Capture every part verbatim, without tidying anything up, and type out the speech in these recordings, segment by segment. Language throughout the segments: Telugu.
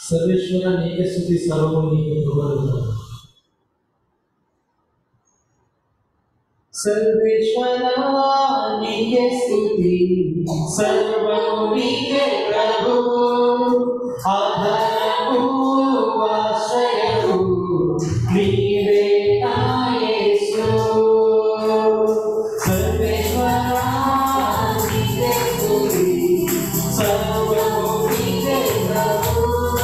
सर्वेश्वर नीके स्तुति सर्वము నీకే కృతజ్ఞతలు. सर्वेश्वरा नीके स्तुति सर्वము నీకే ప్రభు ఆధారము ఆశ్రయము నీవే నా యేసు सर्वेश्वरा नीके स्तुति सर्वము నీకే ప్రభు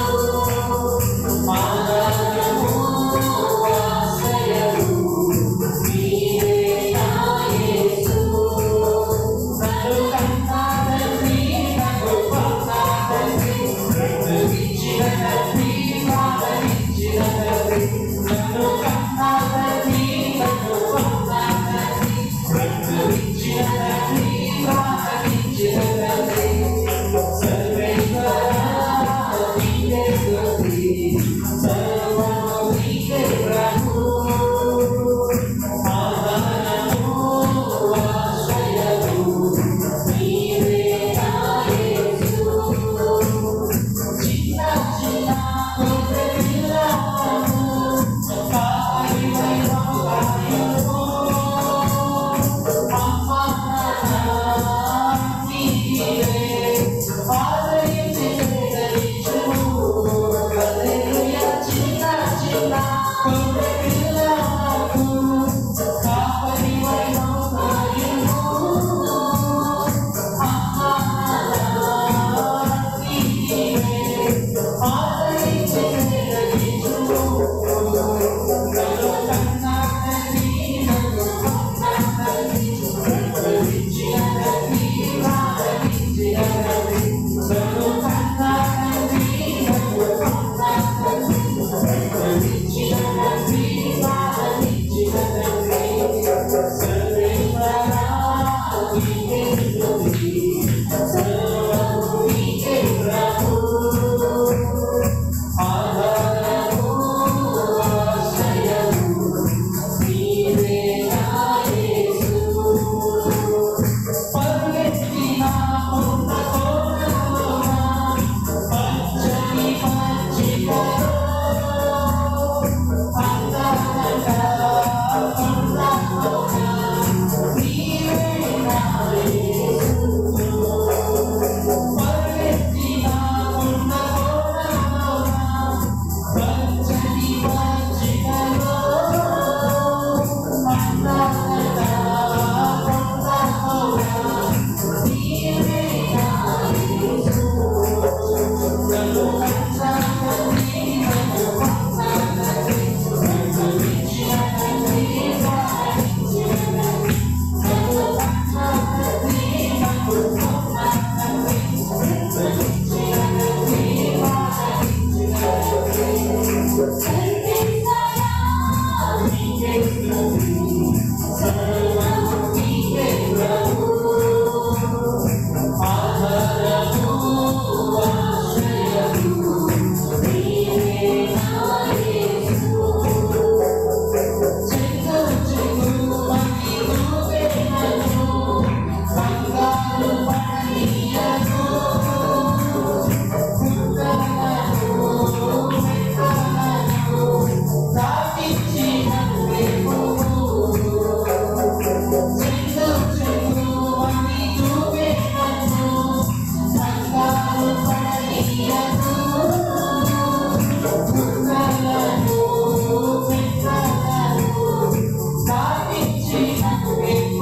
ఆధారము ఆశ్రయము నీవే నా యేసు నన్ను కన్నా తండ్రి నన్ను కన్నా తండ్రి రక్షించిన తండ్రి పాలించిన తండ్రి నన్ను కన్నా తండ్రి నన్ను కన్నా తండ్రి రక్షించిన తండ్రి పాలించిన తండ్రి सर्वेश्वरा నీకే స్తుతి सर्वము నీకే ప్రభు ఆధారము ఆశ్రయము నీవే నా యేసు చిన్న చిన్న కొంచె పిల్లలను కాపాడివై మమకాయము అమ్మ నాన్న నీవే ఆదరించి ప్రేమించుము హల్లెలూయా చిన్న చిన్న కొంచె పిల్లలకు కాపాడివై మమకాయము అమ్మ నాన్న నీవే ఆదరించి ప్రేమించుము నన్ను కన్నా తండ్రి నన్ను కన్నా తండ్రి రక్షించిన తండ్రి పాలించిన తండ్రి నన్ను కన్నా తండ్రి నన్ను కన్నా తండ్రి రక్షించిన తండ్రి పాలించిన తండ్రి सर्वेश्वरा నీకే స్తుతి सर्वము నీకే ప్రభు ఆధారము ఆశ్రయము నీవే నా యేసు పరిగెత్తిన కొండ కోనలోన పచ్చని పచ్చికలో అందాలంగా కొండలోన నీవే నా యేసు పరిగెత్తిన కొండ కోనలోన పచ్చని పచ్చికలో అందాలంగా కొండలోన నీవే నా యేసు నన్ను కన్నా తండ్రి నన్ను కన్నా తండ్రి రక్షించిన తండ్రి పాలించిన తండ్రి నన్ను కన్నా తండ్రి నన్ను కన్నా తండ్రి రక్షించిన తండ్రి పాలించిన తండ్రి सर्वेश्वरा నీకే స్తుతి सर्वము నీకే ప్రభు ఆధారము ఆశ్రయము నీవే నా యేసు చెంగు చెంగుమని నువ్వే నన్ను బంగారు పడనీయకు కుండలను మెట్టలను దాటించి నన్ను చెంగు చెంగుమని నువ్వే నన్ను బంగారు పడనీయకు కుండలను మెట్టలను దాటించి నన్ను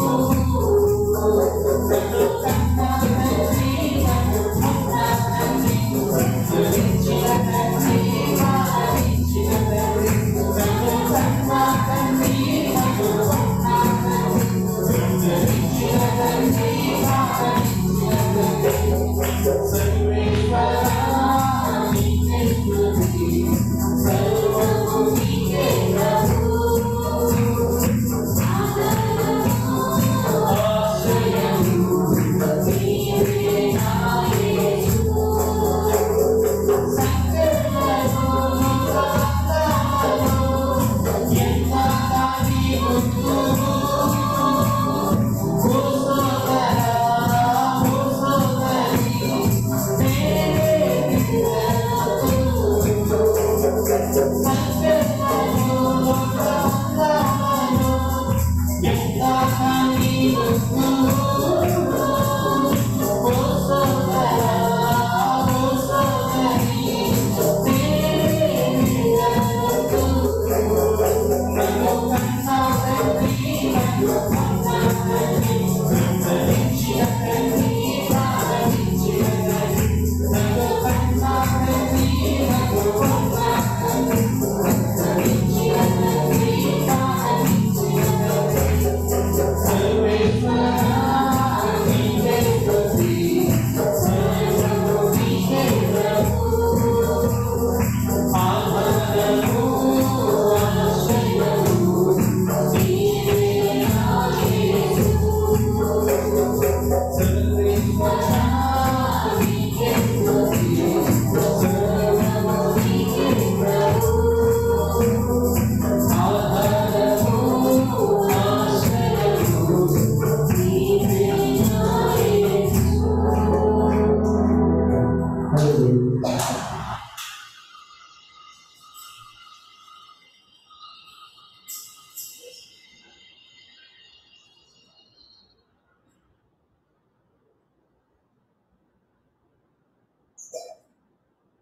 నన్ను కన్నా తండ్రి నన్ను కన్నా తండ్రి రక్షించిన తండ్రి పాలించిన తండ్రి నన్ను కన్నా తండ్రి నన్ను కన్నా తండ్రి రక్షించిన తండ్రి పాలించిన తండ్రి सर्वेश्वरा నీకే స్తుతి सर्वము నీకే ప్రభు ఆశ్రయము నీవే నా యేసు సంకటములో కష్టాలలో ఎంత దారి ఉందుము ఓ సోదరా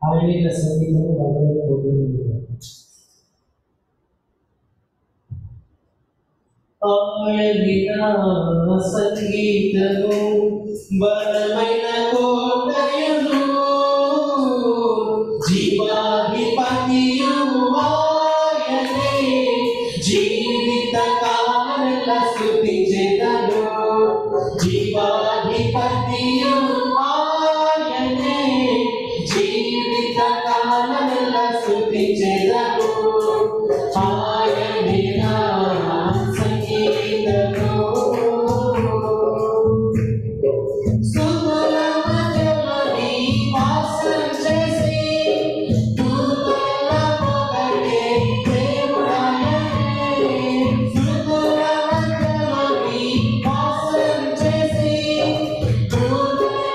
ఆయన సంగీతం బలమైన బొమ్మలు ఆయన సంగీతము బలమైన కోటయును జీవాధిపతియు ఆయనే జీవిత కాల స్తుతించెదను జీవాధిపతియు ఆయనే జీవిత కాల స్తుతించెదను ఆయనే నా సంగీతము సుతుల మధ్యలోని వాసం చేసి దూతల పొగడే దేవుడాయనే సుతుల మధ్యలోని వాసం చేసి దూతల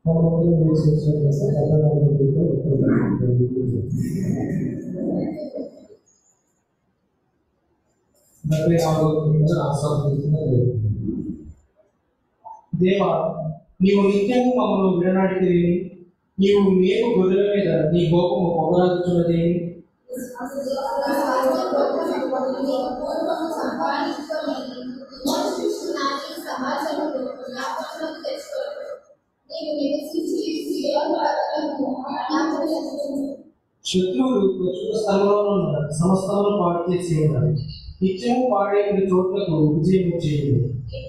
దేవా, నీవు నిత్యము మమ్మల్ని విడనాడితేవి, నీవు మేము గొర్రెల మీద నీ కోపము పొగరాకుతున్నదేమి? శత్రువులు ప్రస్తుత స్థలంలో ఉన్న సమస్తమును పాడు చేసి ఉన్నారు. నిత్యము పాడైన చోట్లకు విజయం చేయండి.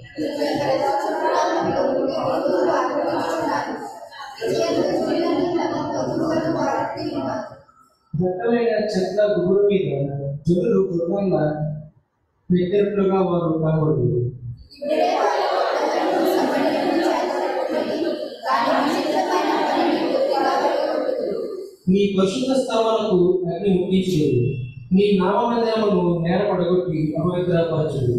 దట్టమైన చెట్ల గుబురు మీద జనులు దృఢంగా పెట్టినట్లుగా వారు కనబడు. నీ పరిశుద్ధ స్థలములకు అగ్ని ముట్టించుడు, నీ నామమందిరమును నేల పడగొట్టి అపవిత్రపరచుడు.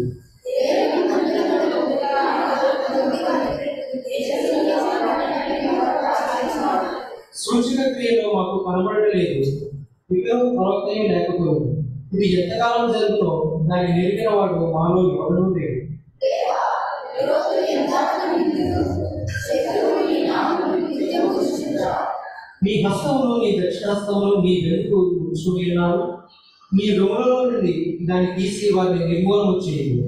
సూచక క్రియలో మాకు కనబడలేదు, విగ్రహం ప్రవక్తయే లేకపోయింది. ఇది ఎంతకాలం జరుగుతో దాన్ని నెరిగిన వాడు మాలో ఎవడూ లేడు. నీ హస్తములు నీ దక్షిణహస్తములు నీ వెనుక ఉంచుకుని ఉన్నారు. నీ రొమ్ములలో నుండి దాన్ని తీసి వారిని నిర్మూలన చేయండి.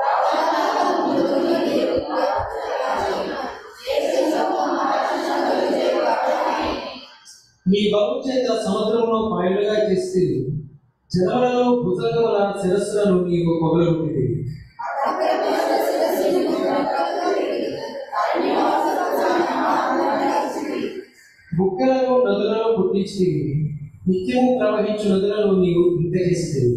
నీ బలం చేత సముద్రంలో పాయలుగా చేసి జలములలో భుజంగముల శిరస్సులను నీవు పొగలగొట్టింది. బుక్కలను నదులను పుట్టించి నిత్యము ప్రవహించు నదులను నీవు ఇంత చేసేది.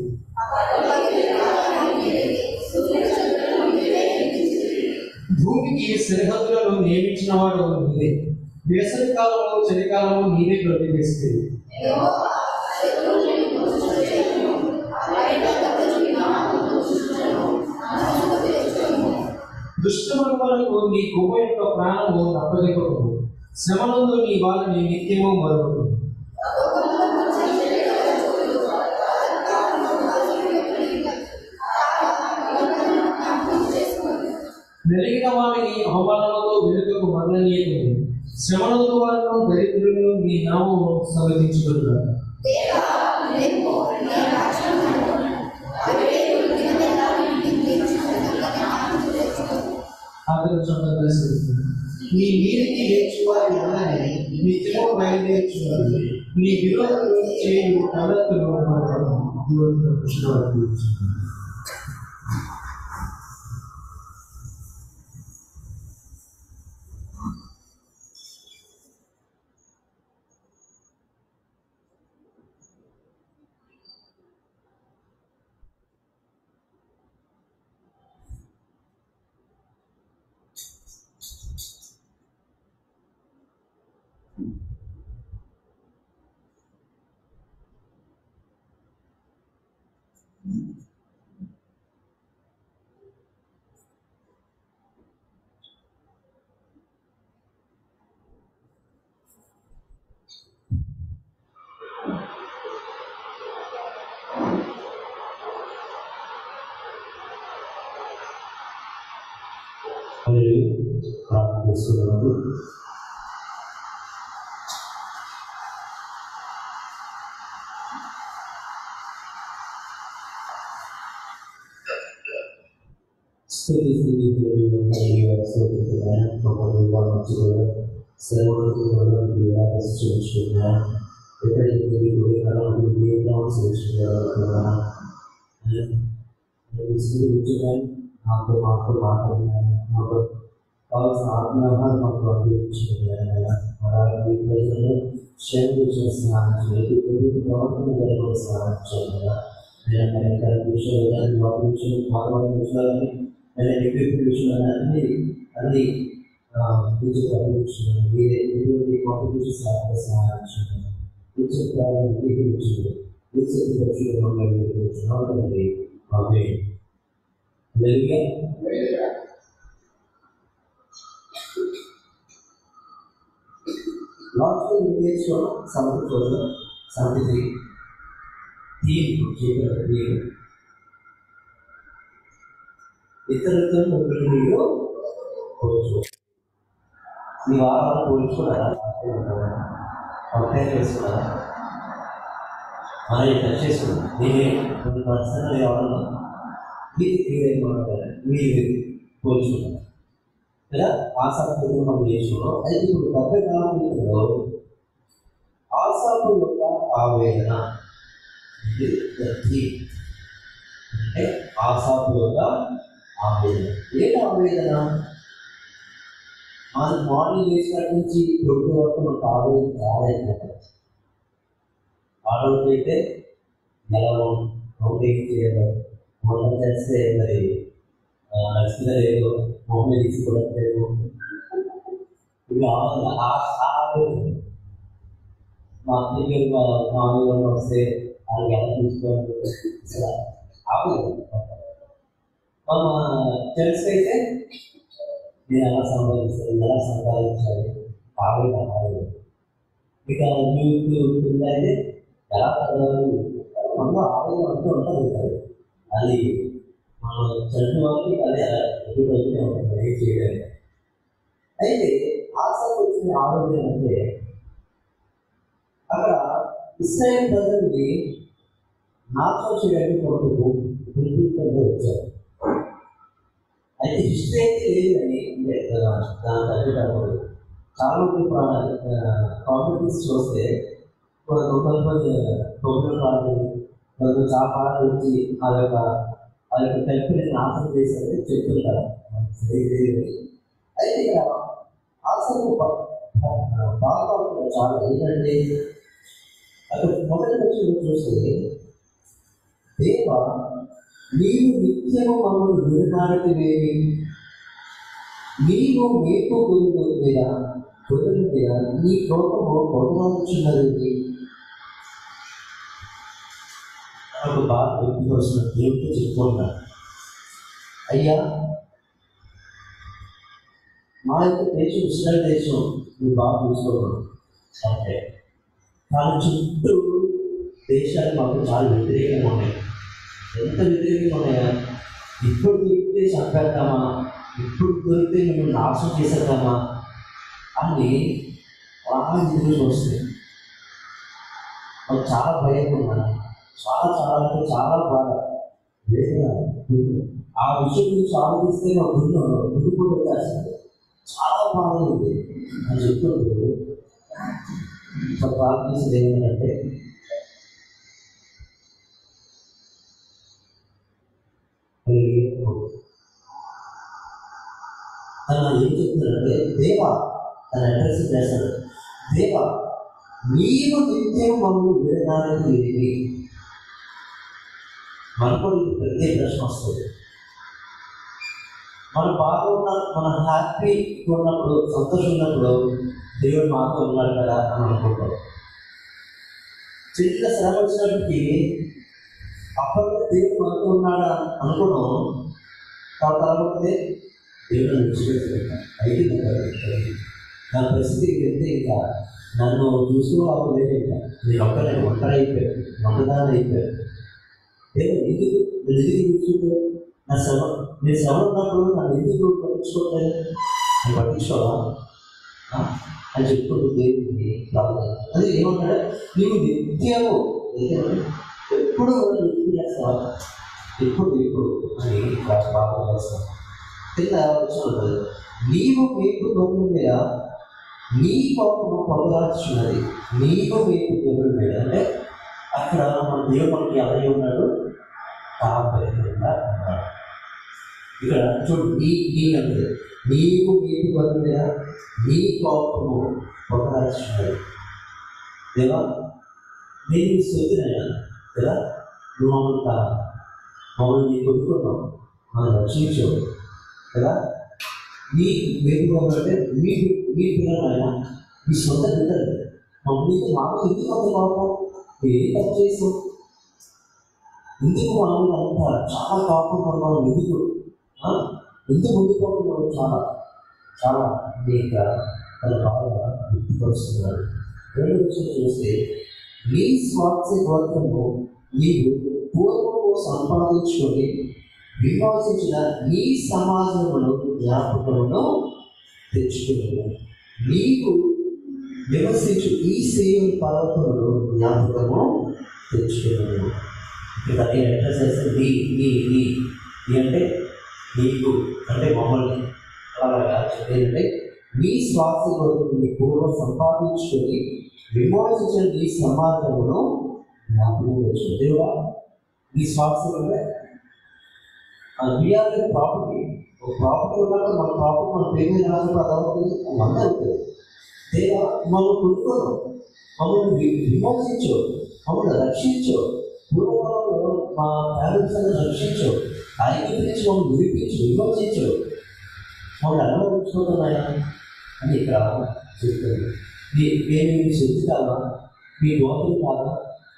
భూమికి సరిహద్దులను నియమించిన వాడు నీవే. వేసవి కాలము చలికాలము నీవే ప్రవేశిస్తుంది. దుష్టమనులకు నీ కొమ్మ యొక్క ప్రాణము అప్పగింపకము. శ్రమనందు నీ వాళ్ళని నిత్యము మరొకరు. వెలిగిన వారిని అవమానముతో వెనుకకు మరలనీయలేదు. శ్రమనందు వారిను దరిద్రులను నీ నామము సమర్థించుకుంటున్నారు. నీ నీరికి లేచువారి వలనే నిత్యము బయలుదేరుచున్నారు. నీ విరోధులు చేయు తలతులు ప్రార్థన చేసుకున్నాము. మాకు మాకు మాట్లాడినారు మాకు కావాల్సిన ఆత్మవ్యవహారం మాకు అందించుకున్నారయ్యా. అలాగే ప్రజలు క్షేమ సహాయం చేయండి. ప్రవర్తన జరగడం సహాయం చేయాలి. నేను భయంకర విషయాలు వాటి విషయాలు మానవ విషయాలని నేను డిగ్రీ విషయాలు అన్ని అన్ని అందించుకున్నాను. మీరే ఎటువంటి కాంట్రిబ్యూషన్ సహాయం సహాయం చేయండి. విషయాలను అంగీకరించండి. విషయాలు పరిశుభ్రంగా అంగీకరించున్నామండి. ఆమె లాస్ట్లో ఏం నేర్చుకోవడం సమితి కోసం సమితి తీరు జీవితం తీరు ఇతరులతో మీరు పోల్చు ఈ వారాలు పోల్చుకున్నారా కంపేర్ చేసుకున్నారా మరి టచ్ చేసుకున్నాను నేనే కొన్ని పర్సనల్ ఎవరన్నా మీరు తీరేమంటారు మీరు పోల్చుకున్నారు కదా ఆసక్తి మనం చేసుకున్నాం అయితే ఇప్పుడు డెబ్బై నాలుగులో ఆసాపు యొక్క ఆవేదన అంటే ఆసాపు యొక్క ఆవేదన ఏంటి ఆవేదన మన మార్నింగ్ వేసినట్టు నుంచి రెండు వరకు మనకు ఆవేదన రాలేదు ఆడవుట్ అయితే నెలలో అవుటింగ్ చేయడం మొదలు చేస్తే మరి నడుస్తుందా లేదు మొహం తీసుకోవట్లేదు ఇవి ఆవేదన మా అత్తయ్య మామూలుగా వస్తే వాళ్ళకి ఎలా చూసుకోవాలి ఆవేదన మన ఫ్రెండ్స్ అయితే నేను ఎలా సంపాదిస్తాను ఎలా సంపాదించాలి ఆవేదన ఆవేదన ఇక యూత్ అయితే ఎలా చదవాలి మనలో ఆవేదన అంటూ ఉంటుంది కదా అది మనం చదువు వాళ్ళకి అదే ఎప్పుడు వచ్చినా ఉంటుంది ఏం చేయలేదు అయితే ఆసక్తి వచ్చిన ఆలోచన అంటే అక్కడ ఇస్రాయేల్ ప్రజల్ని నాశనం చేయడానికి కొరకు గుంపుగా వచ్చారు అయితే హిస్టరీ అయితే లేదు అని దాని తగ్గినప్పుడు చాలా మంది కాంపిటీస్ చూస్తే కొంతమంది తొమ్మిది రాజు కొంత చాలా వచ్చి ఆ యొక్క ఆ యొక్క టెంపుల్ని నాశనం చేశారని చెప్తుంటారు అయితే ఇక్కడ ఆసక్తి బాధపడుతున్నారు చాలా ఏంటంటే అక్కడ మొదటి వచ్చి చూస్తే దేవ నీవు నిత్యము మమ్మల్ని విడనాడితే నీవు మేపు గొర్రెల మీద గొర్రెల మీద నీ కోపము కొనవచ్చున్నది ఒక బాగా వ్యక్తికి వస్తున్న దేవుడితో చెప్పుకుంటాను అయ్యా మా యొక్క దేశం ఇస్రాయేల్ దేశం నువ్వు బాగా చూసుకోవడం అంటే దాని చుట్టూ దేశాలు మాకు చాలా వ్యతిరేకంగా ఉన్నాయి ఎంత వ్యతిరేకంగా ఉన్నాయా ఇప్పుడు దొరికితే చంపేద్దామా ఇప్పుడు దొరికితే మేము నాశనం చేసేద్దామా అని బాగా ఎదురు వస్తాయి మాకు చాలా భయం ఉన్నాను చాలా చాలా అంటే చాలా బాగా వేదన ఆ విషయం గురించి ఆలోచిస్తే మా గుండె గుండుకుంటూ వచ్చేస్తుంది చాలా బాగా ఉంది అని చెప్తున్నప్పుడు ప్రార్థించేది ఏమంటే తన ఏం చెప్తున్నాడంటే దేవా తన అడ్రస్ చేస్తాడు దేవా నీవు నిత్యం మమ్మల్ని విడనాడని ఏమి మనకు ప్రత్యేక ప్రశ్న వస్తుంది మనం బాగా ఉన్న మన హ్యాపీ ఉన్నప్పుడు సంతోషం ఉన్నప్పుడు దేవుడు మాతో ఉన్నాడు కదా అని అనుకుంటాం చిన్న శ్రమ వచ్చినప్పటికీ అప్పటికే దేవుడు మనతో ఉన్నాడా అనుకున్నాం తర్వాత దేవుడు విడిచిపెట్టుకుంటాను అయితే నా పరిస్థితి వెళ్తే ఇంకా నన్ను చూసుకోవాలి లేదు ఇంకా నేను ఒక్క నేను ఒంటరి అయిపోయాను ఒంటదాన్ని అయిపోయాను దేవుడు ఎందుకు ఎందుకు చూసుకుంటాను నా శ్రమ నేను శ్రమ ఉన్నప్పుడు నన్ను ఎందుకు పట్టించుకోవట్లేదు నేను పట్టించుకోవా అని చెప్పుకుంటూ దేవుడికి ప్రార్థన అది ఏమంటాడు నీవు నిత్యము ఎప్పుడు నిత్యం చేస్తావా ఎప్పుడు ఎప్పుడు అని ప్రార్థన చేస్తాను కింద వచ్చినది నీవు మేపు గొర్రెల మీద నీ కోపము పొందవలసినది నీవు మేపు గొర్రెల మీద అంటే అక్కడ మన దేవుడు మనకి ఎవరై ఉన్నాడు కాపరిగా ఉన్నాడు ఇక్కడ చూడు నీ నీ అంటే నీవు మేపు గొర్రెల మీద నీ కోపము పొందవలసినది దేవా నేను సొత్తునయ్యా కదా నువ్వు మమ్మల్ని కా మమ్మల్ని నీ కొనుక్కున్నావు మనం రక్షించావు కదా మీ మీరు అంటే మీ మీ పిల్లలైనా మీ సొంత బిడ్డలు మమ్మల్ని మాకు ఎందుకు అంత కోపం ఏం తప్పు చేసాం ఎందుకు మామూలు అంతా చాలా కోపం పడతాం ఎందుకు ఎందుకు ముందుకోవడం చాలా చాలా అనేక తన బాగా గుర్తుపరుస్తున్నాడు. రెండు విషయం చూస్తే నీ స్వార్థ గోత్రము నీవు పూర్వము సంపాదించుకొని విమోచించిన నీ సమాజమును జ్ఞాపకమును తెచ్చుకున్నాను. నీకు నివసించు ఈ సేవల పర్వతమును జ్ఞాపకము తెచ్చుకున్నాను. ఇక్కడ నేను ఎట్లా చేస్తే నీ నీ నీ నీ అంటే నీకు అంటే మమ్మల్ని అలాగా ఏంటంటే నీ స్వార్థ గోత్రము నీ పూర్వం సంపాదించుకొని విమోచించిన నీ సమాజమును జ్ఞాపకం తెచ్చు. దేవుడా నీ స్వార్థం అంటే వీఆర్ ప్రాపర్టీ. ఒక ప్రాపర్టీ ఉన్నాక మన ప్రాపర్టీ మన పేరు రాజు అది అవుతుంది, మంద అవుతుంది. దేవా మమ్మల్ని కొనుక్కోను, మమ్మల్ని విమోచించు, మమ్మల్ని రక్షించు. పూర్వకాలంలో మా పేరెంట్స్ అని రక్షించు, ఐక్యత నుంచి మమ్మల్ని విడిపించు, విమోచించు, మమ్మల్ని అనుభవించుకుంటున్నాయా అని ఇక్కడ చెప్తుంది. నీ మేము మీ శక్తి కాదా, మీ గోత్రం కాదా,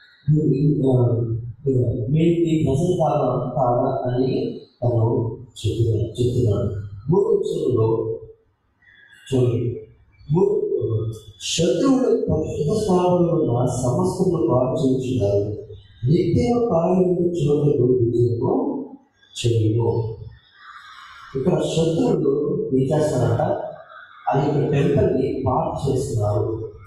మేము మీ ప్రజలు కాదా కాదా అని తను చెప్తున్నాడు చెప్తున్నాడు మూడు విషయంలో చూడండి. మూడు శత్రువులు పరిశుద్ధ స్థానంలో ఉన్న సమస్తను పాటు చేస్తున్నారు. నిత్య కార్యము చోటుకు విజయము చేయను. ఇక్కడ శత్రువులు ఏం చేస్తారంట, ఆ యొక్క టెంపుల్ని పాటు చేస్తున్నారు.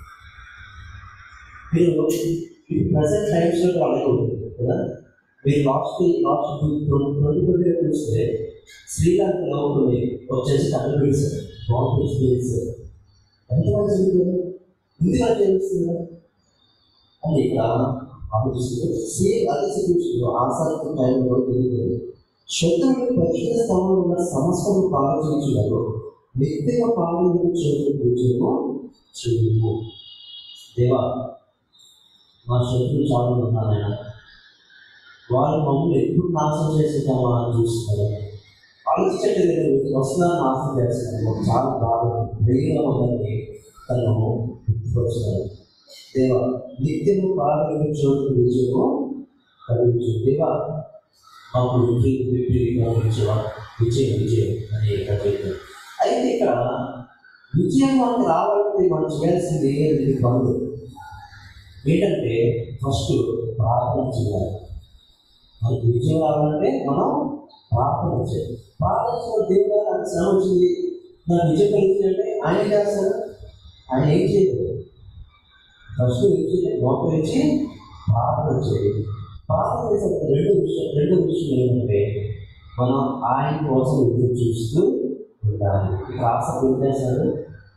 మీరు ఈ ప్రజెంట్ టైమ్స్లో అలాగే ఉంటుంది కదా. మీరు లాస్ట్ లాస్ట్ ట్వంటీ ట్వంటీ చూస్తే శ్రీలంకలో కొన్ని వచ్చేసి కనిపిస్తారు బాంబు చేస్తారు. ఎంతమంది చదువుతారు, ఇందులో చేస్తున్నారు అని ఇక్కడ ఆలోచిస్తారు. సేమ్ అదే సిచ్యువేషన్లో ఆసక్తి టైంలో జరుగుతుంది. శత్రువులు పరిశుద్ధ స్థానంలో ఉన్న సమస్యను పాటించున్నారు. నిత్యంగా పాల్గొనే చోటు పూజను చేయము. దేవా మా శత్రువులు చాలా ఉన్నారైనా వాళ్ళు మమ్మల్ని ఎప్పుడు నాశనం చేసేద్దామా అని చూస్తున్నారు. ఆలోచించట్లేదు, వస్తున్నాను నాశనం చేస్తున్నాను. చాలా బాగా వెయ్యిగా ఉందని తను గుర్తుపరుస్తున్నారు. దేవా నిత్యము పాల్గొనే చోటు విజయము కలిగించు. దేవా మాకు విజయం విజయం విజయం విజయం అని ఇక్కడ చెప్తారు. అయితే ఇక్కడ విజయం మనకు రావాలంటే మనం చేయాల్సింది ఏది పనులు ఏంటంటే ఫస్ట్ ప్రార్థన చేయాలి. మనకు విజయం రావాలంటే మనం ప్రార్థన చేయాలి. ప్రార్థన చేయడం దేవుడు నాకు శ్రమ వచ్చింది, నాకు విజయం కలిగింది అంటే ఆయన చేస్తాడు. ఆయన ఏం చేయలేదు, ఫస్ట్ ఏం చేయాలి, మోకరించి ప్రార్థన చేయాలి. ప్రార్థన చేసే రెండు విషయం రెండు విషయం ఏంటంటే మనం ఆయన కోసం ఎదురు చూస్తూ ఉండాలి. ఇక్కడ ఆశ ఏం చేస్తారు,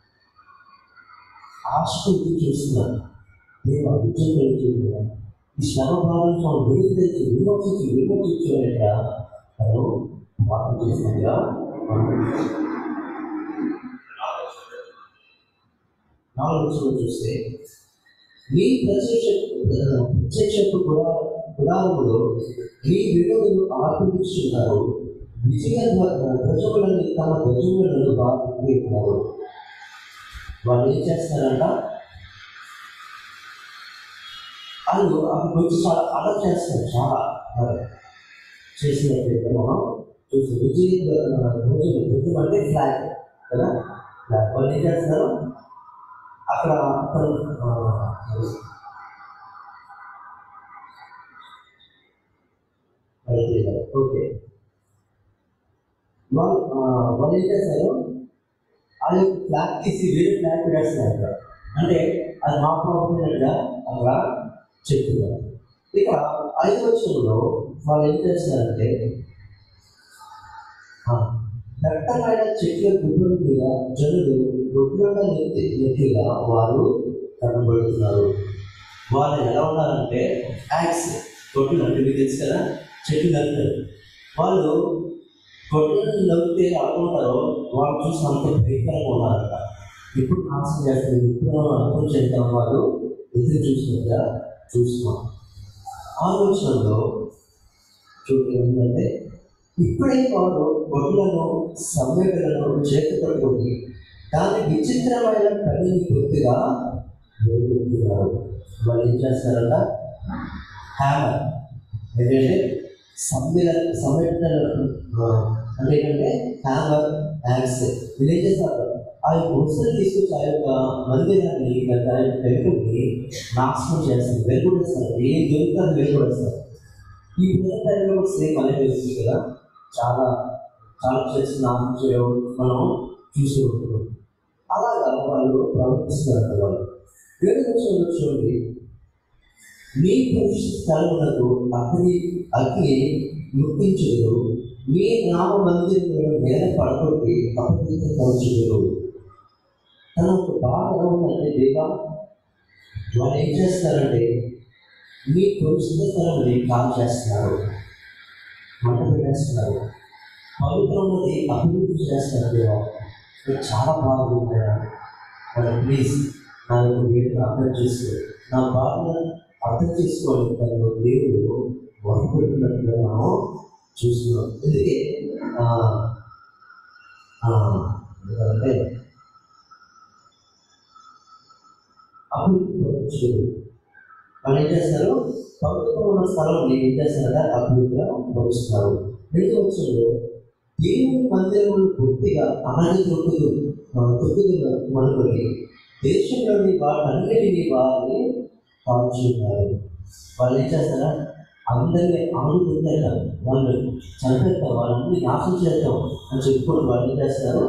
ఆశకు ఎదురు చూస్తున్నారు. దేవ విజయం కలిగింది, ఈ శ్రమ భావం మనం విడుదల తెచ్చి విమోచించి విమోచించు అనేట తను వార్త చేసినట్టుగా నాలుగు విషయంలో చూస్తే మీ ప్రత్యక్ష ప్రత్యక్ష గుడా గుడారంలో మీ విరోధులు ఆక్రమించుతున్నారు. విజయ ధ్వజములని తమ ధ్వజములను బాగున్నారు. వాళ్ళు ఏం చేస్తారంట, వాళ్ళు అక్కడికి వచ్చి చాలా అలర్ట్ చేస్తారు. చాలా చేసినట్లయితే మనం చూసి విజయ ధ్వజం ధ్వజం అంటే ఫ్లాగ్ కదా. ఫ్లాగ్ వాళ్ళు ఏం చేస్తారు, అక్కడ ఓకే వాళ్ళు వాళ్ళు ఏం చేస్తారు, ఆ యొక్క ఫ్లాగ్ తీసి వేరే ఫ్లాగ్ వేస్తున్నారు అక్కడ. అంటే అది మా ప్రాబ్లంగా అక్కడ చెప్తున్నారు. ఇక ఐదు వచ్చంలో వాళ్ళు ఏం చేస్తున్నారంటే దట్టమైన చెట్ల గుడ్ల మీద జనులు గుడ్ల నెత్తి నెత్తిగా వారు కనబడుతున్నారు. వాళ్ళు ఎలా ఉన్నారంటే యాక్స్ గొడ్లు అంటే మీకు తెలుసు కదా, చెట్లు నరుకుతారు. వాళ్ళు గొడ్లను నవ్వుతే అనుకుంటారో వాళ్ళు చూసి అంత భయంకరంగా ఉన్నారంట. ఇప్పుడు నాశనం చేస్తారు, ఇప్పుడు మనం అర్థం చేద్దాం వాళ్ళు ఎదురు చూసినట్టుగా చూస్తున్నాం. ఆలోచనలో చూడటం ఏంటంటే ఇప్పుడే వారు గొడ్లను సంవేదనను చేతి పట్టుకొని దాని విచిత్రమైన పనిని పూర్తిగా వెలుగుతున్నారు. వాళ్ళు ఏం చేస్తారంట, హ్యామర్ ఏంటంటే సమ్మెల సమ్మెటలను అంటే ఏంటంటే హ్యామర్, యాక్స్ వీళ్ళు ఏం చేస్తారు, ఆ వస్తువులు తీసుకొచ్చి ఆ యొక్క మందిరాన్ని పెట్టుకుని నాశనం చేస్తారు, వెలుగుడేస్తారు. ఏం దొరుకుతుంది వెలుగుడేస్తారు. ఈ ప్రజెంట్ టైంలో కూడా సేమ్ అనేది వస్తుంది కదా, చాలా చాలా చేసి నాశనం చేయడం మనం చూస్తూ ఉంటున్నాం. అలాగా వాళ్ళు ప్రవర్తిస్తున్నారు. వాళ్ళు వేరే విషయంలో చూడండి, మీ పరిశుద్ధ స్థలములకు అగ్ని అగ్ని ముట్టించుదురు, మీ నామ మందిరములను నేల పడగొట్టి అపవిత్ర పరచుదురు. తన ఒక బాధ ఎలా ఉందంటే, దేవా వాళ్ళు ఏం చేస్తారంటే మీ పరిశుద్ధ స్థలముని కాల్ చేస్తున్నారు, మంట పెట్టేస్తున్నారు, పవిత్రమది అభివృద్ధి చేస్తారు. దేవా మీరు చాలా బాగున్నాయా, మరి ప్లీజ్ నా యొక్క వేడిని అర్థం చేసుకో, నా బాధను అర్థం చేసుకోవాలి. తను దేవుడు మొదలుపెట్టినట్టుగా మనం చూస్తున్నాం. ఎందుకే ఎందుకంటే అభివృద్ధి పరుచుడు వాళ్ళు ఏం చేస్తారు, పవిత్రంగా ఉన్న స్థలం ఏం చేస్తారంటే అభివృద్ధిగా పరుస్తున్నారు. రెండు వచ్చుడు దేవుని మందిరములు పూర్తిగా అనగా తొక్కుదు తొక్కుదు అనుకుని దేశంలోని వాటన్నిటినీ వారిని కాల్చున్నారు. వాళ్ళు ఏం చేస్తారా, అందరినీ అమలు పొందారు, వాళ్ళు చంపేస్తాం, వాళ్ళని నాశనం చేస్తాం అని చెప్పుకొని వాళ్ళు ఏం చేస్తారు,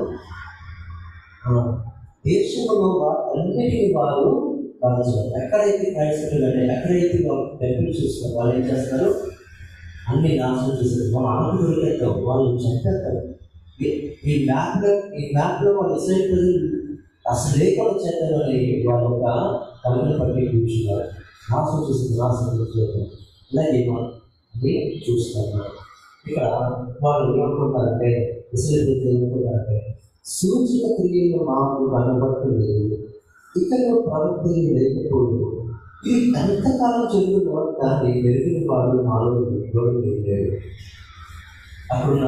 దేశంలో వాటన్నిటినీ వారు కాల్చారు. ఎక్కడైతే క్రైస్తవులు కానీ ఎక్కడైతే వాళ్ళు టెంపుల్ చూస్తారు వాళ్ళు ఏం చేస్తారు, అన్ని నాశనం చేస్తారు. వాళ్ళు అమలు దొరికేస్తాం, వాళ్ళు చంపేస్తారు. ఈ మ్యాప్లో ఈ మ్యాప్లో వాళ్ళు ఇస్రాయేల్ ప్రజలు అసలు లేకుండా చేస్తారు అని వాళ్ళు ఒక కవిని పట్టి కూర్చున్నారు. నాశనం చేసింది నాశనం చేస్తారు. ఇలాగే అని చూస్తున్నారు. ఇక్కడ వాళ్ళు ఏమనుకుంటారంటే, ఇస్రాయేల్ ప్రజలు ఏమనుకుంటారంటే, సూచక క్రియలు మాకు కనబడలేదు, ఇతరుల ప్రవృత్తి లేకపోదు, ఇది ఎంతకాలం జరుగుతుందో దాన్ని వెలిగిన వాడు నాలో లేదు. అప్పుడున్న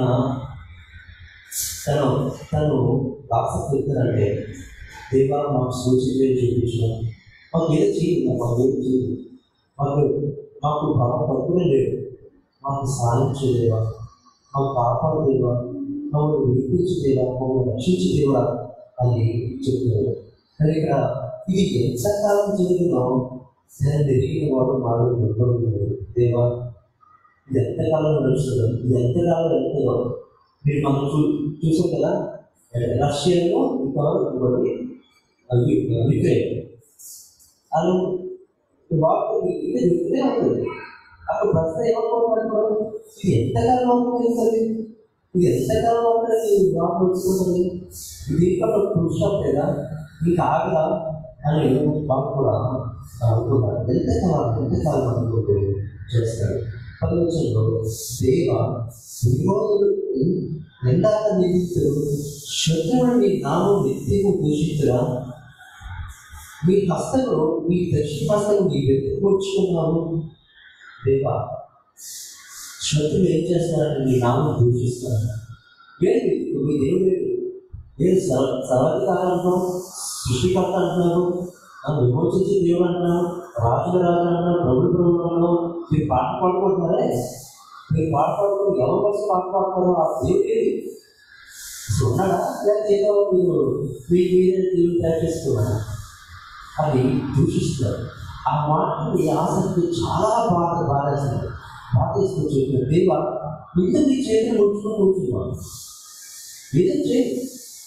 తను తను ఆసక్తి చెప్తానంటే, దేవా మాకు సూచన చూపించిన, మాకు ఏదో చేయండి, మాకు ఏదో చేయండి, మాకు మాకు బాగా తక్కువే లేదు, మాకు సాయం చేయలేవా, మాకు కాపాడలేవా, మమ్మల్ని విడిపించలేవా, మమ్మల్ని రక్షించలేవా అని చెప్తున్నారు. కానీ ఇక్కడ ఇది ఎంతకాలం జరిగిందో నేను తెలియని వాడు మాలో ఇవ్వడం లేదు. దేవా ఇది ఎంతకాలం నడుస్తుందో, ఇది ఎంతకాలం వెళ్తుందో మీరు మనం చూ చూసాం కదా, రష్యాలో ఇంకా ఇంకోటి అవి యుక్రెయిన్ వాళ్ళు వాటి ఇది చెప్తూనే ఉంటుంది. అప్పుడు ప్రశ్న ఏమనుకుంటున్నారు, ఇది ఎంతకాలం అవుతుంది, ఇది ఎంతకాలం అవుతుంది బాబు నడుచుకుంటుంది, దీంట్లో పురుషం లేదా ఇంకా ఆగదా అని బాబు కూడా అనుకున్నారు. ఎంతకాలం ఎంతకాలం అనుకుంటే చేస్తారు. పదవచనంలో దేవ విరోధులు ఎందాక నిందితులు శత్రువుని మీ నామం నిత్యము దూషితురా, మీ హస్తము మీ దక్షిణ హస్తము మీ వెతుకొచ్చుకున్నాము. దేవా శత్రువులు ఏం చేస్తారంటే మీ నామం దూషిస్తారు. ఏది మీ దేవుడు ఏది సర్వ సర్వాధికారం అంటున్నావు, సృష్టికర్త అంటున్నారు, విమోచించే దేవుడు అంటున్నావు, రాజుల రాజు అంటున్నావు, ప్రభుత్వ ప్రభుత్వం అంటున్నావు. మీరు పాట పాడుకుంటున్నారే, మీరు పాట పాడుకుని ఎవరి కోసం పాట పాడతారో ఆ దేవుడు ఉన్నాడా లేకపోతే ఏదో మీరు మీ మీరే దేవుడు తయారు చేసుకున్నాడు అది దూషిస్తారు. ఆ మాటలు ఈ ఆసక్తి చాలా బాగా బాధేస్తుంది. బాధేసుకొని చెప్పిన దేవా ఇంకా నీ చేతులు ముడుచుకొని కూర్చున్నాను, ఏదో చేయి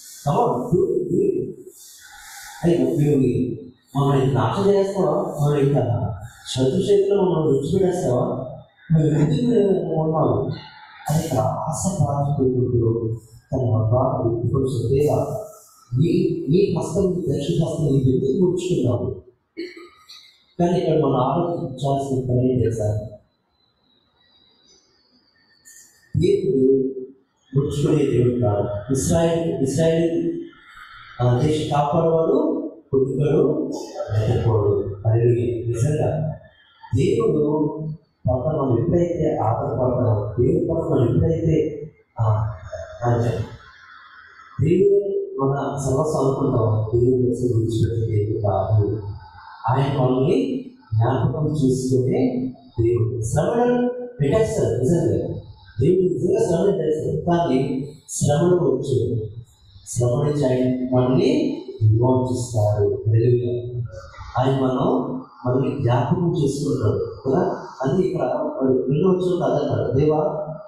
అయ్యి ఉపయోగి మమ్మల్ని నాశనం చేస్తావా, మనం ఇంకా శత్రు చేతిలో మమ్మల్ని విడిచిపెట్టేస్తావా, మేము ఎందుకు ఉన్నావు అని ఇక్కడ ఆశ బాధపడుతూ తన బాధ వ్యక్తిపరుస్తూ దేవా నీ నీ హస్తం దక్షిణ హస్తం నీ ఎందుకు ముడుచుకున్నావు. కానీ ఇక్కడ మనం ఆలోచించాల్సిన పని ఏం చేశారు, దేవుడు ముడుచుకునే దేవుడు కాదు. ఇస్రాయేల్ ఇస్రాయేల్ దేశం కాపాడేవాడు కొడుకుడు లేకపోడు. అది నిజంగా దేవుడు పట్ల మనం ఎప్పుడైతే ఆధారపడతామో, దేవుడి పట్ల మనం ఎప్పుడైతే దేవుడే మన సమస్య అనుకుంటామో, దేవుడు వచ్చి విడిచిపెట్టే దేవుడు కాదు. ఆయన మనల్ని జ్ఞాపకం చేసుకునే దేవుడు. శ్రమలను పెట్టేస్తారు నిజంగా. దేవుడు నిజంగా శ్రమ చేస్తాడు, కానీ శ్రమలో వచ్చాడు, శ్రమ నుంచి ఆయన మనల్ని విమోచిస్తాడు. వెలుగుగా ఆయన మనం మనల్ని జ్ఞాపకం చేసుకుంటాడు కదా. అది ఇక్కడ రెండు వచ్చిన అదంటాడు, దేవా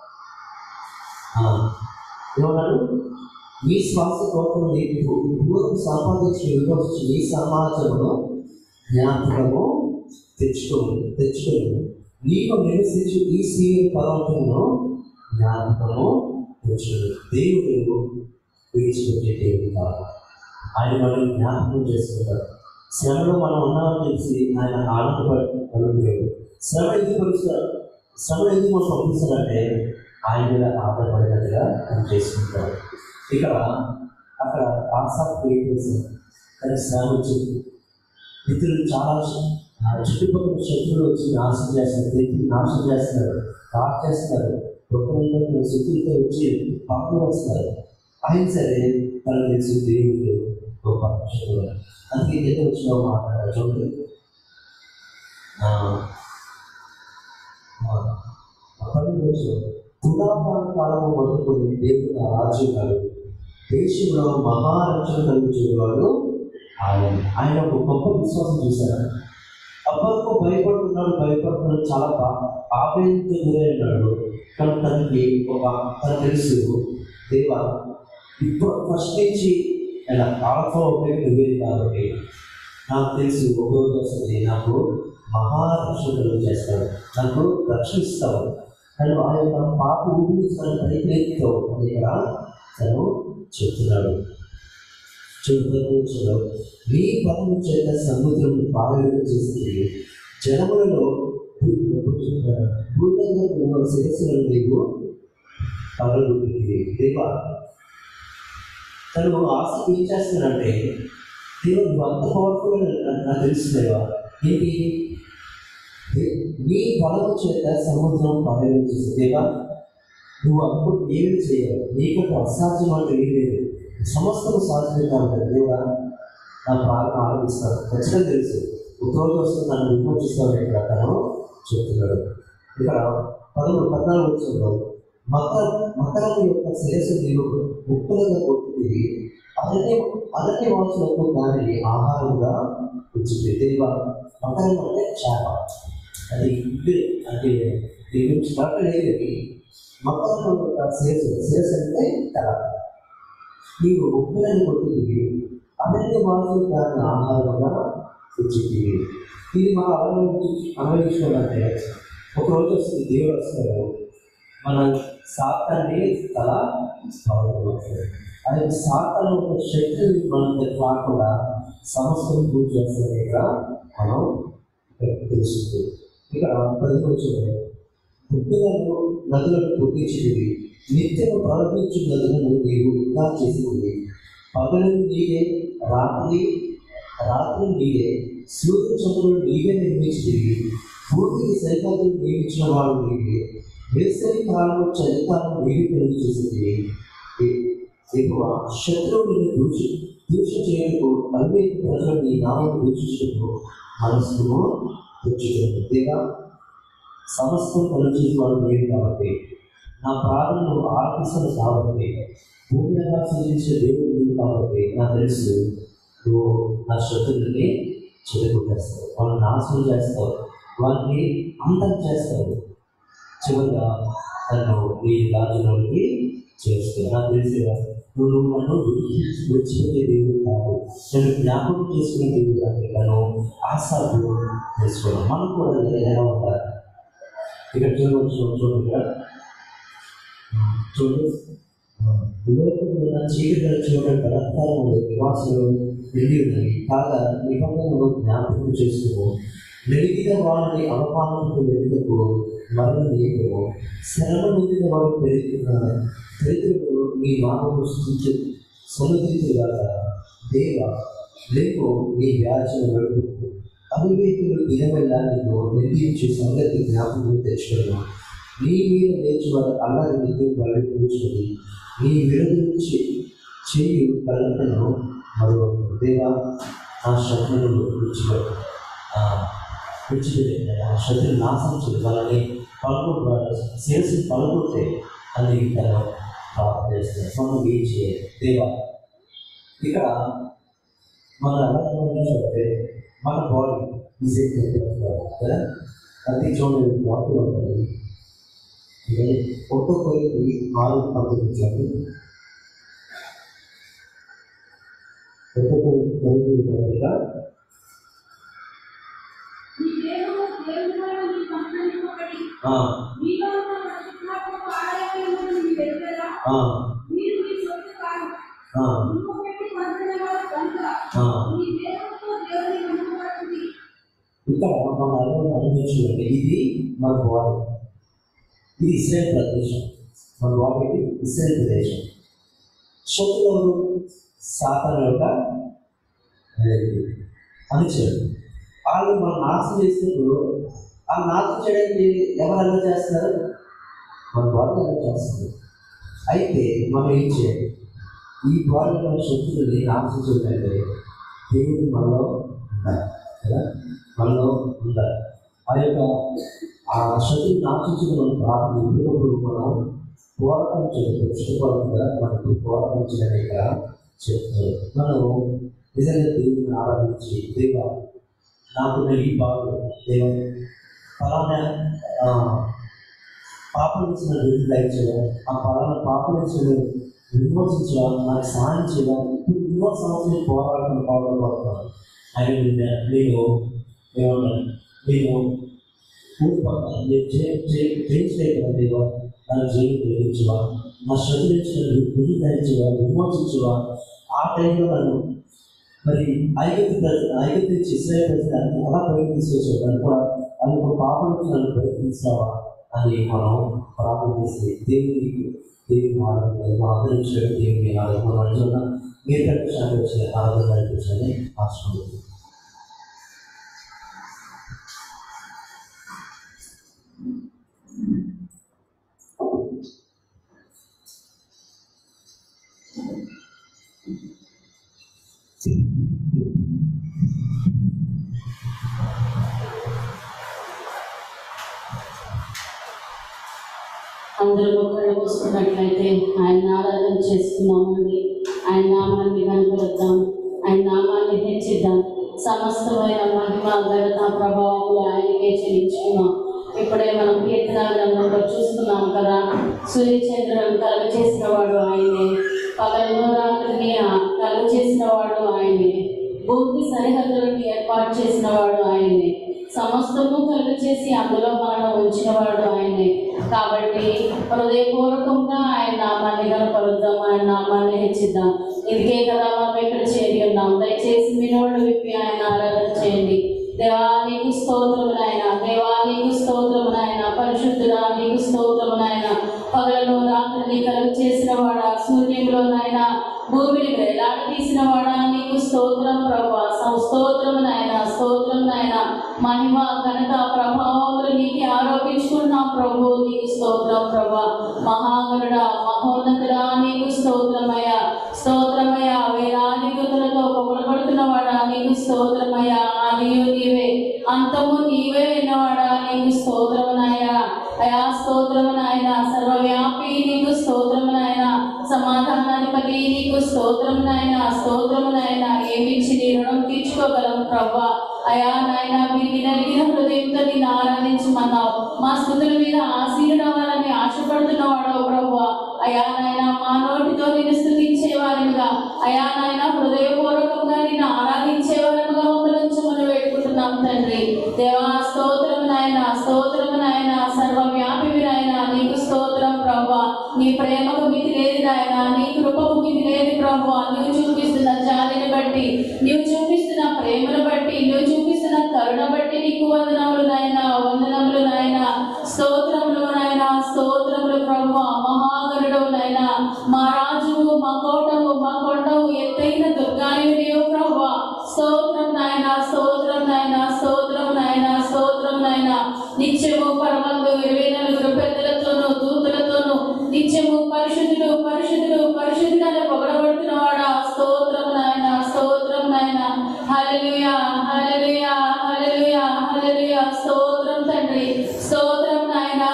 ఏమన్నాడు, మీ శ్వాస కోసం పూర్వం సంపాదించిన విమోచించి ఈ సమాజంలో జ్ఞాపకము తెచ్చుకోండి తెచ్చుకోండి నీకు నివసించు ఈ సీఎం పర్వతంలో జ్ఞాపకము తెచ్చుకోండి. దేవుడు విడిచిపెట్టే దేవుడు కాదు, ఆయన మనం జ్ఞాపకం చేసుకుంటాడు. శ్రమలో మనం ఉన్నామని తెలిసి ఆయన ఆనందపడు దేవుడు. శ్రమ ఎందుకు పంపిస్తాడు, శ్రమ ఎందుకు మనం పంపిస్తాడంటే ఆయన మీద ఆధారపడినట్టుగా మనం చేసుకుంటాడు. ఇక్కడ అక్కడ ఆసక్తి ఏం చేస్తారు, కానీ శ్రమ వచ్చింది, ఇతరులు చాలా చుట్టుపక్కల శత్రువులు వచ్చి నాశనం చేస్తారు, వ్యక్తిని నాశనం చేస్తున్నారు, కాట్ చేస్తున్నారు, గొప్ప శత్రులతో వచ్చి పాపం వస్తున్నారు. ఆయన సరే తనకు తెలిసి దేవుడు గొప్ప శత్రువు. అందుకే ఏదో వచ్చిన మాట్లాడారు చూడండి. పన్నెండు రోజులు పురాతన కాలము మొదలుకొని దేవుడు నా రాజ్యం కాదు, దేశంలో మహారక్షణ కలుగుచేవాడు ఆయన. ఆయన ఒక గొప్ప విశ్వాసం చూశారు. అప్పటికు భయపడుతున్నాడు, భయపడుతున్నాడు, చాలా ఆపేందుకు గురైనాడు. కానీ తనకి ఒక తన తెలుసు, దేవా ఇప్పుడు ఫస్ట్ నుంచి ఇలా ఆల్ఫా ఉపయోగం నువ్వేది కాబట్టి నాకు తెలుసు ఒక రోజు వస్తుంది, నాకు మహారక్షణ కలుగు చేస్తాడు, నాకు రక్షిస్తావు, తను ఆ యొక్క పాప ఊపిరి తన ప్రయత్నిస్తావు అని ఇక్కడ తను చెప్తున్నాడు. చెబుతూ నీ పదము చేత సముద్రం పాలన చేసింది, జనములలో భూతంగా శిరస్సులను నీవు పగలగొట్టింది. దేవా తను ఆసక్తి ఏం చేస్తున్నాడంటే, దేవుడు నువ్వు అంత పవర్ఫుల్ నాకు తెలుస్తుందేవా ఏంటి, నీ బలము చేత సముద్రం పాలన చేసింది. దేవా నువ్వు అప్పుడు ఏమి చేయాలి, నీకు అసాధ్యం అంటే ఏం లేదు, సమస్తము సాధ్యమే కాబట్టి దేవా నా ప్రాణం ఆలోచిస్తాను, ఖచ్చితంగా తెలుసు ఒకరోజు వస్తే నన్ను విమోచిస్తాను ఇక్కడ తను చెప్తున్నాడు. ఇక్కడ పదమూడు పద్నాలుగు వచ్చిన మకర మకరం యొక్క శిరస్సు నీవు ముక్కలుగా కొట్టి అదే అదే వాసులకు దానిని ఆహారంగా వచ్చింది. దేవా మకరం అంటే చేప, అది అంటే దీని నుంచి మాట్లాడేది. మకరం యొక్క శిరస్సు శిరస్సు అంటే తల, నీవు ముక్కలను కొట్టి అదే వాసులు దాన్ని ఆహారంగా వచ్చింది. ఇది మనం అలవాటు అన్వయించుకోవాలంటే ఒకరోజు వస్తుంది, దేవుడు వస్తారు, మన సాతాన్ని తల పగలగొడతాడు. అది సాతాను ఒక శక్తిని మనం రాకుండా సమస్యను పూజ చేస్తుంది. ఇక్కడ మనం తెలుస్తుంది. ఇక్కడ పదికొచ్చిన పుట్టులను నదులను పుట్టించింది, నిత్యము ప్రవర్తించు నదులను నీవు ఇంకా చేసింది. పగలు నీవే, రాత్రి రాత్రి నీవే, సూర్య చంద్రులు నీవే నిర్మించింది. పూర్తికి సరిహద్దులు నియమించిన వాడు నీవే, వేసవి కాలంలో చలికాలం నీవి కలుగు చేసింది. ఎక్కువ శత్రువులను దూషి దూషించేందుకు అవివేక ప్రజలు నీ నామం దూషించకు మనస్సును తెచ్చుకుంది. దేవా సమస్తం కలుగు వాడు నేను కాబట్టి, నా ప్రాణంలో ఆలకిస్తాను కాబట్టి, భూమి ఆకాశం చేసే దేవుడు నీవు కాబట్టి నాకు తెలుసు నువ్వు నా శత్రువుల్ని చెడగొట్టేస్తావు, వాళ్ళని నాశనం చేస్తావు, వాళ్ళని అంతం చేస్తావు, చివరిగా నన్ను నీ రాజులోకి చేస్తావు. నాకు తెలిసి నువ్వు నన్ను విడిచిపెట్టే దేవుడు కాదు, నేను జ్ఞాపకం చేసుకునే దేవుడు కానీ నన్ను ఆశాలు తెలుసుకోవడం. మనం కూడా ఎలా ఉంటారు ఇక్కడ చూడవచ్చు. చూడండి చూడు లోకంలో చీకటి చూడడం రక్తాలు నివాసులు వెళ్ళి ఉన్నాయి, కాగా నిబంధనలు జ్ఞాపకం చేసుకో, వెలిగిన వారిని అవమానంతో వెలుగుకు మరణ నీకు శ్రమ నొందిన వారు పెరుగుతున్న చరిత్రలో నీ నామము సృష్టించు సముద్రించగాక. దేవ లేకు నీ వ్యాజ్యం నడుపు, అవివేకులు దినమెల్లా నీకు నిర్దించే సంగతి జ్ఞాపకం తెచ్చుకున్నాను. నీ మీద లేచి వారు అల్లరి నిద్ర బలి కూర్చుని నీ విరోధించి చెయ్యి కలపను మరో. దేవా నా శత్రువులు విడిచిపెట్టు విడిచిపెట్టిన ఆ శత్రువు నాశనం చేయాలని పలుకు శిరస్సు పలుకుతే అది తన ప్రార్థన చేస్తారు. మనం ఏం చేయాలి? దేవా, ఇక్కడ మనం ఎలా గమనించాలంటే మన బాడీ ఈజ్ ఏ కదా, ప్రతి చోట బాడీ ఉంటుంది. ఒక్కొక్కరికి నాలుగు పంపించండి. ఒక్కొక్కరికి కొడుకుగా ఇక్కడ మన అలవాటు అనుభవించుకుంటే ఇది మన బాడీ, ఇది ఇస్రాయేల్ ప్రదేశం. మన బాడీకి ఇస్రాయేల్ ప్రదేశం. శత్రువు సాతాను యొక్క అనుచరుడు. వాళ్ళు మనం నాశనం చేసినప్పుడు ఆ నాశనం చేయడానికి ఎవరు ఎలా చేస్తారు? మన బాడీ ఎలా చేస్తారు. అయితే మనం ఏం చేయాలి? ఈ బాడీలో శత్రువుని నాశనం చేయాలంటే దేవుడు మనలో ఉండాలి కదా, మనలో ఉండాలి. ఆ యొక్క ఆ శత్రువుని నాశించిన మనం ప్రార్థన ఎప్పటికప్పుడు మనం పోరాటం చేయడం ఇష్టపడడం కదా, మనకు పోరాటం చేయడానికి ఇక్కడ చెప్తారు. మనం నిజంగా దేవుడిని ఆరాధించి దేవ నాకున్న ఈ బాధలు దేవ ఫలానా పాపం ఇచ్చిన దేవుడు దయచేయడం, ఆ ఫలానా పాపం ఇచ్చిన విమోచించడం, నాకు సహాయం చేయడం. ఇప్పుడు ఎన్నో సంవత్సరాలు పోరాటం పాల్గొడుతున్నాను. ఆయన నేను ఏమన్నాను, నేను కూలిపోతాను, నేను జయించలేకపోతే దేవా నన్ను జైలు గ్రహించవా, నా శ్రద్ధ ఇచ్చిన విధి ధరించవా, విమోచించవా. ఆ టైంలో నన్ను మరి ఐగతి ఐగతి నుంచి ఇస్రాయేల్ ప్రజలు అలా బయటకు తీసుకొచ్చారు. నన్ను కూడా అది ఒక పాపం నుంచి నన్ను బయటకు తీసుకురావా అని మనం ప్రార్థన చేసి దేవుని దేవుని ఆరాధన మా అందరి విషయం దేవుని ఆరాధన మన మధ్య మీరు ప్రత్యక్షాన్ని వచ్చే ఆరాధన నడిపించాలని ఆశిస్తున్నాను. అందరూ కళ్ళు మూసుకున్నట్లయితే ఆయన ఆరాధన చేసుకున్నామండి. ఆయన నామాన్ని కనపరుద్దాం, ఆయన నామాన్ని హెచ్చిద్దాం. సమస్తమైన మహిమ ఘనత ప్రభావములు ఆయనకే చెల్లించుకున్నాం. ఇప్పుడే మనం కీర్తన గ్రంథంలో చూస్తున్నాం కదా, సూర్యచంద్రులను కలుగ చేసిన వాడు ఆయనే, పగలను రాత్రిని కలుగ చేసిన వాడు ఆయనే, భూమి సరిహద్దులను ఏర్పాటు చేసిన వాడు ఆయనే, సమస్తము కలుగ చేసి అందులో మనం ఉంచిన వాడు ఆయనే. కాబట్టి హృదయపూర్వకంగా ఆయన నామాన్ని కనపరుద్దాం, ఆయన నామాన్ని హెచ్చిద్దాం. ఇదికే కదా మనం ఇక్కడ చేరి ఉన్నాం. దయచేసి మీ నోళ్ళు విప్పి ఆయన ఆరాధన చేయండి. దేవా నీకు స్తోత్రము నాయన, దేవా నీకు స్తోత్రము నాయన, పరిశుద్ధుడా నీకు స్తోత్రము నాయన. పగలను రాత్రిని కలుగు చేసిన వాడా, సూర్యంలో నాయన భూమిని వేలాడ తీసిన వాడా నీకు స్తోత్రం ప్రభా, స్తోత్రము నాయన, స్తోత్రం నాయన. మహిమ ఘనత ప్రభావములు నీకు ఆరోపించుకున్నాం ప్రభు, నీకు స్తోత్రం ప్రభా. మహాగరుడ మహోన్నతుడా నీకు స్తోత్రమయ్య, స్తోత్రమయ్య. వేలాది గుతులతో పొగడబడుతున్న వాడా నీకు స్తోత్రమయ్య. ఆదియు నీవే, అంతము నీవే విన్నవాడా నీకు స్తోత్రము నాయన. అయా స్తోత్రము నాయన, సర్వవ్యాపి నీకు స్తోత్రము నాయన, సమాధానాధిపతి నీకు స్తోత్రము నాయన, స్తోత్రము నాయన. ఏమిచ్చి నీ రుణం తీర్చుకోగలం ప్రభా. అయా నాయన మీరు నలిగిన హృదయంతో నిన్ను ఆరాధించమన్నావు. మా స్థుతుల మీద ఆశీర్వాదాలని ఆశపడుతున్నవాడో ప్రభా. అయా నాయన మా నోటితో నిన్ను స్తుతించే వారిగా, అయా నాయన హృదయపూర్వకంగా నిన్ను ఆరాధించే వారిగా మమ్మల్ని వేడుకుంటున్నాం తండ్రి. దేవా స్తోత్రము నాయన, స్తోత్రము నాయన, సర్వవ్యాపి నాయన నీకు స్తోత్రం ప్రభా. నీ ప్రేమకు మితి లేదు నాయన, నీ కృపకు మితి లేదు ప్రభా. నువ్వు చూపిస్తున్న జాలిని బట్టి, నువ్వు చూపిస్తున్న ప్రేమను బట్టి, నువ్వు చూపిస్తున్న కరుణ బట్టి నీకు వందనములు నాయన, వందనములు నాయన. స్తోత్రములు నాయన, స్తోత్రములు ప్రభా. మహాగరుడవు నాయన, మా రాజువు, మా కోటవు, మా కొండవు, ఎత్తైన దుర్గానివి నీవు ప్రభా. స్తోత్రం నాయన, స్తోత్రం నాయన, స్తోత్రం నాయన, స్తోత్రం నాయన. నిత్యము పరమందు ఇరవై నలుగురు పెద్దలతోనూ దూతలతోనూ నిత్యము పరిశుద్ధుడు పరిశుద్ధుడు పరిశుద్ధుడు పొగడబడుతున్న వాడా. స్తోత్రం నాయన, స్తోత్రం నాయన. హల్లెలూయా, హల్లెలూయా, హల్లెలూయా, హల్లెలూయా. స్తోత్రం తండ్రి, స్తోత్రం నాయన,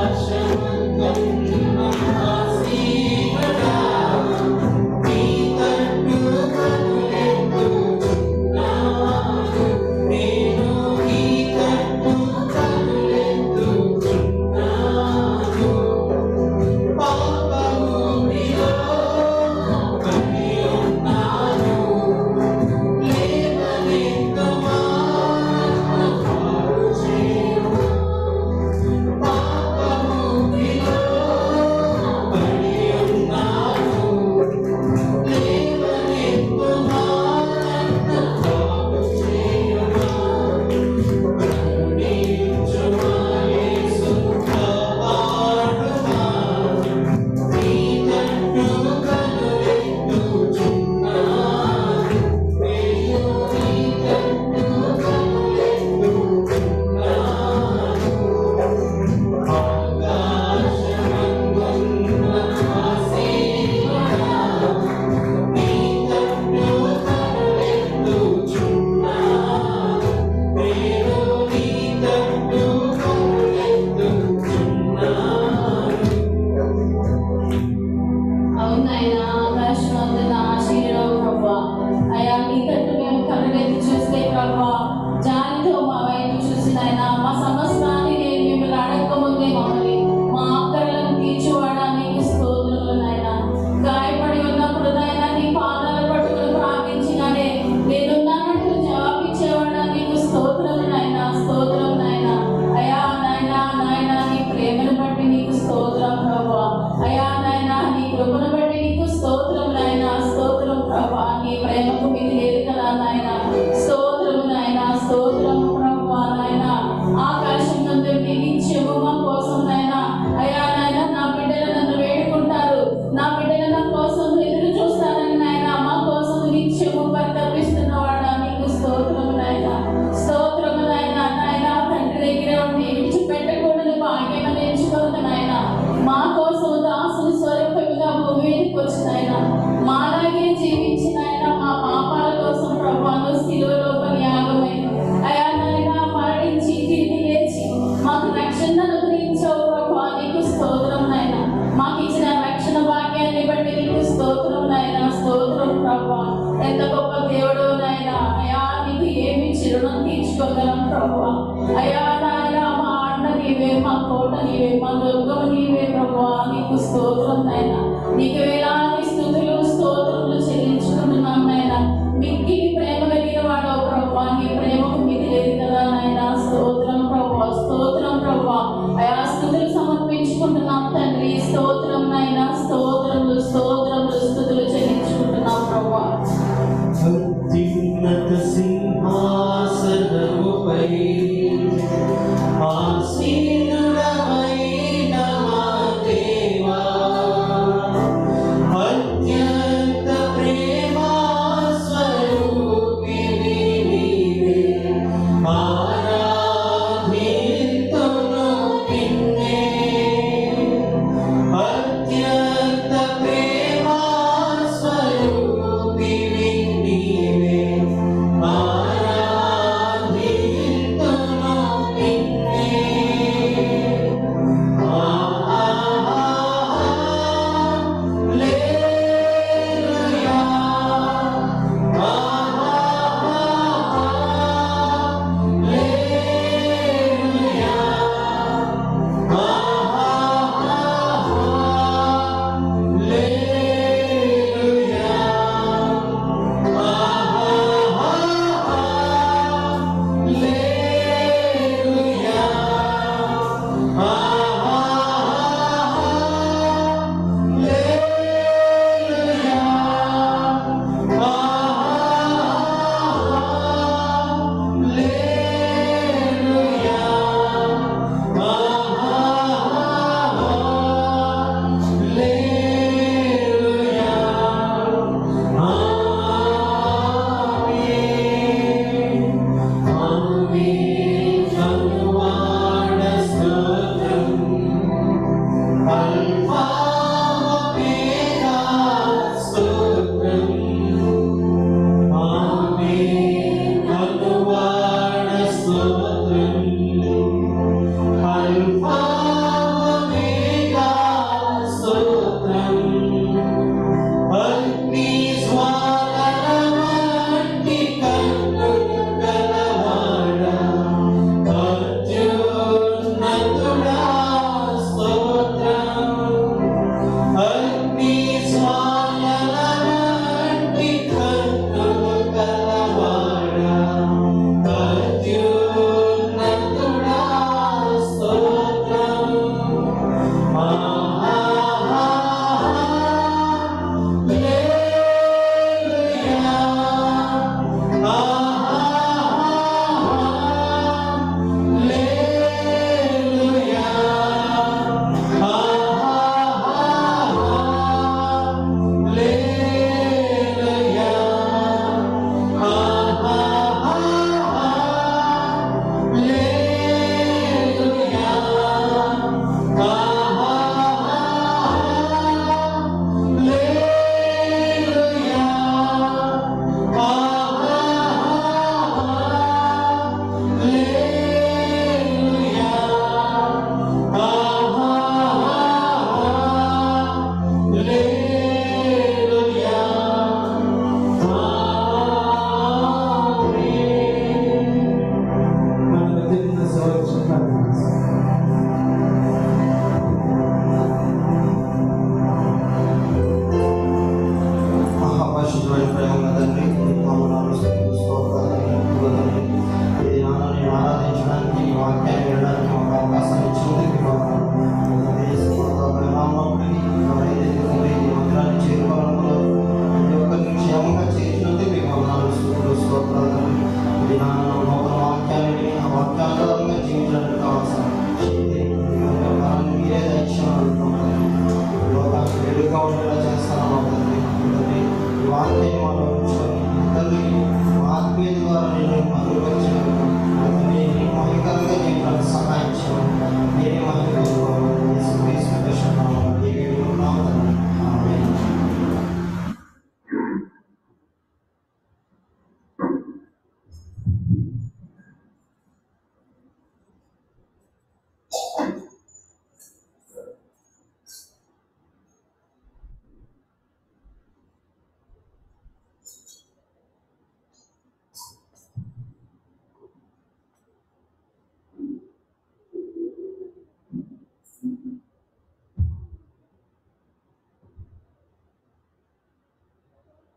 ఆసీనుడవైన మా దేవా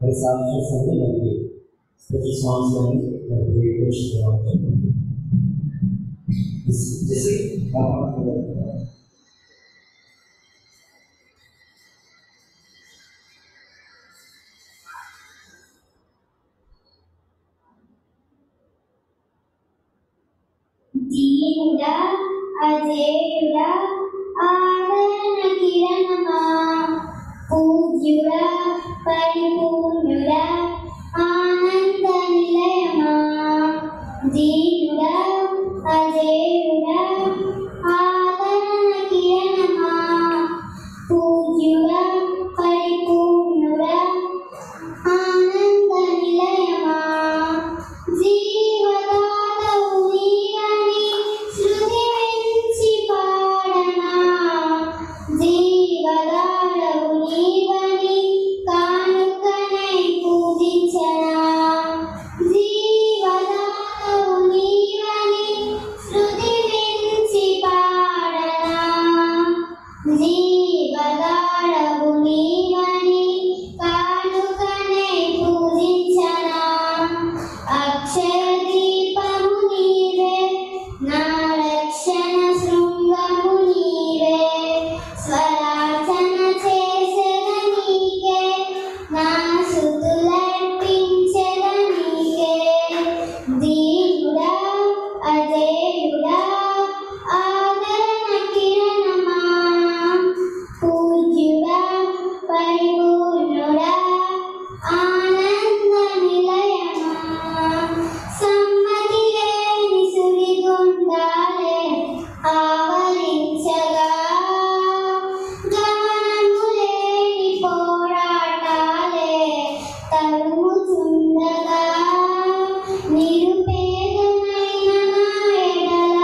మరి సాక్షాత్స్ అని మనకి స్పెషల్ సాంగ్స్ అని మనకి రిక్వెస్ట్ జెసి దీనుడా అజేయుడా ఆదరణ కిరణమా పూజ్యుడా పరిపూర్ణుడా ఆనంద నిలయమా దీనుడా అజేయుడా ఆదరణ కిరణమా పూజ్యుడా పరిపూర్ణుడా ఆనంద నిలయమా జీవదాతవు నీవని శృతి మించి పాడనా జీవదాతవు నీవని కానుకనై పూజించనా జీవదాతవు నీవని శృతి మించి పాడనా జీవదాతవు నీవని కానుకనై పూజించనా అక్షర దీపము నీవే నా రక్షణ శృంగము నీవే స్వరాచన చేసెద నీకే నా స్తుతులర్పించెద నీకే దీనుడా అజేయుడా ఆదరణ కిరణమా పూజ్యుడా పరిపూర్ణుడా ఆనంద నిలయమా సమ్మతి లేని సుడిగుండాలే ఆవరించగా గమనము లేని పోరాటాలే తరుముచుండగా నిరుపేదనైన నా ఎడల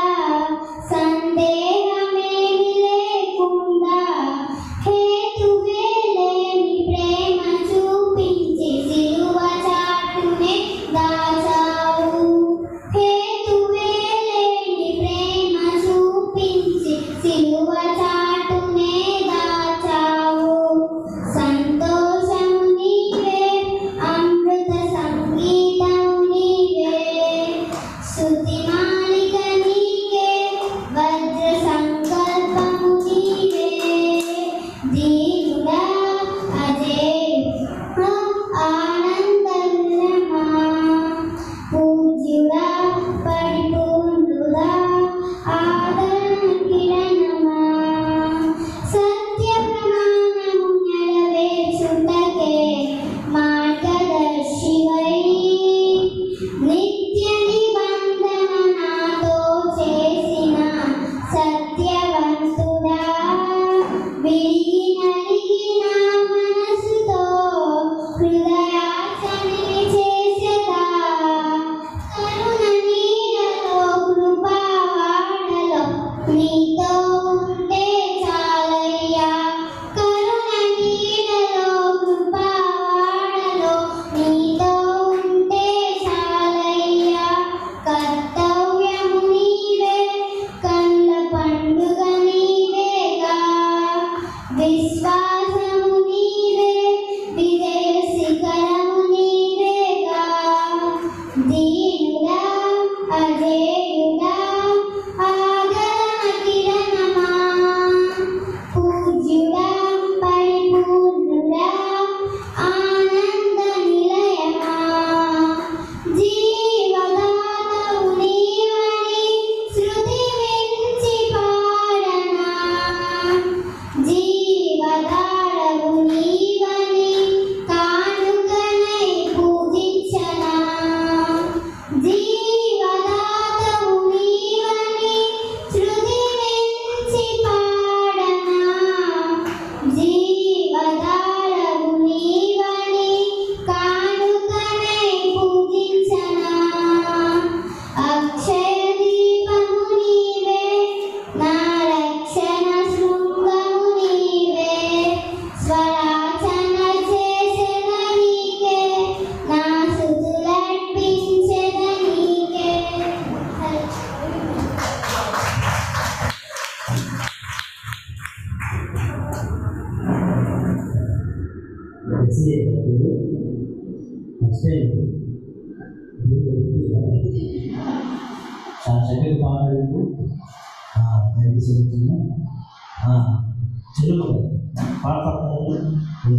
సందేహమేమి లేకుండా హేతువే లేని ప్రేమ చూపించి సిలువ చాటునే దాచావు హేతువే లేని ప్రేమ చూపించి సిలువ చాటునే దాచావు సంతోషము నీవే అమృత సంగీతము నీవే స్తుతి మాలిక నీకే వజ్ర సంకల్పము నీవే దీనుడా అజేయుడా ఆనందమా పూజ్యుడా పరిపూర్ణుడా ఆదరణ కిరణమా సత్య ప్రమాణము నెరవేర్చుటకే మార్గదర్శివై నిత్య నిబంధన నాతో చేసిన సత్యవంతుడా విరిగి నలిగిన మనసుతో హృదయాచని చేసెదా కరుణ నీడలో కృపావాడలో నీతో ఉంటే చాలయ్యా కరుణ నీడలో కృపావాడలో నీతో ఉంటే చాలయ్యా కర్తవ్యము నీవే కళ్ళ పండుగ నీవేగా విశ్వాసము నీవే విజయ శిఖరము నీవేగా దీనుడా అజేయుడా ఆదరణ కిరణమా పూజ్యుడా పరిపూర్ణుడా ఆనంద నిలయమా జీవదాతవు నీవని శృతి మించి పాడనా జీవదాతవు నీవని కానుకనై పూజించనా జీవదాతవు నీవని శృతి మించి పాడనా జీవదాతవు నీవని కానుకనై పూజించనా అక్షయ దీపము నీవే నా రక్షణ శృంగము నీవే స్వరాచన చేసెద నీకే నా స్తుతులర్పించెద నీకే జెసి మర్చిపోయింది చాలా చక్కగా పాడాడు. Thank you so much. చిన్న పాట పాడతారు.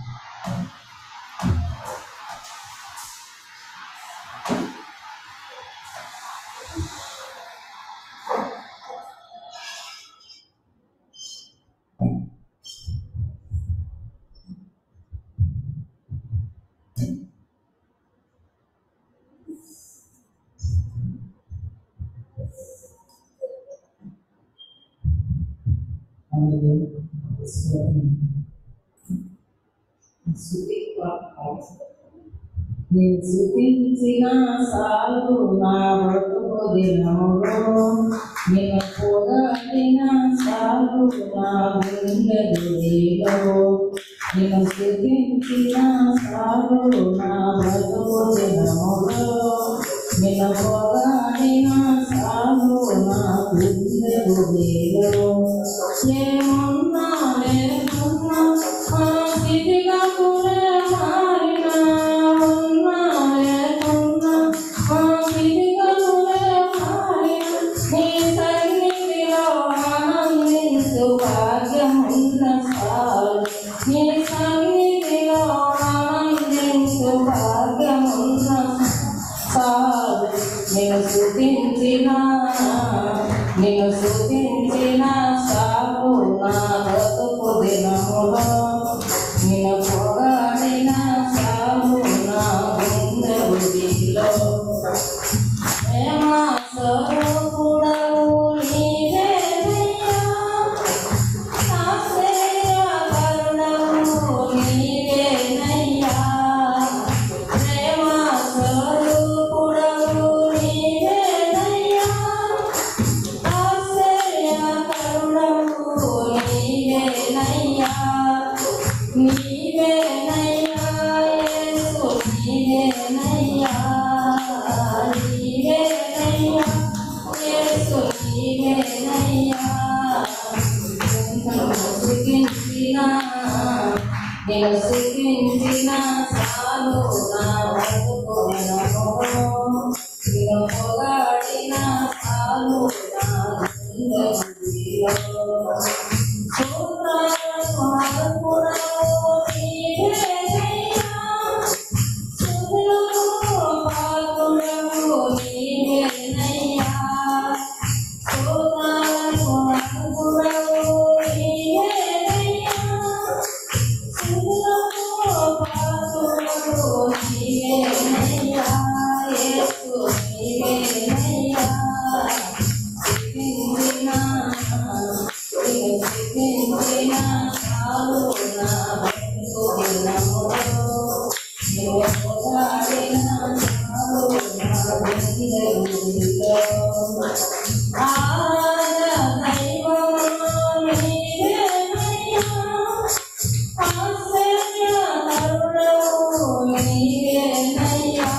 నేను స్తుతించిన సాలు నా బ్రతుకు దినములో, నిన్ను పొగడిన సాలు నా గుండె గుడిలో. నిన్ను స్తుతించిన సాలు నా బ్రతుకు దినములో, నిన్ను పొగడిన సాలు నా గుండె గుడిలో. ఏమున్నా లేకున్నా ఆ స్థితిగా కూడా మారినా, ఉన్నా లేకున్నా ఆ స్థితిగా కూడా మారినా, నీ సన్నిధిలో ఆనందించు భాగ్యమున్న సాలు. నీ సన్నిధిలో ఆనందించు భాగ్యమున్న సాలు. నేను స్తుతించిన నిన్ను స్తుతించిన సాలు నా బ్రతుకు దినములో, నిన్ను పొగడిన సాలు నా గుండె గుడిలో. ప్రేమ స్వరూపుడవు నీవేనయ్యా, ఆశ్చర్యకరుడవు నీవేనయ్యా. ప్రేమ స్వరూపుడవు నీవేనయ్యా, ఆశ్చర్యకరుడవు నీవేనయ్యా. నీవేనయ్యా యేసు, నీవేనయ్యా, నీవేనయ్యా యేసు, నీవేనయ్యా. సుఖించిన నేను సుఖించిన సాలు నా బ్రతుకు దినములో, నిన్ను పొగడిన సాలు నా గుండె గుడిలో. స్తోత్రాలకు అర్పణము నీవేనయ్యా, స్తుతులకు పాత్రుడవు నీవేనయ్యా. స్తోత్రాలకు అర్పణము నీవేనయ్యా, స్తుతులకు పాత్రుడవు నీవేనయ్యా. యేసు నీవేనయ్యా. స్తుతించిన నిన్ను స్తుతించిన సాలు నా బ్రతుకు దినములో, నిన్ను పొగడిన సాలు నా గుండె గుడిలో. ఆరాధ దైవము నీవేనయ్యా, ఆశ్చర్యకరుడవు నీవేనయ్యా.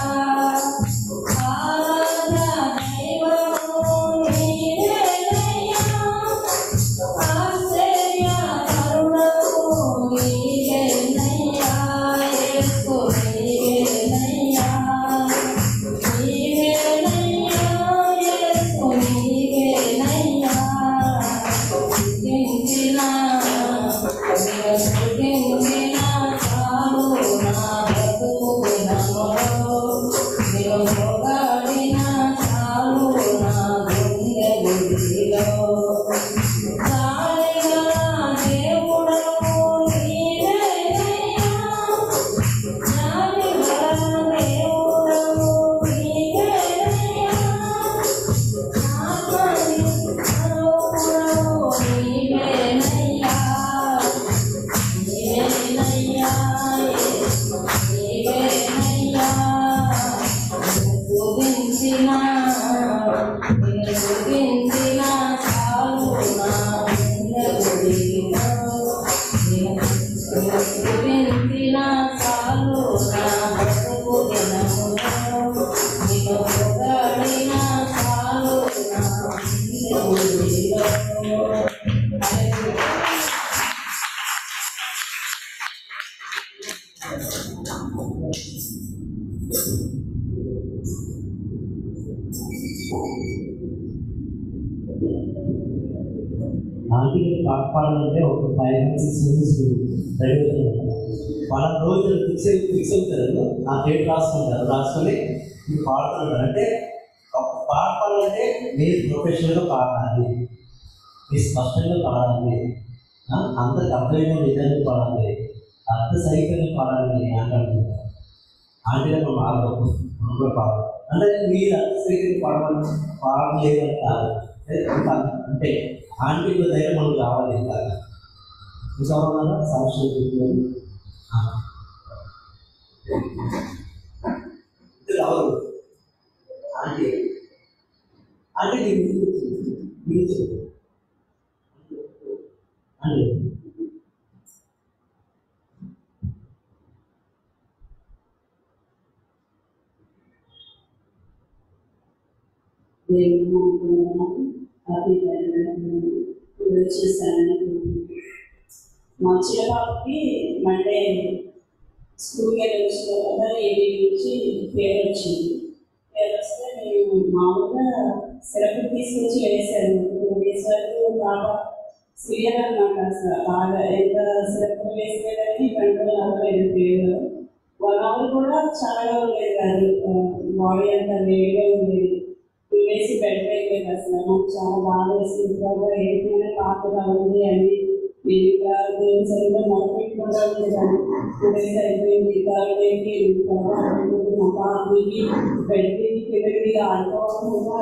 ఆరాధ దైవము నీవేనయ్యా, ఆశ్చర్యకరుడవు నీవేనయ్యా. యేసు నీవేనయ్యా, నీవేనయ్యా యేసు, నీవేనయ్యా. స్తుతించిన నిన్ను స్తుతించిన సాలు నా బ్రతుకు దినములో, నిన్ను పొగడిన సాలు నా గుండె గుడిలో. జాలిగల దేవుడవు నీవేనయ్యా, జాలిగల దేవుడవు నీవేనయ్యా. ఆత్మస్వరూపుడవు నీవేనయ్యా, ఆంటీకి పాట పాడాలంటే ఒక five months six months ready అవుతున్నారు. వాళ్ళ రోజులు ఫిక్స్ ఫిక్స్ అవుతారు, ఆ డేట్ రాసుకుంటారు, రాసుకొని మీరు పాడుతుంటారు. అంటే ఒక పాట పాడాలంటే మీరు ప్రొఫెషనల్గా పాడాలి, మీరు స్పష్టంగా పాడాలి, అందరికి అర్థమైన విధంగా పాడాలి, అర్థ సహితంగా పాడాలని అంటున్నారు. ఆంటీలో పాడదు, మనం కూడా పాడదు. అంటే మీరు అర్థ సహితంగా పాడాలని పాడలేదని కాదు, అంటే ఆంటీలో ధైర్యం మనకు కావాలి కాదు. ఇంకా ఉన్నారా సాక్షి రావు ఆంటీ ఆంటీ అంటే మా చిన్నపాపకి మండే స్కూల్కి వెళ్ళి వచ్చిన తర్వాత ఏబీ నుంచి పేరు వచ్చింది. పేరు వస్తే మేము మామూలుగా సిరప్ తీసుకొచ్చి వేసాను. టూ డేస్ వరకు బాగా సివియర్ అనమాట. అసలు బాగా ఎంత సిరప్ వేసేదని కంట్రోల్ అవ్వలేదు. పేరు వన్ అవర్ కూడా చాలా ఉండేది కాదు, బాడీ అంతా వేడిగా ఉండేది. టూ డేస్ బెడ్ అయిపోయింది. అసలు నాకు చాలా బాగా వేసింది. ఏంటంటే పాపగా ఉంది అని నేను ఇంకా దేవుని సరిగ్గా మొదలుపెట్టుకుంటా ఉండేదాన్ని. టూ డేస్ అయిపోయింది. థర్డ్ డేకి మా పాపకి బెడ్కి కిందకి ఆడుకోవకుండా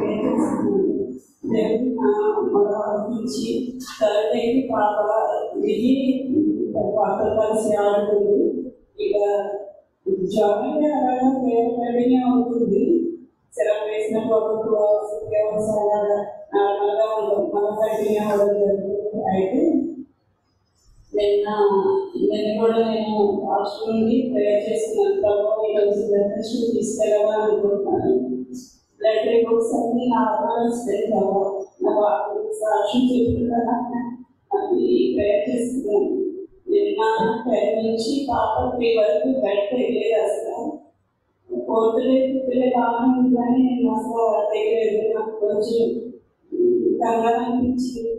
దేవుడు మొదలుపించి థర్డ్ డేకి పాప దిగి పాత్ర కలిసి ఆడుతుంది. ఇక జాయిన్ అలాగా పేరు రెడీగా ఉంటుంది. సిరప్ వేసినప్పుడు ఒక టూ అవర్స్ త్రీ అవర్స్ అలాగా నార్మల్గా ఉంటుంది, మళ్ళీ కంటిన్యూ అవ్వడం జరుగుతుంది. అయితే నిన్న నిన్న కూడా నేను లాస్ట్ నుండి ప్రేయర్ చేస్తున్నాను. ప్రభావం ఈరోజు బ్లడ్ టెస్ట్ తీసుకెళ్ళవా అనుకుంటున్నాను. బ్లడ్ రిపోర్ట్స్ అన్ని నార్మల్ వస్తాయి కదా, నా బాబు సాక్షి చెప్తున్నాను అది ప్రేయర్ చేస్తున్నాను. నిన్న టెన్ నుంచి పాప త్రీ వరకు బెడ్ తెలియదు. అసలు ఫోర్త్ డే ఫిఫ్త్ డే బాగా ఉంది కానీ నేను అసలు తెలియలేదు. నాకు కొంచెం కంగారు అనిపించింది.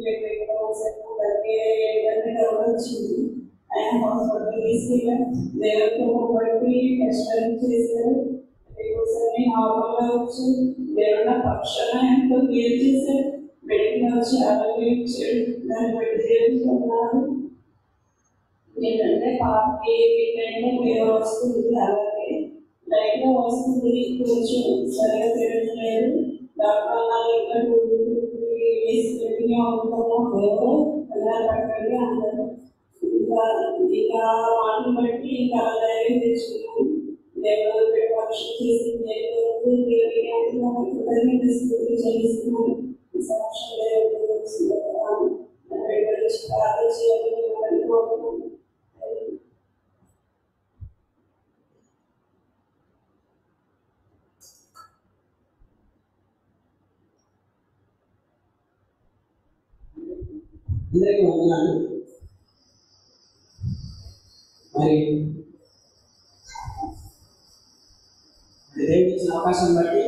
వచ్చింది ఆయన హాస్పిటల్ తీసుకెళ్ళాను. దేవుడితో బట్టి టెస్ట్ చేశారు. రిపోర్ట్స్ అన్ని నార్మల్గా వచ్చి దేవుడు పక్షాన ఎంతో కేర్ చేశారు. బెడ్కి వచ్చి అలాగే ఇచ్చాడు. దాన్ని బట్టి దేవుడుతున్నారు. ఏంటంటే పాపకి వీకెండ్లో పేరు వస్తుంది, అలాగే లైట్గా వస్తుంది, కొంచెం సరిగా తిరగలేదు. డాక్టర్ అన్నారు ఇంకా టూ డేస్ పెట్టిగా ఉంటామో ఎవరో కంగారు పట్టండి అందరూ. ఇంకా ఇంకా మాటలు బట్టి ఇంకా ధైర్యం తెచ్చుకున్నాను. దేవుడు పరీక్ష చేసి చెల్లిస్తున్నాను. సాక్షి ప్రార్థన చేయాలని కోరుతున్నాను. అందరికీ వందనాలు. మరి దేవుడు ఇచ్చిన అవకాశం బట్టి,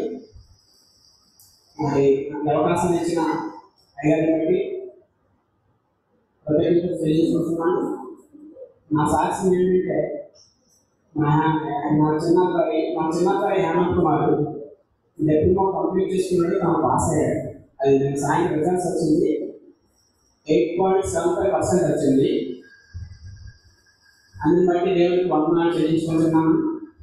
మరి నాకు అవకాశం ఇచ్చిన అయ్యారిని బట్టి కృతజ్ఞతలు తెలియజేస్తున్నాను. నా సాక్ష్యం ఏంటంటే మా మా చిన్నబ్బాయి మా చిన్నబ్బాయి హేమంత్ కుమార్ డిప్లొమా కంప్లీట్ చేసుకున్నాడు, తను పాస్ అయ్యాడు. అది నేను సాయంత్రం రిజల్ట్స్ వచ్చింది, eight point seven five percent వచ్చింది. అందుని బట్టి దేవుడికి వందనాలు చెల్లించుకుంటున్నాను.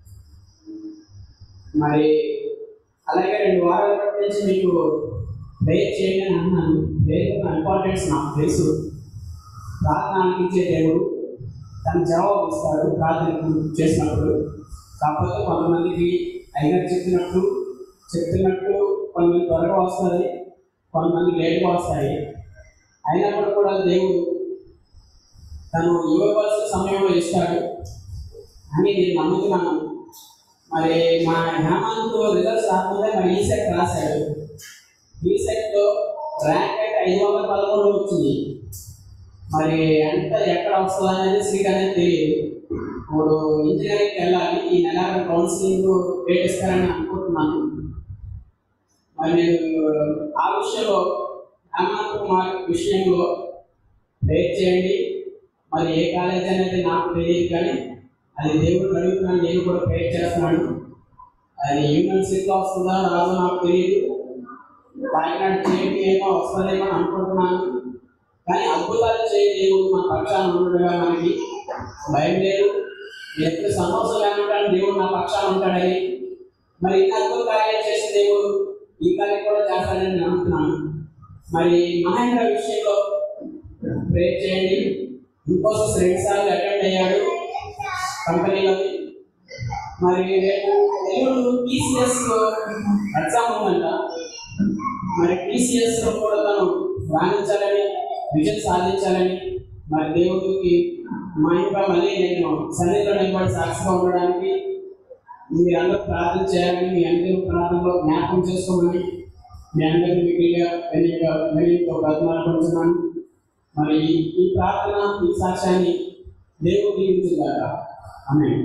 మరి అలాగే రెండు వారాల బట్టి నుంచి మీకు ప్రేయర్ చేయండి అని అన్నాను. ప్రేయర్ యొక్క ఇంపార్టెన్స్ నాకు తెలుసు. ప్రార్థన ఆలకించే దేవుడు తను జవాబు ఇస్తాడు ప్రార్థన చేసినప్పుడు. కాకపోతే కొంతమందికి అయినా చెప్పినట్టు చెప్తున్నట్టు కొంతమంది త్వరగా వస్తుంది, కొంతమంది లేట్గా వస్తాయి. అయినప్పుడు కూడా దేవుడు తను ఇవ్వవలసిన సమయంలో ఇస్తాడు అని నేను నమ్ముతున్నాను. మరి మా హేమంత్ రిజల్ట్స్ రాకపోతే మరి ఈ సెట్ రాశాడు. ఈ సెట్లో ర్యాంక్ అయితే ఐదు వందల పదకొండు వచ్చింది. మరి ఎంత ఎక్కడ వస్తుంది అనేది సీట్ అనేది తెలియదు. ఇప్పుడు ఇంజనీరింగ్కి వెళ్ళాలి. ఈ నెల కౌన్సిలింగ్ డేట్ ఇస్తారని అనుకుంటున్నాను. మరి నేను ఆ విషయంలో అనంత్ కుమార్ విషయంలో ప్రేర్ చేయండి. మరి ఏ కాలేజ్ అనేది నాకు తెలియదు, కానీ అది దేవుడు అడుగుతున్నాను, నేను కూడా ప్రేర్ చేస్తున్నాను. అది యూనివర్సిటీలో వస్తుందా రాదో నాకు తెలియదు, కాకినాడ చేయండి ఏమో వస్తుందేమో అని అనుకుంటున్నాను. కానీ అద్భుతాలు చేయ దేవుడు మన పక్షాన ఉండగా మనకి భయం లేదు. ఎప్పుడు సంతోషంగా ఉంటాడు, దేవుడు నా పక్షాన ఉంటాడని. మరి ఇన్ని అద్భుత కార్యాలు చేసే దేవుడు ఈ కార్యం కూడా చేస్తాడని నేను నమ్ముతున్నాను. మరి మహేంద్ర విషయంలో ప్రేర్ చేయండి. ఇంకోసం రెండు సార్లు అటెండ్ అయ్యాడు కంపెనీలో. మరి రేపు ఎల్లుండి టీసీఎస్ ఎగ్జామ్ ఉందంట. మరి టీసీఎస్ లో కూడా తను రాణించాలని, విజయం సాధించాలని, మరి దేవుడికి మా ఇంట్లో మళ్ళీ నేను సన్నిధిలో నిలబడి సాక్షిగా ఉండడానికి మీరందరూ ప్రార్థన చేయాలని, మీ అందరూ ప్రార్థనలో జ్ఞాపకం చేసుకోమని మీ అందరినీ మిగిలిగా వెనక వెనకతో బ్రతమాడుకుంటున్నాను. మరి ఈ ప్రార్థన, ఈ సాక్ష్యాన్ని దేవుడు దీవించుగాక. ఆమేన్.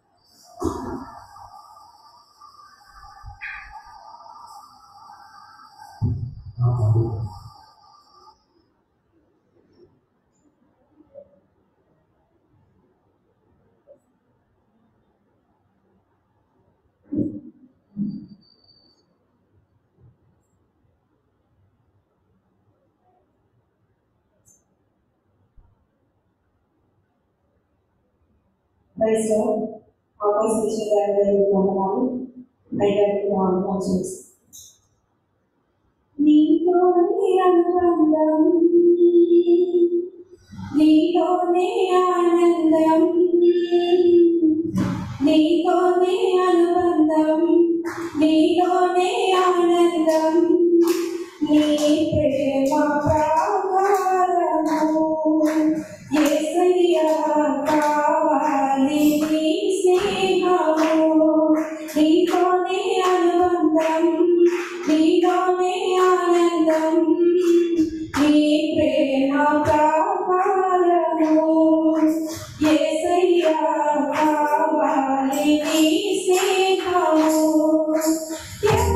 Praise Lord. Always teaching that way with one another. I get it on conscience. నీలోనే అనుబంధం, నీలోనే ఆనందం, నీలోనే అనుబంధం, నీలోనే ఆనందం, నీ ప్రేమ ప్రాకారము యేసయ్యా కావాలి, నీ స్నేహము, నీలోనే అనుబంధం, నీలోనే ఆనందం, నీ ప్రేమ ప్రాకారము యేసయ్యా కావాలి, నీ స్నేహము.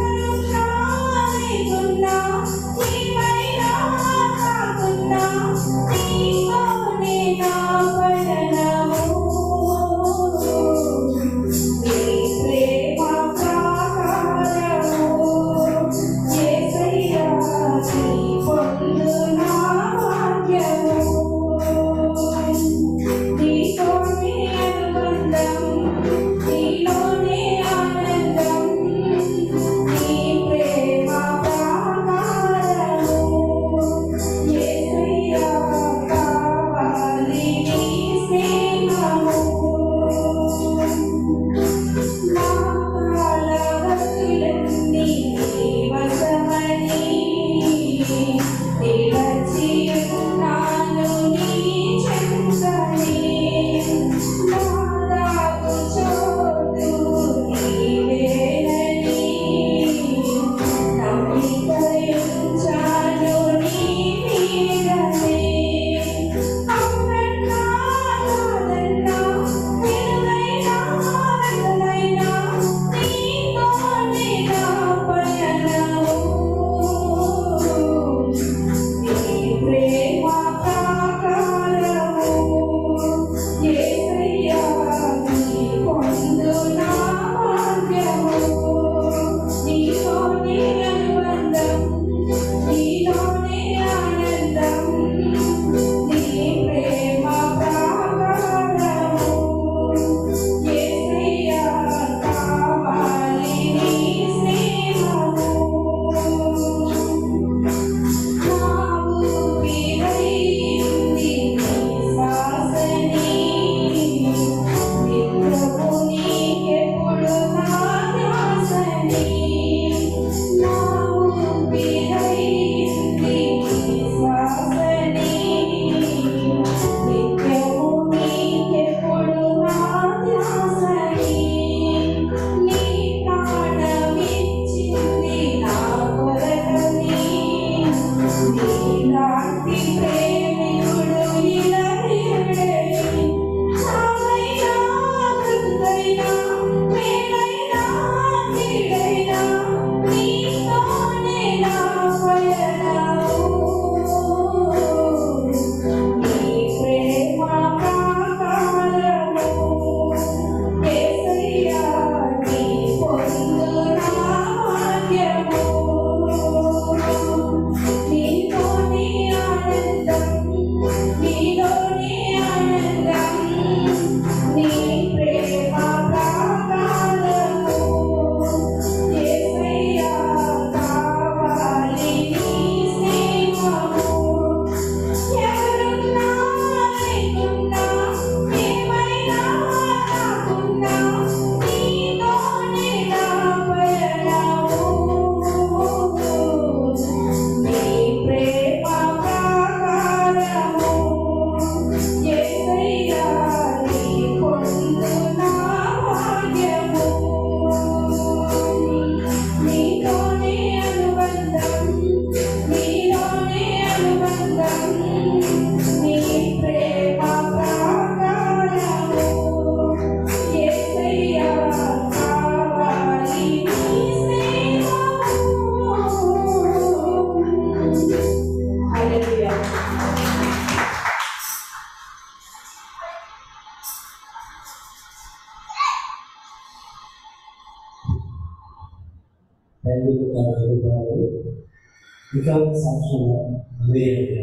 బైబిల్ చాలా చదువుతున్నారు. ఇంకా సాక్ష్యం వేయండి.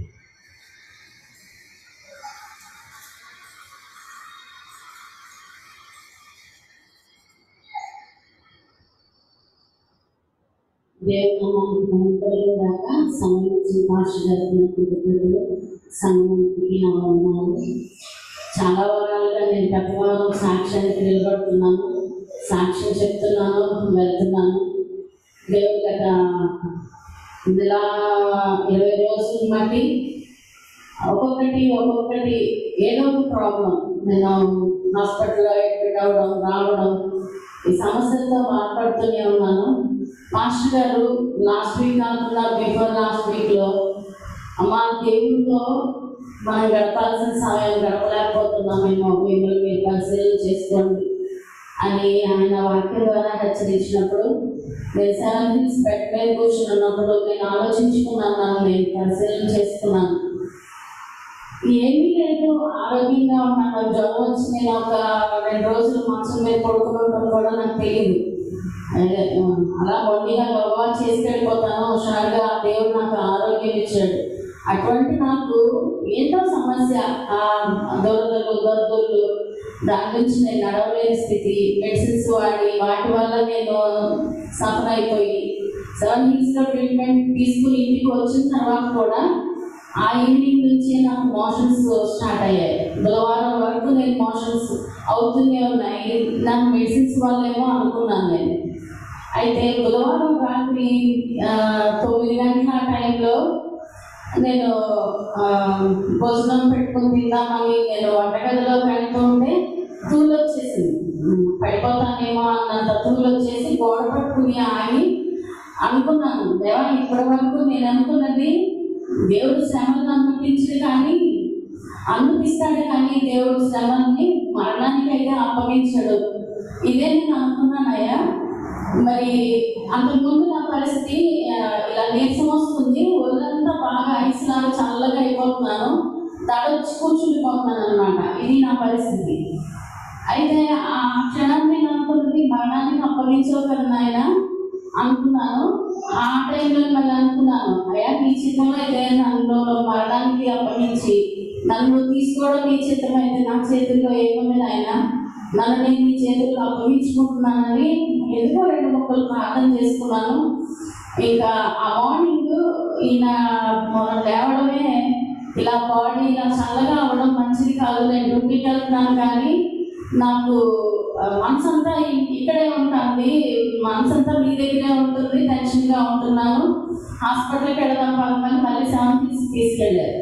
దేవుడు దాకా సంబంధించిన భాష జరిగిన కృతజ్ఞతలు సంఘంకి నా వందనాలు. చాలా వారాలుగా నేను ప్రతివారం సాక్ష్యానికి నిలబడుతున్నాను, సాక్ష్యం చెప్తున్నాను, వెళ్తున్నాను. దేవుడు గత ఇలా ఇరవై రోజుల మట్టి ఒక్కొక్కటి ఒక్కొక్కటి ఏదో ఒక ప్రాబ్లం, నేను హాస్పిటల్లో అడ్మిట్ అవ్వడం, రావడం, ఈ సమస్యలతో మాట్లాడుతూనే ఉన్నాను. మాస్టర్ గారు లాస్ట్ వీక్ కాకుండా బిఫోర్ లాస్ట్ వీక్లో అమ్మా దేవుడితో మనం గడపాల్సిన సమయం గడపలేకపోతున్నామేమో, మిమ్మల్ని మీరు పరిశీలన చేసుకోండి అని ఆయన వాక్యం ద్వారా హెచ్చరించినప్పుడు, నేను సెవెన్ హిల్స్ బెడ్ మీద కూర్చుని ఉన్నప్పుడు నేను ఆలోచించుకున్నాను, నేను పరిశీలన చేసుకున్నాను. ఏమీ లేదు, ఆరోగ్యంగా ఉన్నాను. జ్వరం వచ్చి నేను ఒక రెండు రోజులు మంచం మీద పడుకున్నప్పుడు కూడా నాకు తెలియదు. అలా మొండిగా గొడవ చేసి వెళ్ళిపోతాను. హుషారుగా దేవుడు నాకు ఆరోగ్యం ఇచ్చాడు. అటువంటి నాకు ఏంటో సమస్య, ఆ దొరదలు దొరదలు దాని నుంచి నేను నడవలేని స్థితి, మెడిసిన్స్ వాడి వాటి వల్ల నేను సఫర్ అయిపోయి సెవెన్ హిల్స్లో ట్రీట్మెంట్ తీసుకుని ఇంటికి వచ్చిన తర్వాత కూడా ఆ ఈవినింగ్ నుంచి నాకు మోషన్స్ స్టార్ట్ అయ్యాయి. బుధవారం వరకు నేను మోషన్స్ అవుతూనే ఉన్నాయి. నాకు మెడిసిన్స్ వల్లేమో అనుకున్నాను నేను. అయితే బుధవారం రాత్రి తొమ్మిది గంటల టైంలో నేను భోజనం పెట్టుకుని తిందామని నేను వంటగదిలో వెళ్తూ ఉంటే తూలు వచ్చేసింది. పడిపోతానేమో అన్నంత తూలు వచ్చేసి గోడ పట్టుకుని ఆగి అనుకున్నాను, దేవా ఇప్పటి వరకు నేను అనుకున్నది దేవుడు శ్రమను అనుమతించడు కానీ అనుమతిస్తాడు కానీ దేవుడు శ్రమని మరణానికి అయితే అప్పగించడు. ఇదే నేను అనుకున్నానయ్యా. మరి అంతకుముందు నా పరిస్థితి ఇలా నీరసం వస్తుంది, ఒళ్ళంతా బాగా ఐస్ లాగా చల్లగా అయిపోతున్నాను, దడొచ్చి కూర్చుండిపోతున్నాను అనమాట. ఇది నా పరిస్థితి. అయితే ఆ క్షణం నేను అనుకున్నది మరణానికి అప్పగించవు కదా నాయన అనుకున్నాను. ఆ టైంలో మళ్ళీ అనుకున్నాను, అయ్యా నీ చిత్తం అయితే నన్ను మరణానికి అప్పగించి నన్ను తీసుకోవడం నీ చిత్తం అయితే నా చేతుల్లో ఏముంది నాయన, నన్ను నేను నీ చేతుల్లో అప్పగించుకుంటున్నానని ఎందుకో రెండు మొక్కలు ప్రార్థన చేసుకున్నాను. ఇంకా ఆ మార్నింగ్ ఈయన మనం లేవడమే ఇలా బాడీ ఇలా చల్లగా అవ్వడం మంచిది కాదు. నేను డ్యూటీకి వెళ్తున్నాను కానీ నాకు మనసంతా ఇక్కడే ఉంటుంది, మనసంతా మీ దగ్గరే ఉంటుంది, టెన్షన్గా ఉంటున్నాను. హాస్పిటల్కి వెళదాం పదమని మళ్ళీ సెవెన్ హిల్స్ తీసుకెళ్ళారు.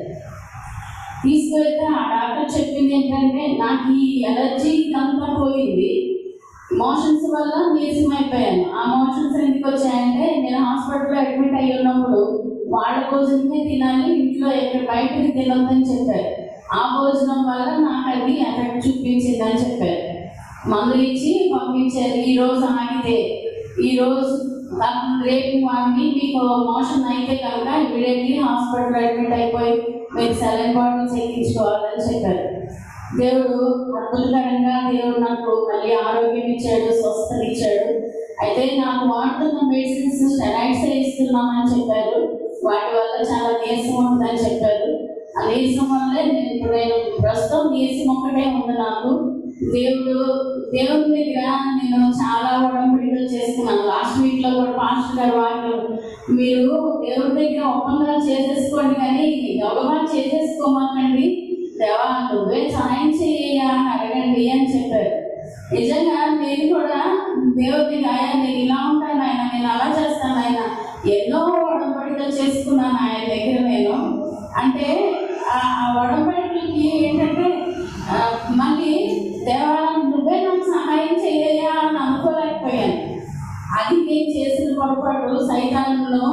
తీసుకెళ్తే ఆ డాక్టర్ చెప్పింది ఏంటంటే నాకు ఈ ఎలర్జీ అంతా పోయింది, మోషన్స్ వల్ల నీరసం అయిపోయాను. ఆ మోషన్స్ ఎందుకు వచ్చాయంటే నేను హాస్పిటల్లో అడ్మిట్ అయ్యి ఉన్నప్పుడు వాళ్ళ భోజనమే తినాలి, ఇంట్లో ఎక్కడ బయటకి తినొద్దని చెప్పారు. ఆ భోజనం వల్ల నాకు అది ఎఫెక్ట్ చూపించిందని చెప్పారు. మందులు ఇచ్చి పంపించారు. ఈరోజు ఆగితే ఈరోజు రేపు వాడిని మీకు మోషన్ అయితే కనుక ఇమీడియట్లీ హాస్పిటల్ అడ్మిట్ అయిపోయి మీరు సెలైన్ బాటిల్స్ ఎక్కించుకోవాలని చెప్పారు. దేవుడు అద్భుతకరంగా దేవుడు నాకు మళ్ళీ ఆరోగ్యం ఇచ్చాడు, స్వస్థత ఇచ్చాడు. అయితే నాకు వాడుతున్న మెడిసిన్స్ స్టెరాయిడ్స్ ఇస్తున్నామని చెప్పారు. వాటి వల్ల చాలా నీరసం ఉంటుందని చెప్పారు. ఆ నీరసం వల్లే నేను ఇప్పుడు నేను ప్రస్తుతం నీరసం ఒక్కటే ఉంది నాకు. దేవుడు దేవుడి దగ్గర నేను చాలా ఒడంబడికలు చేసుకున్నాను. లాస్ట్ వీక్లో కూడా పాస్టర్ గారు వాళ్ళు మీరు దేవుడి దగ్గర ఒప్పందాలు చేసేసుకోండి కానీ గౌరవా చేసేసుకోమాకండి, దేవా నువ్వే సాయం చేయ్యా అని అడగండి అని చెప్పారు. నిజంగా నేను కూడా దేవుడి ఆయన నేను ఇలా ఉంటాను ఆయన, నేను అలా చేస్తాను ఆయన, ఎన్నో ఒడంబడికలు చేసుకున్నాను ఆయన దగ్గర నేను. అంటే ఆ ఒడంబడికలకి ఏంటంటే మళ్ళీ దేవా నువ్వే నాకు సహాయం చేయ్యా అని అనుకోలేకపోయాను. అది నేను చేసిన పొరపాటు. సైతాను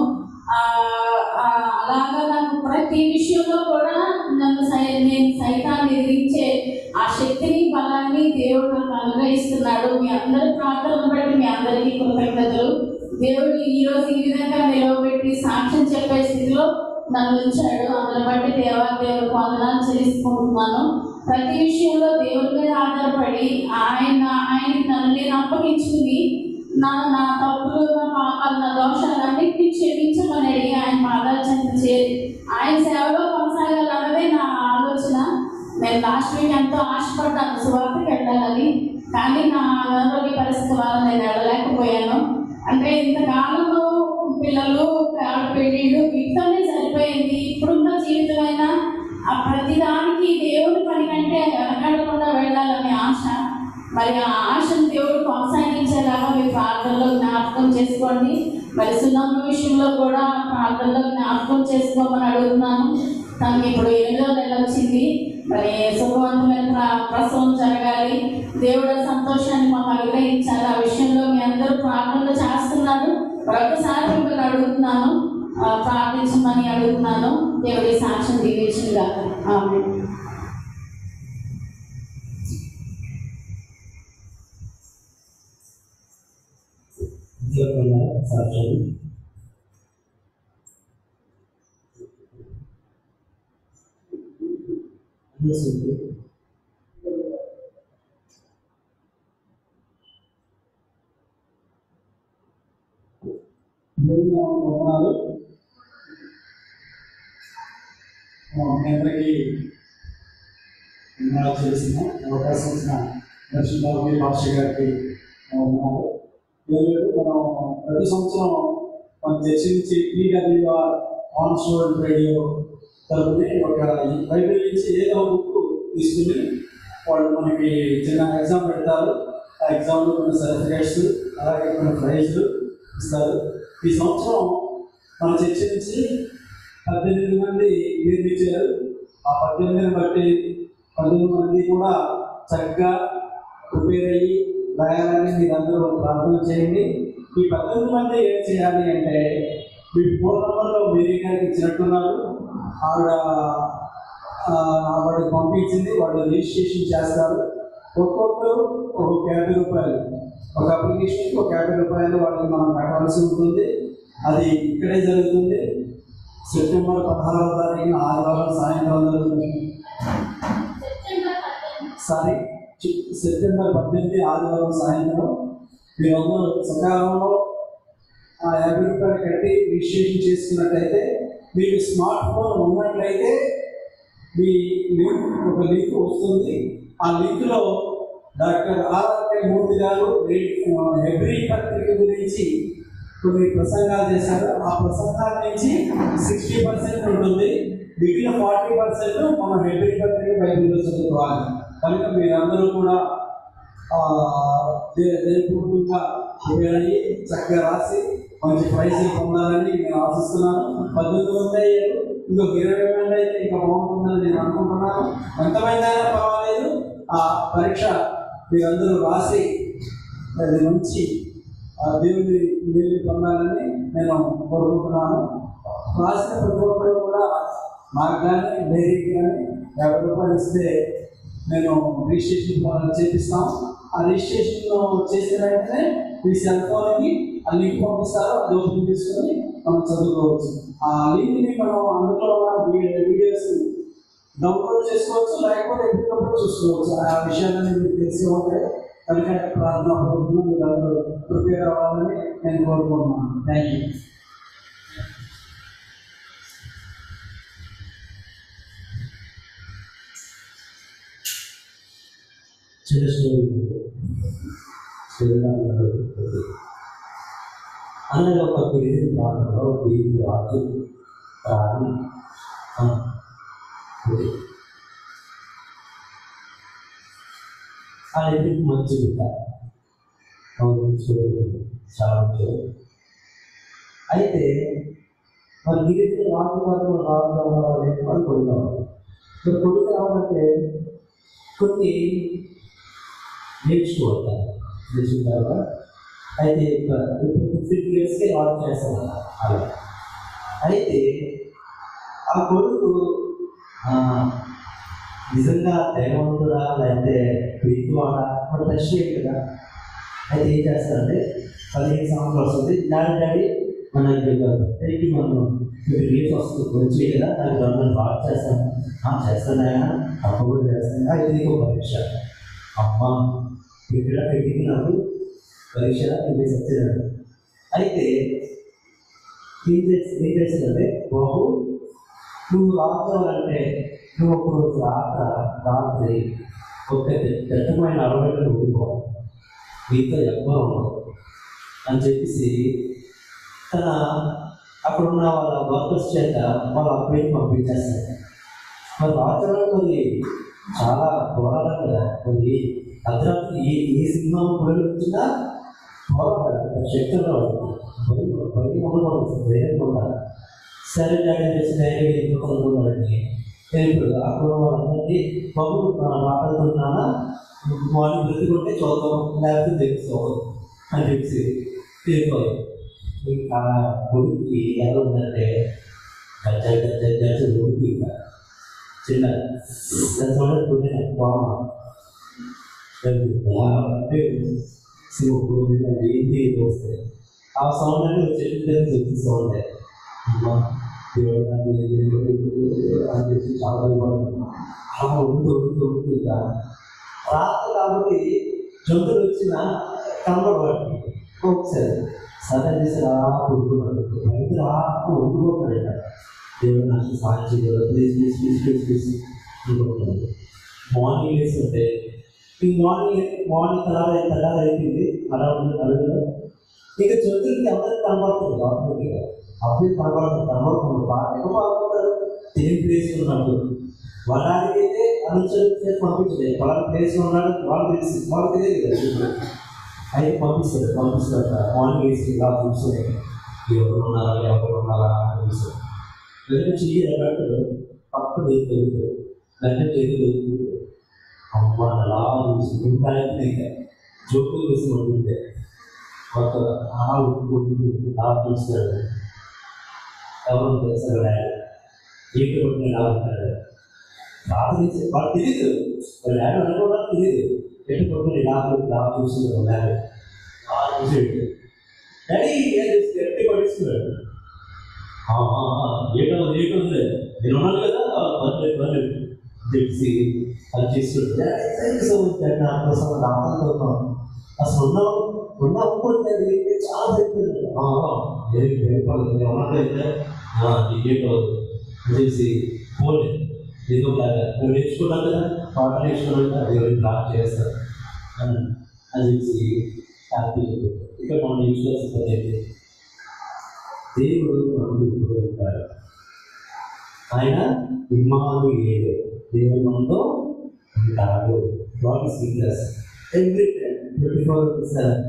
అలాగా నాకు ప్రతి విషయంలో కూడా నన్ను సై నేను సైతాన్ని ఎదిరించే ఆ శక్తిని బలాన్ని దేవుడు నాకు అనుగ్రహిస్తున్నాడు. మీ అందరి ప్రార్థనలు బట్టి మీ అందరికీ కృతజ్ఞతలు. దేవుడు ఈరోజు ఈ విధంగా నిలవబెట్టి సాక్ష్యం చెప్పే స్థితిలో నన్ను ఉంచాడు. అందుని బట్టి దేవా దేవుడు వందనాలు చెల్లించుకుంటున్నాను. ప్రతి విషయంలో దేవుడి మీద ఆధారపడి ఆయన ఆయనకి నన్ను నేను అప్పగించుకుని నా నా తప్పులు నా పాపాలు నా దోషాలన్నింటినీ క్షమించమని అడిగి ఆయన పాదాల చెంత చేరి ఆయన సేవలో కొనసాగాలన్నదే నా ఆలోచన. నేను లాస్ట్ వీక్ ఎంతో ఆశపడ్డాను సువార్తకి వెళ్ళాలని, కానీ నా అనారోగ్య పరిస్థితి వల్ల నేను వెళ్ళలేకపోయాను. అంటే ఇంతకాలంలో పిల్లలు పెళ్ళిళ్ళు వీటితోనే సరిపోయింది. ఇప్పుడున్న జీవితమైనా ఆ ప్రతిదానికి దేవుడి పని కంటే వెనకాడకుండా వెళ్ళాలనే ఆశ. మరి ఆ ఆశను దేవుడు కొనసాగించేలాగా మీ ప్రార్థనలో జ్ఞాపకం చేసుకోండి. మరి సున్నమ్మ విషయంలో కూడా ప్రార్థనలో జ్ఞాపకం చేసుకోమని అడుగుతున్నాను. తనకి ఇప్పుడు ఎనిమిదో నెల వచ్చింది. మరి సుఖవంతమైన ప్ర ప్రసవం జరగాలి. దేవుడు సంతోషాన్ని మాకు అనుగ్రహించాలి. ఆ విషయంలో మీ అందరూ ప్రార్థనలు చేస్తున్నారు. మరొకసారి మిమ్మల్ని అడుగుతున్నాను, ప్రార్థించమని అడుగుతున్నాను. దేవుడి సాక్ష్యం దీవించిందిగా. ఆమేన్. సాక్ష్యం ఉన్నారు. మీ అందరికీ చేసిన అవకాశం ఇచ్చిన దర్శన బాబు మాస్టర్ గారికి ఉన్నారు. మనం ప్రతి సంవత్సరం మన చర్చి నుంచి టీడబ్ల్యూఆర్ ఆన్ స్టూడెంట్ రేడియో తరపుని ఒక బైబిల్ నుంచి ఏదో బుక్ తీసుకుని వాళ్ళు మనకి చిన్న ఎగ్జామ్ పెడతారు. ఆ ఎగ్జామ్లో కొన్ని సర్టిఫికేట్స్ అలాగే కొన్ని ప్రైజ్లు ఇస్తారు. ఈ సంవత్సరం మన చర్చి నుంచి పద్దెనిమిది మంది నిర్మించారు. ఆ పద్దెనిమిదిని బట్టి పద్దెనిమిది మంది కూడా చక్కగా ప్రిపేర్ అయ్యి రాయాలని మీరందరూ ప్రార్థన చేయండి. ఈ పద్దెనిమిది మంది ఏం చేయాలి అంటే, మీ ఫోన్ నెంబర్లో మేరీ గారికి ఇచ్చినట్టున్నారు. ఆవిడ ఆవిడకి పంపించింది. వాళ్ళు రిజిస్ట్రేషన్ చేస్తారు. ఒక్కొక్కరు ఒక యాభై రూపాయలు ఒక అప్లికేషన్కి ఒక యాభై రూపాయలు వాళ్ళకి మనం కట్టాల్సి ఉంటుంది. అది ఇక్కడే జరుగుతుంది. సెప్టెంబర్ పదహారవ తారీఖున ఆదివారం సాయంత్రం జరుగుతుంది. సారీ సెప్టెంబర్ పద్దెనిమిది ఆదివారం సాయంత్రం మీరందరూ సకాలంలో ఆ యాభై రూపాయలు కట్టి రిజిస్ట్రేషన్ చేసుకున్నట్లయితే, మీకు స్మార్ట్ ఫోన్ ఉన్నట్లయితే మీ లింక్ ఒక లింక్ వస్తుంది. ఆ లింక్లో డాక్టర్ ఆర్ఆర్కే మూర్తి గారు హెబ్రీ పత్రిక గురించి కొన్ని ప్రసంగాలు చేశారు. ఆ ప్రసంగాల నుంచి సిక్స్టీ పర్సెంట్ ఉంటుంది. మిగిలిన ఫార్టీ పర్సెంట్ మనం హెబ్రీ పత్రిక బైబిల్లో చదువుకోవాలి. కనుక మీరందరూ కూడా పూర్తిగా ప్రిపేర్ అయ్యి చక్కగా రాసి మంచి ప్రైజ్లు పొందాలని నేను ఆశిస్తున్నాను. పద్దెనిమిది మంది అయ్యారు, ఇంకొక ఇరవై మంది అయితే ఇంకా బాగుంటుందని నేను అనుకుంటున్నాను. ఎంతమంది అయినా పర్వాలేదు, ఆ పరీక్ష మీరందరూ రాసి అది మంచి దేవుని మేలు పొందాలని నేను కోరుకుంటున్నాను. రాసిన ప్రతి ఒక్కరు కూడా నాకు కానీ డైరీకి కానీ యాభై రూపాయలు ఇస్తే నేను రిజిస్ట్రేషన్ చేపిస్తాం. ఆ రిజిస్ట్రేషన్ చేసిన వెంటనే మీ సెల్ ఫోన్కి ఆ లింక్ పంపిస్తారు. అది ఓపెన్ చేసుకొని మనం చదువుకోవచ్చు. ఆ లింక్ని మనం అందులో వీడియోస్ డౌన్లోడ్ చేసుకోవచ్చు, లేకపోతే ఎప్పటికప్పుడు చూసుకోవచ్చు. ఆ విషయాన్ని మీకు తెలిసి ఉంటాయి. కనుక ప్రార్థన ప్రభుత్వం మీరు అందరూ ప్రిపేర్ అవ్వాలని నేను కోరుకుంటున్నాను. Thank you. అందులో ఒక గిరి ప్రాంతంలో గిరి రాజు రాణి వాళ్ళకి మంచి ఉంటారు. చాలా మంచి. అయితే మరి గిరి రాజు గారు రాజు కావాలంటే వాళ్ళు కొడుకు కావాలి. ఇప్పుడు కొడుకు కావాలంటే కొన్ని నేర్చుకోవాలి. నేర్చుకుంటారు. అయితే ఇప్పుడు ఫిఫ్టీన్ ఇయర్స్కి ఆర్డర్ చేస్తాను అలా. అయితే ఆ కొడుకు నిజంగా దైవవంతుడా లేకపోతే ప్రీతివాడా మన ప్రశ్న కదా. అయితే ఏం చేస్తారంటే పదిహేను సంవత్సరాలు వస్తుంది, డాడీ డాడీ మన పెళ్ళికి మనం ఫిఫ్టీన్ ఇయర్స్ వస్తుంది వచ్చి కదా, దానికి గవర్నమెంట్ బాగా చేస్తాను చేస్తానైనా అప్పు కూడా చేస్తాను. అయితే నీకు పరీక్ష అమ్మ ఇక్కడ పెళ్ళికి నాకు పరీక్ష ఇది సత్యనాడు. అయితే ఏం చేసి ఏం చేసిందంటే బాబు నువ్వు రాత్రాలంటే నువ్వు ఒక రోజు రాత్ర రాత్రి ఒక దట్టమైన అలవాటు ఉండిపోవాలి, మీతో ఎవ్వరు ఉండవు అని చెప్పేసి తన అక్కడున్న వాళ్ళ వర్కర్స్ చేత వాళ్ళ అబ్బాయిని పంపించేస్తారు. మరి రాత్రులు మరి చాలా పోరాటం కదా, మరి అర్ధరాత్రి ఏ ఏ సినిమా కూడా వచ్చినా పోరాడాలి, శక్తి బయట ఉండడం ధైర్యం ఉండాలి. సరే డాడీ చేసి ధైర్యం వెళ్ళిపోతున్నారండి. ఇప్పుడు అక్కడ వాళ్ళందరినీ బాబు మాట్లాడుతున్నానా మార్నింగ్ బ్రతికుంటే చూద్దాం లేకపోతే తెలుసుకోవాలి అని చెప్పి తెలిపోయి ఆ కొడుకుకి ఎలా ఉందంటే గజ్జ గజ్జ గజ్జ కొడుకు ఇంకా చిన్న చూడకుండా బామ అంటే ఏంటి వస్తే ఆ సౌండ్ అంటే వచ్చేసి వచ్చి సౌండ్ అని చెప్పి చాలా భయపడుతున్నాం. అలా ఉంటూ ఉంటూ ఉంటూ రాత్రి కాబట్టి జంతువులు వచ్చిన కనబడబట్టి ఒకసారి సదన్ చేసి రా కొడుకున్నాడు అయితే రా ఉండిపోతాడట. దేవుడు నాకు సాయం చేయగలరు please please please please please అనుకుంటున్నాడు. మార్నింగ్ వేస్తుంటే ఈ మార్నింగ్ మార్నింగ్ తలారా తలారా అయిపోయింది అలా ఉంది అడుగులో ఇక జంతువులకి అందరికి కనబడుతుంది ఆటోమేటిక్గా అప్పుడు కనబడుతుంది కనబడుతుంది బాగా ఎక్కువ బాగుంటారు సేమ్ ప్లేస్ ఉన్నట్టు. వాళ్ళకైతే అనుసరించి పంపించలేదు, వాళ్ళ ప్లేస్లో ఉన్నాడు వాళ్ళు తెలిసి వాళ్ళు తెలియదు కదా అయితే పంపిస్తారు పంపిస్తారు మార్నింగ్ వేసి ఇలా చూస్తే ఎవరు ఉన్నారా ఎవరు ఉన్నారా అని చూస్తారు. వెంటనే చెయ్యి అన్నట్టు అప్పుడు దొరుకుతుంది వెంటనే చెయ్యి దొరుకుతుంది అమ్మ అలా చూసి ఇంకా జోకులు వేసి ఉంటుంటే కొత్త అలా ఉట్టుకుంటుంది అలా చూస్తాడు. ఎవరు తెలుస్తారు డాడీ ఏంటి కొట్టిన ఎలా ఉంటాడు రాత్రి వాళ్ళు తెలియదు, వాళ్ళ డాడీ అనుకోవడం తెలియదు. ఎటు కొట్టిన ఇలా ఇలా చూస్తున్నాడు డాడీ అలా చూసేడు డాడీ ఎట్టి పడిస్తున్నాడు. ఏటో ఏటో ఉంది నేను ఉన్నాను కదా పర్లేదు పర్లేదు తెలిసి అది చేస్తున్నాడు. సో నా కోసం రాత్రులు అసలు ఉన్న ఉన్నప్పుడు చాలా చెప్తున్నాడు భయపడదు నేను ఉన్నట్లయితే ఏటో చేసి పోలేదు ఎందుకులాగా నువ్వు నేర్చుకున్నావు కదా పాట నేర్చుకున్నావు కదా దేవుడిని బ్లాక్ చేస్తారు అని అని చెప్పి హ్యాపీ ఇక్కడ మనం నేర్చుకోవాల్సింది అయితే దేవుడు మనకు ఇప్పుడు ఉంటాడు. ఆయన ఇమ్మానుయేలు దేవుడు మనతో ఉంటాడు. God is with us every time twenty four into seven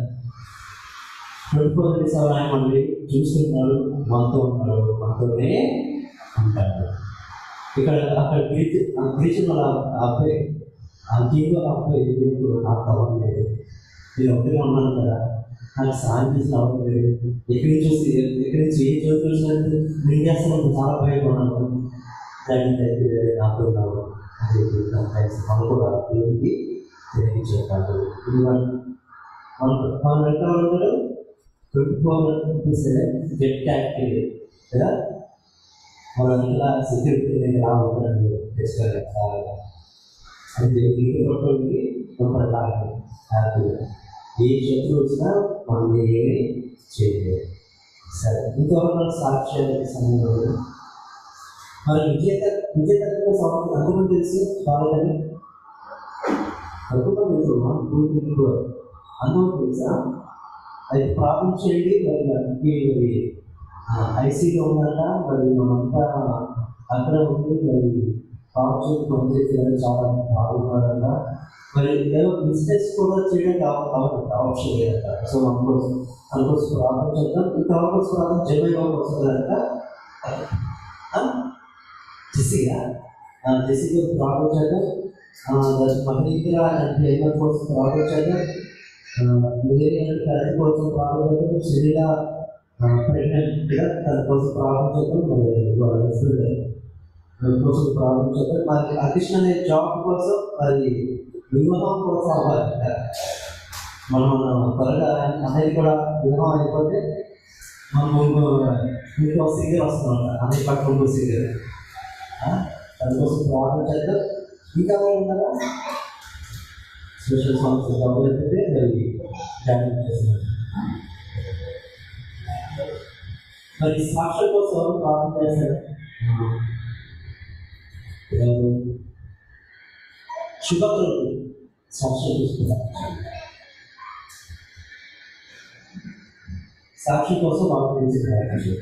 twenty four into seven ఆయన మనల్ని చూస్తున్నాడు, మనతో ఉన్నాడు, మనతోనే ఉంటాడు. ఇక్కడ అక్కడ గ్రీచ్ గ్రీచ్ వాళ్ళ అబ్బాయి ఆ జీవి వాళ్ళ అబ్బాయి ఇప్పుడు నాకు అవ్వలేదు, నేను ఒకటిగా ఉన్నాను కదా నాకు సాయం చేసిన అవ్వలేదు, ఎక్కడి నుంచి చూసి ఎక్కడి నుంచి ఏ చోటు చూసినట్టు నేను చేస్తాను చాలా భయపడినాను దాన్ని దగ్గర నాతో ఉన్నాను అని చెప్పి మనం కూడా దేవుడికి తిరిగి చెప్పాడు. మనం మనం ఎట్లా ఉంటాడు twenty four seven get active కదా వాళ్ళంతా సెక్యూరిటీ ఎలా ఉంటారండి తెలుసుకోవాలి. అది దేవుడికి పట్టుకోండి మనం హ్యాపీగా ఏ శత్రువు వచ్చినా మనం ఏమి చేయలేదు. సరే ఇంకొక సాక్ష్యానికి సమయంలో మరి విజేత విజేతకు సమయం అనుభవం తెలుసు కావాలని అనుభవం తెలుసు అనుభవం తెలుసా అది ప్రార్థించండి. మరి ఐసీలో ఉన్నాక మరి మనంతా అక్కడ ఉండి మరి కావచ్చు పనిచేసేది చాలా బాగున్నారంట. మరి ఏదో బిజినెస్ కూడా చేయడానికి అవ్వదంట అవసరం లేదంట. సో అందుకోసం అందుకోసం ప్రార్థన చేద్దాం. ఇంకా అవకోసం ప్రార్థన జయమయ్య వస్తుందంట జెసిగా జెసిగా ప్రార్థన చేద్దాం. మహిళ అంటే ఎవరి కోసం ప్రార్థన చేద్దాం. వేరే అది కోసం ప్రార్థన చేద్దాం. శరీర ప్రెగ్నెంట్గా తన కోసం ప్రార్థన చేద్దాం. మరి కోసం ప్రార్థన చేద్దాం. మరి అడిషన్ అనే జాబ్ కోసం మరి వివాహం కోసం అవ్వాలి. మనం త్వరగా అనేది కూడా వివాహం అయిపోతే మనం ఇంకో సింగర్ వస్తున్నాం అన్ని పక్కన ఇంకో సింగర్ దానికోసం ప్రార్థన చేద్దాం. ఇంకా ఉన్నారా స్పెషల్ సాంగ్స్ డబ్బులు అయితే మరి ధ్యానం చేస్తున్నారు. మరి సాక్షి కోసం ప్రార్థన చేశారు. శుభ్రతలు సాక్షి చూస్తున్నారు. సాక్షి కోసం ప్రార్థన చేస్తున్నారు.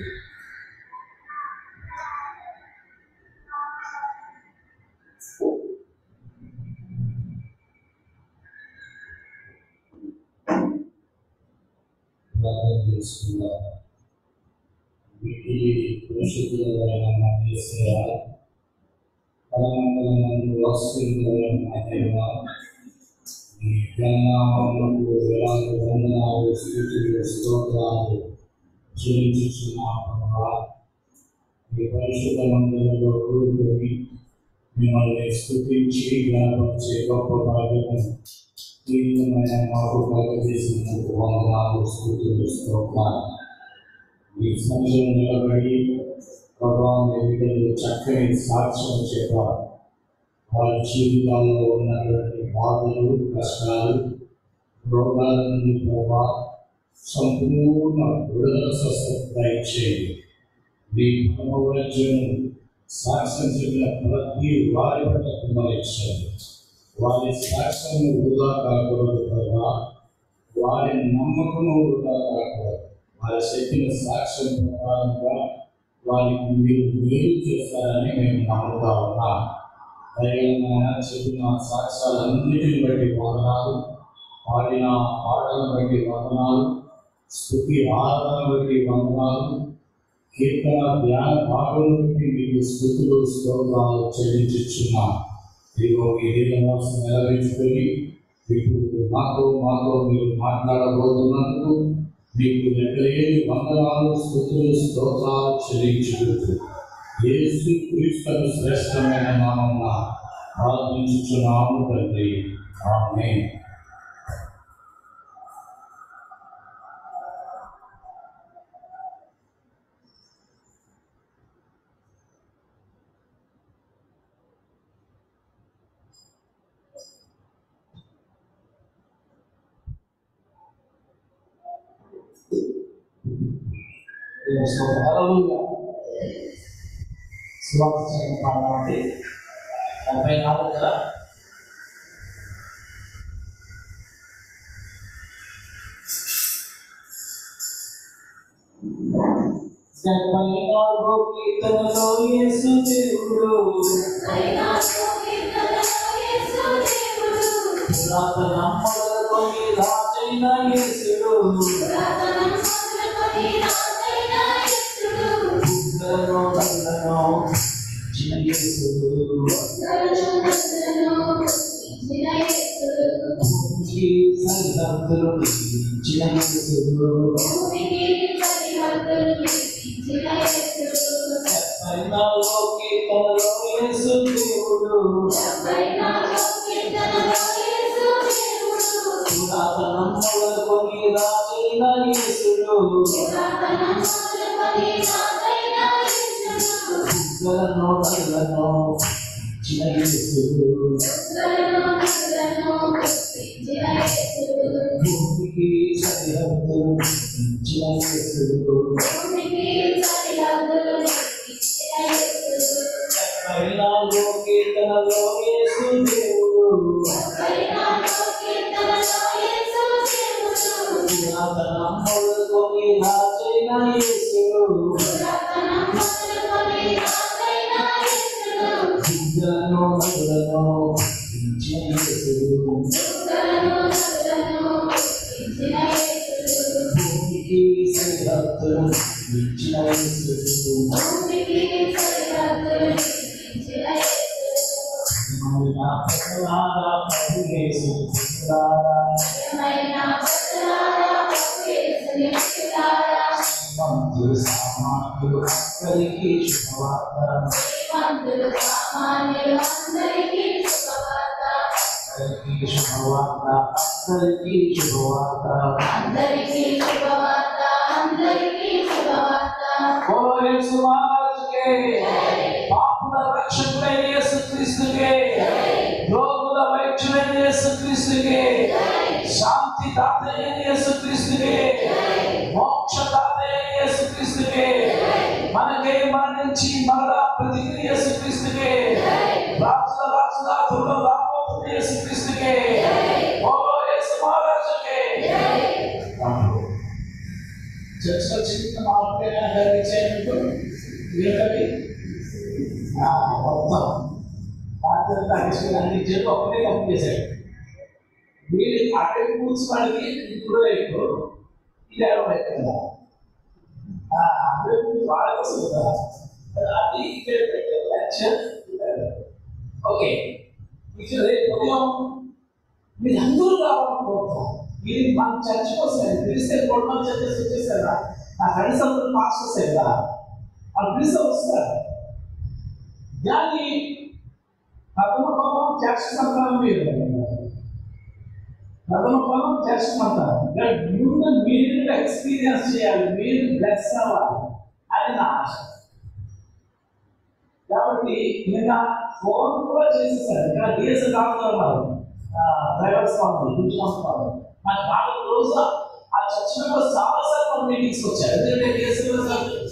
ప్రార్థన చేసుకుందాం. వీటిని పరిశుద్ధులైన మా యేసయ్య, పరమండలమందు వాసులైన మా దేవా, మీ ఘననామమునకు వేలాది వందనాలు, స్తుతులు, స్తోత్రాలు చెల్లించుచున్నాము ప్రభువా. మీ పరిశుద్ధ మందిరంలో కూడుకొని మిమ్మల్ని స్తుతించి ఘనపరిచే గొప్ప భాగ్యము తీవ్రమైన మాకు కలుగజేసినందుకు వందనాలు, స్తుతులు, స్తోత్రాలు. ఈ సమయంలో నిలబడి ప్రభావం బిడ్డలు చక్కని సాక్ష్యం చెప్పారు. వారి జీవితాల్లో ఉన్నటువంటి బాధలు, కష్టాలు, రోగాల నుండి ప్రభావ సంపూర్ణ విడుదల స్వస్థత ఇచ్చేది. మీ మనోవైద్యం సాక్ష్యం చెప్పిన ప్రతి వారి పట్ల కుమరించండి. వారి సాక్ష్యం వృధా కాకూడదు ప్రభావ, వారి నమ్మకము వృధా కాకూడదు. వారి చెప్పిన సాక్ష్యం ప్రకారంగా వారికి మీరు మేలు చేస్తారని మేము నమ్ముతా ఉన్నాం. దైవమైన చెప్పిన సాక్ష్యాలన్నిటిని బట్టి వందనాలు, పాడిన పాటలను బట్టి వందనాలు, స్తుతి ఆరాధన బట్టి వందనాలు, కీర్తన ధ్యాన భాగం బట్టి మీకు స్తుతులు, స్తోత్రాలు చెల్లించుచున్నాం. ఇదిగో ఈ నివాసం నెలవేర్చుకొని ఇప్పుడు మాతో మాతో మీరు మాట్లాడబోతున్నందుకు మీకు ఎక్కడేది వందనాలు, స్తుతులు, స్తోత్రాలు చెల్లించుకుంటూ యేసు క్రీస్తు శ్రేష్టమైన నామమున ప్రార్థించుచున్నాము తండ్రి. ఆమేన్. సువార్త పాడమంటే ముప్పై నాలుగు కదా. డెబ్బై నాలుగో కీర్తనలో యేసు దేవుడు, పురాతన మొదలుకొని రాజైన యేసుడు, ఉత్తరను దండను చిన్న యేసుడు, భూమికి సరిహద్దులు చిన్న యేసుడు, డెబ్బై నాలుగో కీర్తనలో యేసు దేవుడు, పురాతనం మొదలుకొని రాజైన యేసుడు, ఉత్తరను దండను చిన్న యేసుడు, భూమికి సరిహద్దులు చిన్న యేసుడు, డెబ్బై నాలుగో కీర్తనలో యేసు దేవుడు, పురాతనం మొదలుకొని రాజైన యేసుడు, ఉత్తరను దండను చిన్న యేసుడు, భూమికి సరిహద్దులు చిన్న యేసుడు, మౌన పతనారా ప్రభు యేసు పుత్రారా, మంతులు సామాన్యులు అందరికీ శుభవార్త, అందరికీ శుభవార్త, అందరికీ శుభవార్త, ఓ యేసు మహారాజుకే, పాపుల రక్షకుడైన యేసుక్రీస్తుకే, రోగుల వైద్యుడైన యేసుక్రీస్తుకే, శాంతి శాంతిదాత యేసుక్రీస్తుకే, మోక్షదాత యేసుక్రీస్తుకే, మనకే మరణించి మరలా బ్రతికిన యేసుక్రీస్తుకే, రాజుల రాజుల త్వరలో రాబోతున్న యేసుక్రీస్తుకే, ఓ యేసు మహారాజుకే. చర్చలో చిన్న మార్పులే కలిగించేందుకు వీళ్ళకి మొత్తం బాధ్యత అన్ని చెప్పి ఒకటే కంప్లీట్ చేశాడు. వీళ్ళు అక్కడ కూర్చోడానికి ఇప్పుడు ఎక్కువ ఇది ఎడవైపు కదా, అక్కడ వాళ్ళ కోసం కదా, అది ఇక్కడ పెట్టారు లక్ష్యం. ఓకే, ఇక్కడ ఉదయం మీరు అందరూ రావాలనుకుంటున్నాం. ఇది మన చర్చ కోసం పిలిస్తే కోటి మంది చర్చస్ వచ్చేసారా, నా ఫ్రెండ్స్ అందరూ పాస్ వస్తాయి కదా, వాళ్ళు పిలిస్తే వస్తారు. దాన్ని ప్రథమ కోపం చేస్తాం, మీరు ప్రథమ కోపం చేస్తామంటారు. ముందు మీరు ఎక్స్పీరియన్స్ చేయాలి, మీరు బ్లెస్ అవ్వాలి, అది నా ఆశ. కాబట్టి నిన్న ఫోన్ కూడా చేసేసారు. ఇక్కడ దేశ కావాలి డ్రైవర్స్ కావాలి, కూర్చోవాలి. నాకు బాగా రోజు ఆ చర్చ మెంబర్స్ చాలాసార్లు మీటింగ్స్కి వచ్చారు. ఎందుకంటే దేశంలో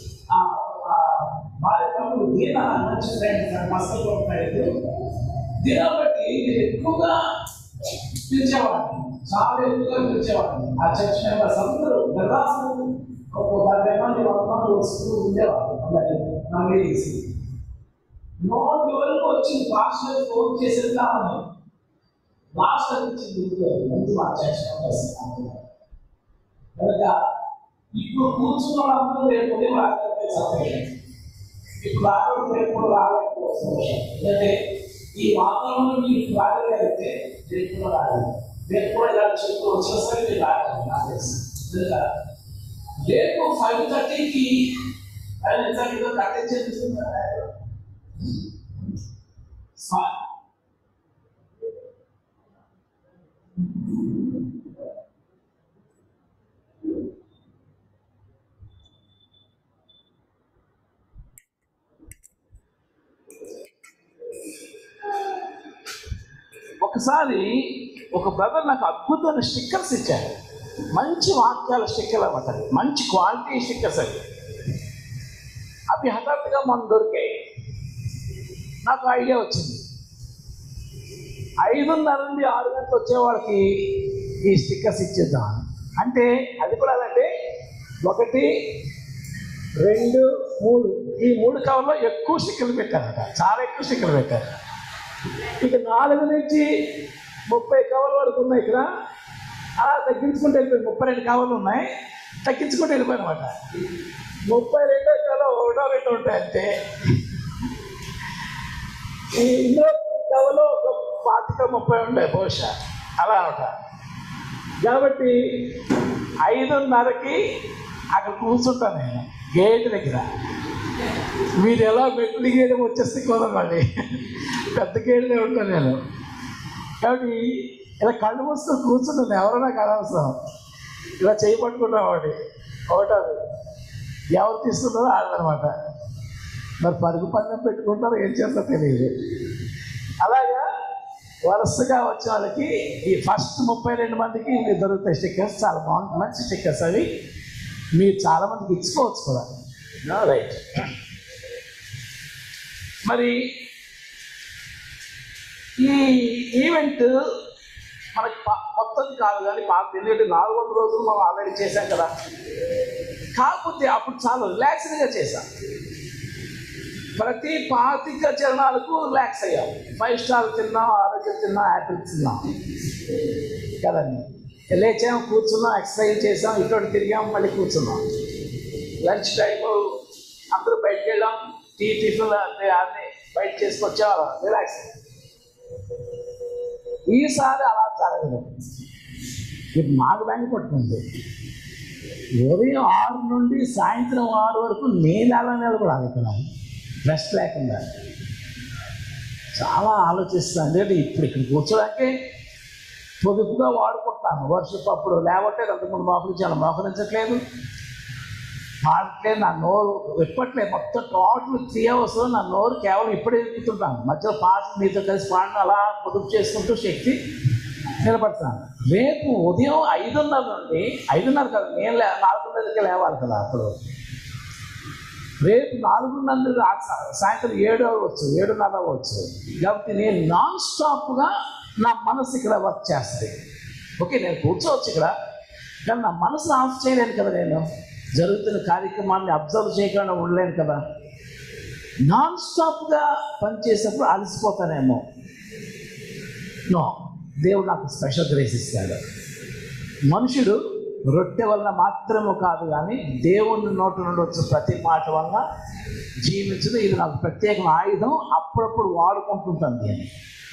బాధ్యతలు దీన మంచి ఫ్రెండ్ మస్తు కొట్టాడు. దీన్ని బట్టి నేను ఎక్కువగా పిలిచేవాడిని, చాలా ఎక్కువగా పిలిచేవాడిని. ఆ చర్చ మెంబర్స్ అందరూ దాదాపు ఒక డెబ్బై మంది వంద మంది వస్తూ ఉండేవాళ్ళు నా మీటింగ్స్. నోటి వరకు వచ్చి భాషలో ఫోన్ చేసేద్దామని లాస్ట్ అనిపించింది ముందు మా చర్చ మెంబర్స్. కనుక ఇప్పుడు కూర్చున్న వాళ్ళందరూ రేపు రాకపోతే సంతోషం, ఇప్పుడు రావడం రేపు రాలేకపోవచ్చు. ఎందుకంటే ఈ వాతావరణం మీకు రాగలిగితే రేపు కూడా రాలేదు, రేపు కూడా ఇలా చెప్తూ వచ్చిన సరే మీరు రాగలరు నాకు తెలుసు. ఎందుకంటే రేపు ఫైవ్ థర్టీకి ఆయన ఎంత కట్టించేస్తున్నారు. ఒకసారి ఒక బ్రదర్ నాకు అద్భుతమైన స్టిక్కర్స్ ఇచ్చారు, మంచి వాక్యాల స్టిక్కర్లు అన్నమాట, మంచి క్వాలిటీ స్టిక్కర్స్ అవి. అవి హఠాత్తుగా మనం దొరికాయి. నాకు ఐడియా వచ్చింది, ఐదున్నర నుండి ఆరు గంటలు వచ్చేవాళ్ళకి ఈ స్టిక్కర్స్ ఇచ్చేద్దాం. అంటే అది కూడా అంటే ఒకటి రెండు మూడు, ఈ మూడు కవర్లో ఎక్కువ స్టిక్కర్లు పెట్టారట, చాలా ఎక్కువ స్టిక్కర్లు పెట్టారు. ఇక నాలుగు నుంచి ముప్పై కవర్ల వరకు ఉన్నాయి. ఇక్కడ అలా తగ్గించుకుంటూ వెళ్ళిపోయి ముప్పై రెండు కవర్లు ఉన్నాయి, తగ్గించుకుంటూ వెళ్ళిపోయి అనమాట. ముప్పై రెండో కవర్లో ఒకటో రెండు ఉంటాయి అంతే. ఈ ఇందులో కవర్లో ఒక పాతిక ముప్పై ఉంటాయి బహుశా, అలా అనమాట. కాబట్టి ఐదున్నరకి అక్కడ కూర్చుంటాను నేను గేట్ దగ్గర. మీరు ఎలా మెట్లు గేయడం వచ్చేస్తే కుదరమండి, పెద్ద గేట్లే ఉంటాను నేను. కాబట్టి ఇలా కళ్ళు మూసుకొని కూర్చుంటాను, ఎవరో నాకు అనవసరం. ఇలా చేయి పట్టుకుంటాం వాడి ఒకటారు, ఎవరు తీసుకుంటారో ఆడదనమాట. మరి పరుగు పందెం పెట్టుకుంటారో ఏం చేస్తారో తెలియదు. అలాగా వరుసగా వచ్చిన వాళ్ళకి ఈ ఫస్ట్ ముప్పై రెండు మందికి ఇవి దొరుకుతాయి స్టిక్కర్స్. చాలా బాగుంటుంది, మంచి స్టిక్కర్స్ అవి. మీరు చాలామందికి ఇచ్చుకోవచ్చు కూడా. రైట్, మరి ఈ ఈవెంట్ మనకి కొత్తది కాదు కానీ పాత, ఎందుకంటే నాలుగు వందల రోజులు మనం ఆల్రెడీ చేశాం కదా. కాకపోతే అప్పుడు చాలా రిలాక్స్డ్గా చేశాం. ప్రతి పాతిక చరణాలకు రిలాక్స్ అయ్యాం. ఫైవ్ స్టార్ తిన్నాం, ఆరోగ్యం తిన్నాం, యాపిల్ తిన్నాం కదండి. లేచాం, కూర్చున్నాం, ఎక్సర్సైజ్ చేసాం, ఇటువంటి తిరిగాం, మళ్ళీ కూర్చున్నాం. లంచ్ టైము అందరూ బయటకు వెళ్ళాం, టీ టిఫిన్ అన్నీ అన్నీ బయట చేసుకొచ్చాం, రిలాక్స్. ఈసారి అలా జరగదు. ఇప్పుడు మాకు బ్యాంక్ పట్టుకుంది. ఉదయం ఆరు నుండి సాయంత్రం ఆరు వరకు నేను అలా నిలబడాలి ఇక్కడ రెస్ట్ లేకుండా. చాలా ఆలోచిస్తాను. ఎందుకంటే ఇప్పుడు ఇక్కడ కూర్చోడానికి పొదుపుగా వాడుకుంటాను. వర్షపు అప్పుడు లేవట్లేదు, అంతకుముందు మోకరించాను, మోకరించట్లేదు, పాడట్లేదు, నా నోరు ఎప్పట్లేదు. మొత్తం టోటల్ త్రీ అవర్స్లో నా నోరు కేవలం ఇప్పుడే ఎక్కుతుంటాను. మధ్యలో పాట మీతో కలిసి పాడడం అలా పొదుపు చేసుకుంటూ శక్తి నిలబడతాను. రేపు ఉదయం ఐదున్నర నుండి ఐదున్నర కదా, నేను లే నాలుగున్నరకి లేవాలి కదా. అప్పుడు రేపు నాలుగున్నర నుండి సాయంత్రం ఏడు అవ్వచ్చు, ఏడున్నర అవ్వచ్చు. కాబట్టి నేను నాన్ స్టాప్గా నా మనసు ఇక్కడ వర్క్ చేస్తుంది. ఓకే, నేను కూర్చోవచ్చు ఇక్కడ, కానీ నా మనసును ఆఫ్ చేయలేను కదా. నేను జరుగుతున్న కార్యక్రమాన్ని అబ్జర్వ్ చేయకుండా ఉండలేను కదా. నాన్ స్టాప్గా పనిచేసేటప్పుడు అలసిపోతానేమో. నో, దేవుడు నాకు స్పెషల్ గ్రేస్ ఇస్తాడు. మనుషుడు రొట్టె వలన మాత్రమే కాదు కానీ దేవుని నోటి నుండి వచ్చిన ప్రతి మాట వలన జీవించదు. ఇది నాకు ప్రత్యేకమైన ఆయుధం, అప్పుడప్పుడు వాడుకుంటుంటాను దీన్ని.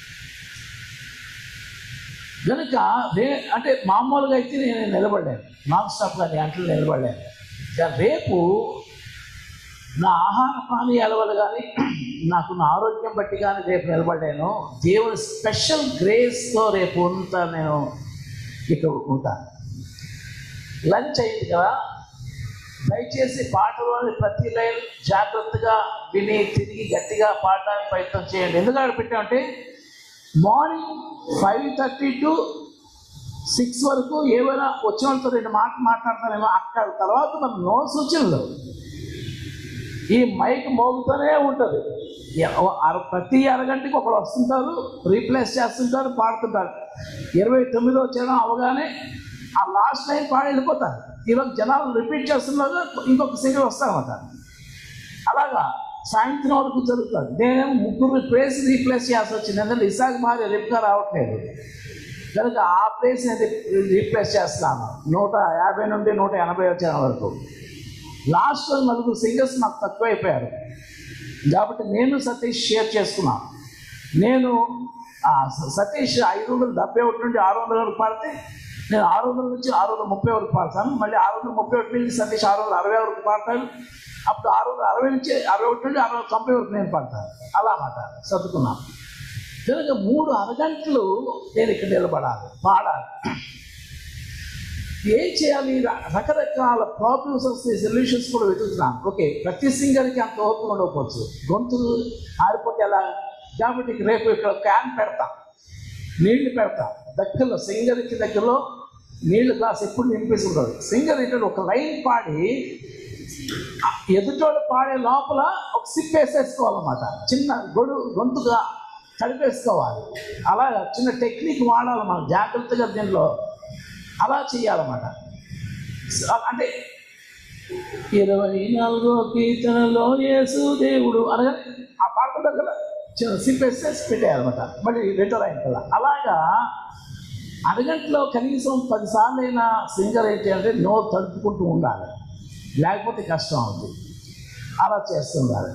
కనుక రే అంటే మామూలుగా అయితే నేను నిలబడలేను, నాన్ స్టాప్గా గంటలు నిలబడలేను. రేపు నా ఆహార పానీయాల వల్ల కానీ నాకు నా ఆరోగ్యం బట్టి కానీ రేపు నిలబడలేను. దేవుని స్పెషల్ గ్రేస్తో రేపు ఉంటా, నేను ఇక్కడ ఉంటాను. లంచ్ అయింది కదా, దయచేసి పాటలోని ప్రతి లైన్ జాగ్రత్తగా విని తిరిగి గట్టిగా పాడడానికి ప్రయత్నం చేయండి. ఎందుకు అక్కడ పెట్టామంటే morning five thirty to six వరకు ఏమైనా వచ్చిన వాళ్ళతో రెండు మాటలు మాట్లాడతానేమో, అక్కడ తర్వాత మన నో సూచనలు ఈ మైక్ మోగుతూనే ఉంటుంది. అర ప్రతి అరగంటకి ఒకరు వస్తుంటారు, రీప్లేస్ చేస్తుంటారు, పాడుతుంటారు. ఇరవై తొమ్మిదో చేయడం అవగానే ఆ లాస్ట్ లైన్ పాడి వెళ్ళిపోతారు. ఈరోజు జనాలు రిపీట్ చేస్తున్నారు, ఇంకొక సింగర్ వస్తారన్నమాట. అలాగా సాయంత్రం వరకు జరుగుతుంది. నేనేమో ముగ్గురు ప్లేస్ రీప్లేస్ చేయాల్సి వచ్చింది, ఎందుకంటే ఇసాక్ భార్య రిప్గా రావట్లేదు కనుక ఆ ప్లేస్ నేను రీప్లేస్ చేస్తున్నాను. నూట యాభై నుండి నూట ఎనభై వచ్చిన వరకు లాస్ట్ నలుగురు సింగర్స్ నాకు తక్కువైపోయారు. కాబట్టి నేను సతీష్ షేర్ చేసుకున్నాను. నేను సతీష్ ఐదు వందల డెబ్బై ఒకటి నుండి ఆరు వందల వరకు పాడితే నేను ఆరు వందల నుంచి ఆరు వందల ముప్పై వరకు పాడతాను. మళ్ళీ ఆరు వందల ముప్పై ఒకటి నుంచి సతీష్ ఆరు వందల అరవై వరకు పాడతాను. అప్పుడు ఆరు వందల అరవై నుంచి అరవై ఒకటి నుండి ఆరు వందల తొంభై వరకు నేను పాడతాను. అలా మాట సర్దుకున్నాను. కనుక మూడు అరగంటలు నేను ఇక్కడ నిలబడాలి, పాడాలి. ఏం చేయాలి? రకరకాల ప్రాబ్లమ్స్ వస్తే సొల్యూషన్స్ కూడా వెతుకుతున్నాను. ఓకే, ప్రతి సింగర్కి అంత ఓపిక ఉండకపోవచ్చు, గొంతు ఆరిపోతే ఎలా. కాబట్టి రేపు ఇక్కడ క్యాన్ పెడతాం, నీళ్లు పెడతాం దగ్గరలో, సింగర్కి దగ్గరలో నీళ్ళు గ్లాస్ ఎప్పుడు నింపేసుకుంటారు. సింగర్ ఏంటంటే ఒక లైన్ పాడి ఎదుటోళ్ళు పాడే లోపల ఒక సిప్ వేసేసుకోవాలన్నమాట. చిన్న గొడు గొంతుగా కలిపేసుకోవాలి. అలా చిన్న టెక్నిక్ వాడాలి మనం జాగ్రత్తగా దీనిలో. అలా చేయాలన్నమాట. అంటే ఇరవై నాలుగో కీర్తనలో యేసు దేవుడు అనగా ఆ పాట కదా చిన్న సింపేసేసి పెట్టేయాలన్నమాట. మళ్ళీ రిటర్న్ అయిన కదా. అలాగా అరగంటలో కనీసం పదిసార్లు అయినా సింగర్ ఏంటి అంటే నోరు తడుపుకుంటూ ఉండాలి, లేకపోతే కష్టం అవుతుంది. అలా చేస్తుండాలి.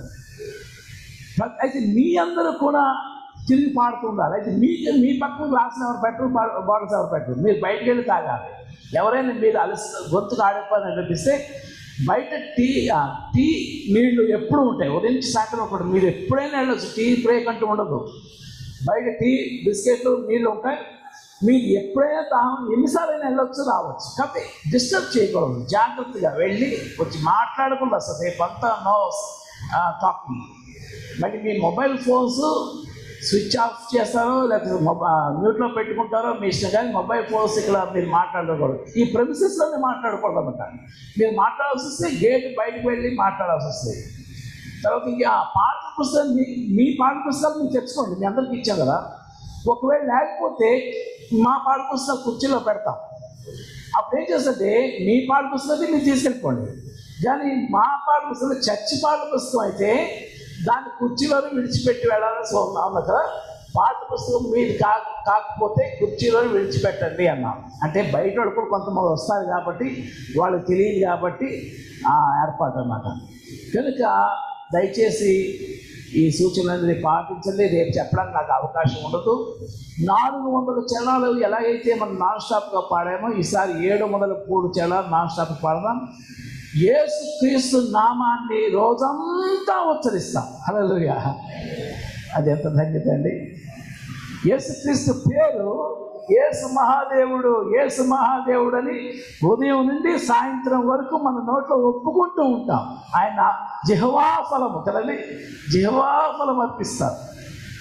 అయితే మీ అందరూ కూడా తిరిగి పాడుతూ ఉండాలి. అయితే మీకు మీ పక్కన గ్లాసులు ఎవరు పెట్టరు, బాటిల్స్ ఎవరు పెట్టరు. మీరు బయటకు వెళ్ళి తాగాలి. ఎవరైనా మీరు అలసి గొంతుకు ఆడిపోని అనిపిస్తే బయట టీ టీ నీళ్లు ఎప్పుడు ఉంటాయి. ఉదయం నుంచి సాయంత్రం ఒకటి మీరు ఎప్పుడైనా వెళ్ళొచ్చు. టీ బ్రేక్ అంటూ ఉండదు. బయట టీ బిస్కెట్లు నీళ్ళు ఉంటాయి. మీరు ఎప్పుడైనా తాము ఎన్నిసార్లు అయినా వెళ్ళొచ్చు, రావచ్చు. కాబట్టి డిస్టర్బ్ చేయకూడదు. జాగ్రత్తగా వెళ్ళి వచ్చి మాట్లాడకుండా అసలు రేపు అంతా నో టాకింగ్. మళ్ళీ మీ మొబైల్ ఫోన్స్ స్విచ్ ఆఫ్ చేస్తారో లేకపోతే మొబై మ్యూట్లో పెట్టుకుంటారో మీ ఇష్టం, కానీ మొబైల్ ఫోన్స్ ఇక్కడ మీరు మాట్లాడకూడదు. ఈ ప్రెమిసెస్లోనే మాట్లాడకూడదు అనమాట. మీరు మాట్లాడాల్సి వస్తే గేట్ బయటకు వెళ్ళి మాట్లాడాల్సి వస్తుంది. తర్వాత ఇంకా పాఠ పుస్తకం మీ మీ పాఠ పుస్తకాలు మీరు తెచ్చుకోండి, మీ అందరికి ఇచ్చాం కదా. ఒకవేళ లేకపోతే మా పాఠ పుస్తకాలు కుర్చీలో పెడతాం. అప్పుడు ఏం చేస్తుంటే మీ పాఠ పుస్తకాన్ని మీరు తీసుకెళ్ళిపోండి. కానీ మా పాఠ పుస్తకం చర్చి పాఠ పుస్తకం అయితే దాన్ని కుర్చీలోనే విడిచిపెట్టి వెళ్ళాలని చూస్తున్నాం కదా. పాఠ పుస్తకం మీది కా కాకపోతే కుర్చీలోనే విడిచిపెట్టండి అన్నాం. అంటే బయట వాళ్ళు కూడా కొంతమంది వస్తారు కాబట్టి వాళ్ళకి తెలియదు కాబట్టి ఆ ఏర్పాటు అన్నమాట. కనుక దయచేసి ఈ సూచనలని పాటించండి. రేపు చెప్పడానికి నాకు అవకాశం ఉండదు. నాలుగు వందల చరణాలు ఎలాగైతే మనం నాన్ స్టాప్గా పాడామో ఈసారి ఏడు వందల మూడు చరణాలు నాన్ స్టాప్ పాడదాం. యేసు క్రీస్తు నామాన్ని రోజంతా ఉచ్చరిస్తాం. హల్లెలూయా! అది ఎంత ధన్యత అండి. యేసు క్రీస్తు పేరు యేసు మహాదేవుడు, యేసు మహాదేవుడు అని ఉదయం నుండి సాయంత్రం వరకు మన నోట్లో ఒప్పుకుంటూ ఉంటాం. ఆయన జిహ్వా ఫలము కదండి, జిహ్వా ఫలం అర్పిస్తారు.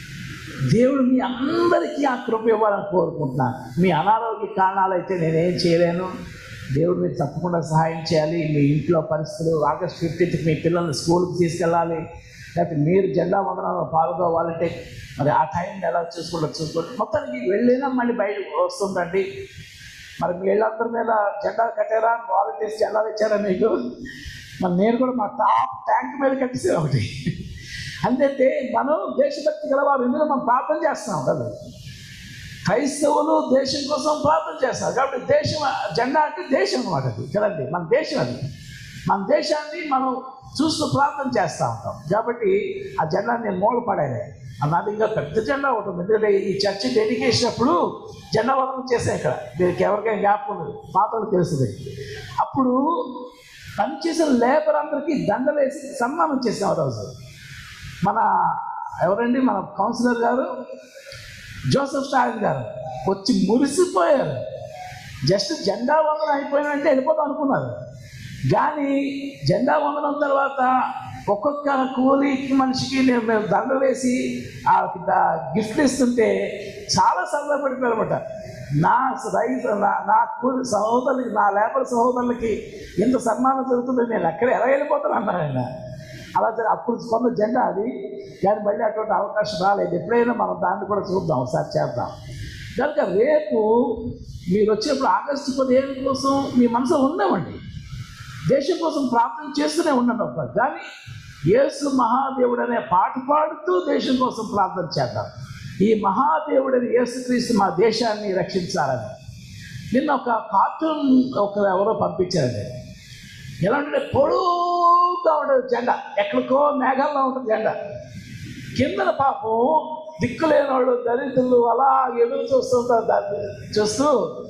దేవుడు మీ అందరికీ ఆ కృప ఇవ్వాలని కోరుకుంటున్నాను. మీ అనారోగ్య కారణాలు అయితే నేనేం చేయలేను. దేవుడు మీరు తప్పకుండా సహాయం చేయాలి. మీ ఇంట్లో పరిస్థితులు, ఆగస్ట్ ఫిఫ్టీన్త్కి మీ పిల్లల్ని స్కూల్కి తీసుకెళ్ళాలి, లేకపోతే మీరు జెండా వందనంలో పాల్గొవాలంటే మరి ఆ టైంని ఎలా చూసుకుంటూ చూసుకోండి. మొత్తానికి వెళ్ళినా మళ్ళీ బయటకు వస్తుందండి. మరి మీ వీళ్ళందరి మీద జెండా కట్టారా, వాలంటీర్స్ జెండా ఇచ్చారా మీకు? మరి నేను కూడా మా టాప్ ట్యాంక్ మీద కట్టేసాను ఒకటి. అంతే మనం దేశభక్తి గలవారు, ఎందుకంటే మనం ప్రార్థన చేస్తున్నాం కదా. క్రైస్తవులు దేశం కోసం ప్రార్థన చేస్తారు కాబట్టి దేశం జెండా అంటే దేశం అన్నమాట. అది కదండి, మన దేశం. అది మన దేశాన్ని మనం చూస్తూ ప్రార్థన చేస్తూ ఉంటాం కాబట్టి ఆ జెండా నేను మూల పడాలి. అన్నది ఇంకా పెద్ద జెండా ఉంటుంది. ఎందుకంటే ఈ చర్చ్ డెడికేషన్ అప్పుడు జెండా వదనం చేసాం ఇక్కడ. దీనికి ఎవరికైనా జ్ఞాపకం ఉంది, పాతలు తెలుస్తుంది. అప్పుడు పనిచేసిన లేబర్ అందరికీ దండలేసి సన్మానం చేసాం. రోజు మన ఎవరండి మన కౌన్సిలర్ గారు జోసెఫ్ స్టాలిన్ గారు వచ్చి మురిసిపోయారు. జస్ట్ జెండా వందనం అయిపోయినంటే వెళ్ళిపోతాం అనుకున్నారు. కానీ జెండా వందనం తర్వాత ఒక్కొక్క కూలి మనిషికి నేను మేము దండ వేసి ఆ గిఫ్ట్లు ఇస్తుంటే చాలా సరదాపడిపోయారు అనమాట. నా రైతు నా కూలి సహోదరులకి, నా లేబర్ సహోదరులకి ఇంత సన్మానం జరుగుతుంది, నేను ఎక్కడ ఎలా వెళ్ళిపోతాను అన్నాను ఆయన. అలా సరే అప్పుడు కొంత జెండా అది, కానీ మళ్ళీ అటువంటి అవకాశం రాలేదు. ఎప్పుడైనా మనం దాన్ని కూడా చూద్దాం, ఒకసారి చేద్దాం. కనుక రేపు మీరు వచ్చినప్పుడు ఆగస్టు పదిహేను కోసం మీ మనసులో ఉందామండి. దేశం కోసం ప్రార్థన చేస్తూనే ఉండండి ఒక. కానీ యేసు మహాదేవుడు అనే పాట పాడుతూ దేశం కోసం ప్రార్థన చేద్దాం. ఈ మహాదేవుడని యేసుక్రీస్తు మా దేశాన్ని రక్షించాలని. నిన్న ఒక కార్టూన్ ఒక ఎవరో పంపించారండి. ఎలా ఉంటే పొడుగ్గా ఉంటుంది జెండా, ఎక్కడికో మేఘాల్లో ఉంటుంది జెండా. కిందన పాపం దిక్కులేని వాళ్ళు, దళితులు అలా ఎదురు చూస్తుంటారు. దాన్ని చూస్తూ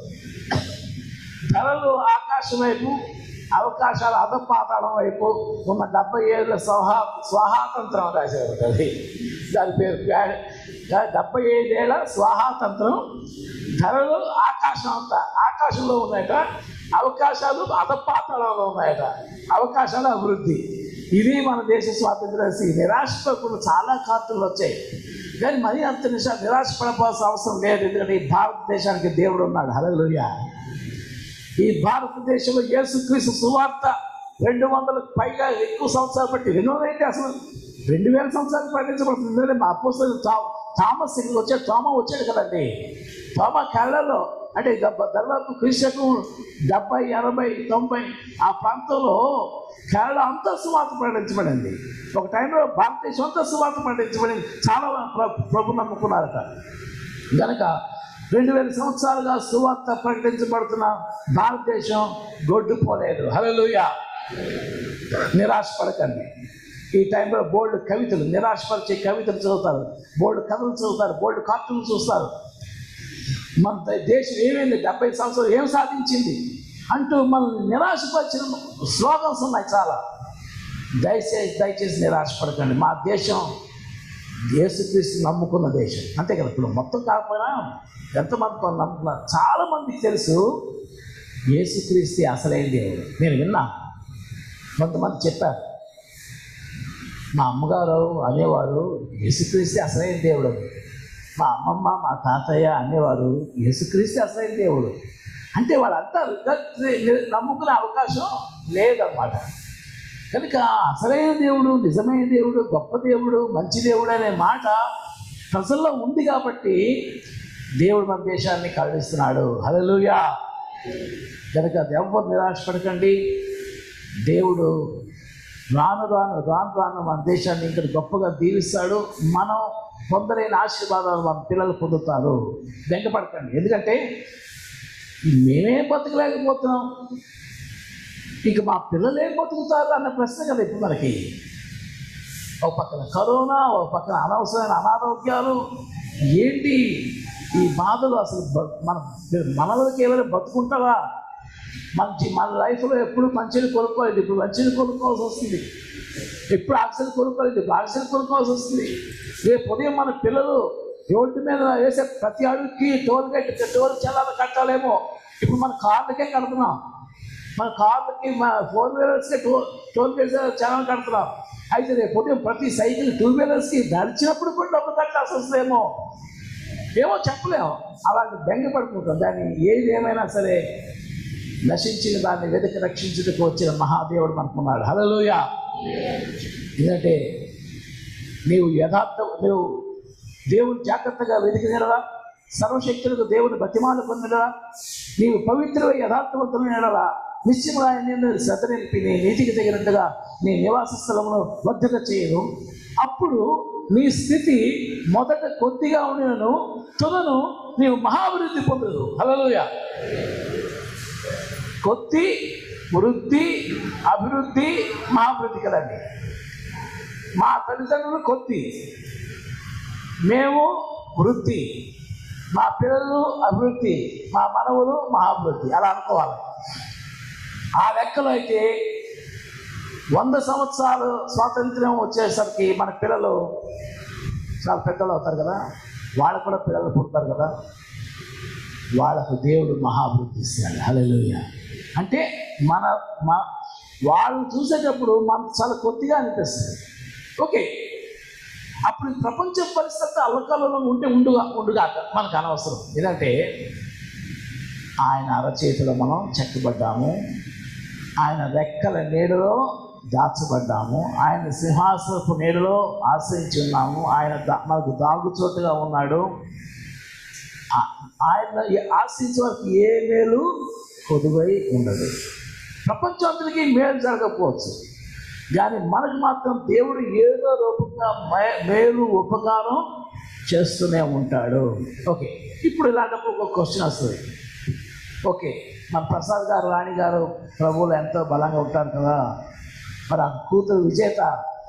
ధరలు ఆకాశం వైపు, అవకాశాలు అధపాతాళం వైపు ఉన్న డెబ్బై ఏళ్ళ స్వాహా స్వాహాతంత్రం రాశారు. అది దాని పేరు డెబ్బై ఐదేళ్ల స్వాహాతంత్రం. ధరలు ఆకాశం అంతా ఆకాశంలో ఉన్నాయట, అవకాశాలు అధపాతాళంలో ఉన్నాయట. అవకాశాలు అభివృద్ధి. ఇది మన దేశ స్వాతంత్ర్యం. నిరాశపడకుండా చాలా కార్తులు వచ్చాయి, కానీ మరీ అంత నిశా నిరాశపడవలసిన అవసరం లేదు. ఎందుకంటే ఈ భారతదేశానికి దేవుడు ఉన్నాడు. హల్లెలూయా. ఈ భారతదేశంలో యేసుక్రీస్తు సువార్త రెండు వందలకు పైగా ఎక్కువ సంవత్సరాలు బట్టి, రెండు వందలు అయితే అసలు రెండు వేల సంవత్సరాలు ప్రకటించబడుతుంది. ఎందుకంటే మా అపోస్తలుడు థామస్ వచ్చాడు, తోమా వచ్చాడు కదండి. తోమా కళ్ళలో అంటే దాదాపు క్రీస్తు డెబ్బై ఎనభై తొంభై ఆ ప్రాంతంలో కేరళ అంతా సువార్త ప్రకటించబడింది. ఒక టైంలో భారతదేశం అంతా సువార్త ప్రకటించబడింది. చాలా ప్రభు నమ్ముకున్నారట. కనుక రెండు వేల సంవత్సరాలుగా సువార్త ప్రకటించబడుతున్న భారతదేశం గొడ్డుపోలేదు. హల్లెలూయా. నిరాశపడకండి. ఈ టైంలో బోల్డ్ కవితలు, నిరాశపరిచే కవితలు చదువుతారు, బోల్డ్ కథలు చదువుతారు, బోల్డ్ కార్టూన్లు చూస్తారు. మన దేశం ఏమైంది, డెబ్బై సంవత్సరాలు ఏం సాధించింది అంటూ మనల్ని నిరాశపరిచిన స్లోగన్స్ ఉన్నాయి చాలా. దయచేసి దయచేసి నిరాశపడకండి. మా దేశం యేసుక్రీస్తు నమ్ముకున్న దేశం, అంతే కదా. ఇప్పుడు మొత్తం కాకపోయినా ఎంతమంది నమ్ముకున్నారు. చాలామందికి తెలుసు యేసుక్రీస్తు అసలైన దేవుడు. నేను విన్నా, కొంతమంది చెప్పారు. మా అమ్మగారు అనేవారు యేసుక్రీస్తు అసలైన దేవుడు. మా అమ్మమ్మ మా తాతయ్య అనేవారు యేసుక్రీస్తు అసలైన దేవుడు. అంటే వాళ్ళు అంటారు, నమ్ముకునే అవకాశం లేదన్నమాట. కనుక అసలైన దేవుడు, నిజమైన దేవుడు, గొప్ప దేవుడు, మంచి దేవుడు అనే మాట ప్రజల్లో ఉంది కాబట్టి దేవుడు మన దేశాన్ని కరుణిస్తున్నాడు. హల్లెలూయా. కనుక ఎవరు నిరాశపడకండి. దేవుడు రాను రాను రాను రాను మన దేశాన్ని ఇంకా గొప్పగా దీవిస్తాడు. మనం పొందలేని ఆశీర్వాదాలు మన పిల్లలు పొందుతారు. వెంటపడకండి. ఎందుకంటే మేమే బతకలేకపోతున్నాం, ఇక మా పిల్లలు ఏం బతుకుతారు అన్న ప్రశ్న కదా ఇప్పుడు మనకి. ఒక పక్కన కరోనా, ఒక పక్కన అనవసరమైన అనారోగ్యాలు, ఏంటి ఈ బాధలు. అసలు మన మనలోకి ఏమైనా బతుకుంటావా? మంచి మన లైఫ్లో ఎప్పుడు మంచిని కొనుక్కోలేదు, ఇప్పుడు మంచిని కొనుక్కోవాల్సి వస్తుంది. ఎప్పుడు ఆక్సిజన్ కొనుక్కోలేదు, ఇప్పుడు ఆక్సిజన్ కొనుక్కోవాల్సి వస్తుంది. రేపు ఉదయం మన పిల్లలు రోడ్డు మీద వేసే ప్రతి అడుగుకి టోల్ గేట్ టోల్ చలాలు కట్టాలేమో. ఇప్పుడు మన కార్లకే కడుతున్నాం, మన కార్లకి మన ఫోర్ వీలర్స్కే టోల్ టోల్ గేట్ చలాలు కడుతున్నాం. అయితే రేపు ఉదయం ప్రతి సైకిల్ టూ వీలర్స్కి నడిచినప్పుడు కూడా డబ్బు కట్టాల్సి వస్తుందేమో, ఏమో చెప్పలేము. అలాంటి బెంగ పడుకుంటాం. దాన్ని ఏది ఏమైనా సరే నశించిన దాన్ని వెతికి రక్షించుటకు వచ్చిన మహాదేవుడు మనకున్నాడు. హల్లెలూయా. ఎందుకంటే నీవు యథార్థ నీవు దేవుని జాగ్రత్తగా వెతికినరా, సర్వశక్తులకు దేవుని బతిమాలు పొందినరా, నీవు పవిత్రమై యథార్థవంతమైనరా, నిశ్చయముగా ఆయన శ్రద్ధ నిలిపి నీ నీతికి తగినట్టుగా నీ నివాస స్థలమును వర్ధక చేయను. అప్పుడు నీ స్థితి మొదట కొద్దిగా ఉండను, తుదను నీవు మహాభివృద్ధి పొందదు. హల్లెలూయా. కొద్ది, వృద్ధి, అభివృద్ధి, మహాభివృద్ధి కదండి. మా తల్లిదండ్రులు కొద్ది, మేము వృద్ధి, మా పిల్లలు అభివృద్ధి, మా మనవులు మహాభివృద్ధి, అలా అనుకోవాలి. ఆ లెక్కలో అయితే వంద సంవత్సరాలు స్వాతంత్ర్యం వచ్చేసరికి మన పిల్లలు చాలా పెద్దలు అవుతారు కదా, వాళ్ళకు కూడా పిల్లలు పుడతారు కదా, వాళ్ళకు దేవుడు మహాభివృద్ధి ఇస్తాడు. హల్లెలూయా. అంటే మన మా వాళ్ళు చూసేటప్పుడు మనకు చాలా కొద్దిగా అనిపిస్తుంది. ఓకే, అప్పుడు ప్రపంచ పరిస్థితి అల్లకల్లో ఉంటే ఉండుగా ఉండుగాక మనకు అనవసరం. ఎందుకంటే ఆయన అరచేతిలో మనం చెక్కబడ్డాము, ఆయన రెక్కల నీడలో దాచబడ్డాము, ఆయన సింహాసనపు నీడలో ఆశ్రయించి ఉన్నాము, ఆయన దా మనకు దాగుచోటుగా ఉన్నాడు. ఆయన ఆశ్రయించే వారికి ఏ మేలు కొదువై ఉండదు. ప్రపంచానికి మేలు జరగకపోవచ్చు, కానీ మనకు మాత్రం దేవుడు ఏదో రూపంగా మే మేలు ఉపకారం చేస్తూనే ఉంటాడు. ఓకే, ఇప్పుడు ఇలాంటప్పుడు ఒక క్వశ్చన్ వస్తుంది. ఓకే, మన ప్రసాద్ గారు, రాణి గారు ప్రభువులు ఎంతో బలంగా ఉంటారు కదా, మరి ఆ కూతురు విజేత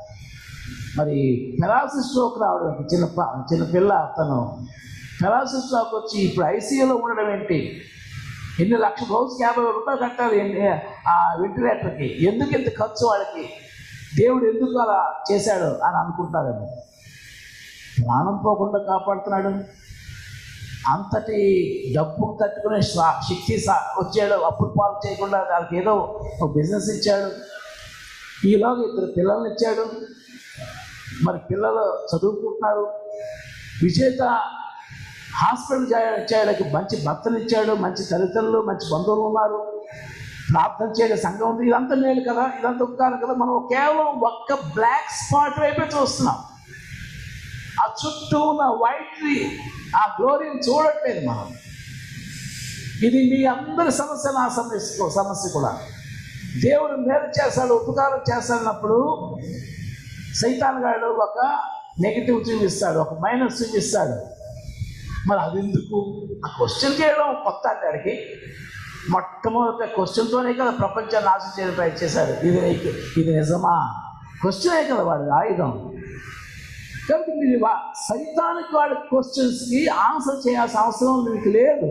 మరి పెరాలసిస్ స్ట్రోక్ రావడం, చిన్న చిన్న పిల్ల అతను పెరాలసిస్ స్ట్రోక్ వచ్చి ఇప్పుడు ఐసీయూలో ఉండడం ఏంటి, ఎన్ని లక్షల రోజుకి యాభై రూపాయలు కట్టాలి ఆ వెంటిలేటర్కి, ఎందుకు ఇంత ఖర్చు వాళ్ళకి, దేవుడు ఎందుకు అలా చేశాడు అని అనుకుంటారేమో. ప్రాణం పోకుండా కాపాడుతున్నాడు, అంతటి డబ్బు తట్టుకునే శక్తి వచ్చాడు, అప్పులు పాలు చేయకుండా వాళ్ళకి ఏదో ఒక బిజినెస్ ఇచ్చాడు, ఈలోగా ఇద్దరు పిల్లల్ని ఇచ్చాడు, మరి పిల్లలు చదువుకుంటున్నారు. విజేత హాస్పిటల్ చేయడానికి మంచి భర్తలు ఇచ్చాడు, మంచి తల్లిదండ్రులు, మంచి బంధువులు ఉన్నారు, ప్రార్థన చేయడం సంఘం ఉంది. ఇదంతా మేలు కదా, ఇదంతా ఉపకారం కదా. మనం కేవలం ఒక్క బ్లాక్ స్పాట్ వైపే చూస్తున్నాం, ఆ చుట్టూ ఉన్న వైట్ని, ఆ గ్లోరీని చూడట్లేదు మనం. ఇది మీ అందరి సమస్య, నా సమస్య సమస్య కూడా. దేవుడు మేలు చేస్తాడు, ఉపకారం చేస్తాడన్నప్పుడు సైతాన్ గాడు ఒక నెగిటివ్ చూపిస్తాడు, ఒక మైనస్ చూపిస్తాడు. మరి అది ఎందుకు? ఆ క్వశ్చన్ చేయడం కొత్త అడిగి మొట్టమొదటి క్వశ్చన్తోనే కదా ప్రపంచాన్ని నాశనం చేయడం ట్రై చేశాడు. ఇది ఇది నిజమా? క్వశ్చనే కదా వాడి ఆయుధం. కాబట్టి మీరు సైతానికి వాడి క్వశ్చన్స్కి ఆన్సర్ చేయాల్సిన అవసరం మీకు లేదు,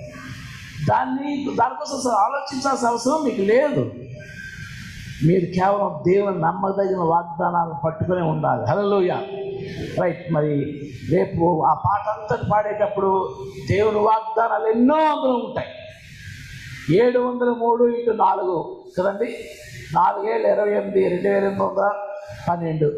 దాన్ని దానికోసం ఆలోచించాల్సిన అవసరం మీకు లేదు. మీరు కేవలం దేవుని నమ్మదగిన వాగ్దానాలను పట్టుకునే ఉండాలి. హల్లెలూయా. రైట్. మరి రేపు ఆ పాట అంతా పాడేటప్పుడు దేవుని వాగ్దానాలు ఎన్నో అందులో ఉంటాయి. ఏడు వందల మూడు ఇంటూ నాలుగు కదండి, నాలుగేళ్ళు ఇరవై ఎనిమిది రెండు వేల ఎనిమిది వందల పన్నెండు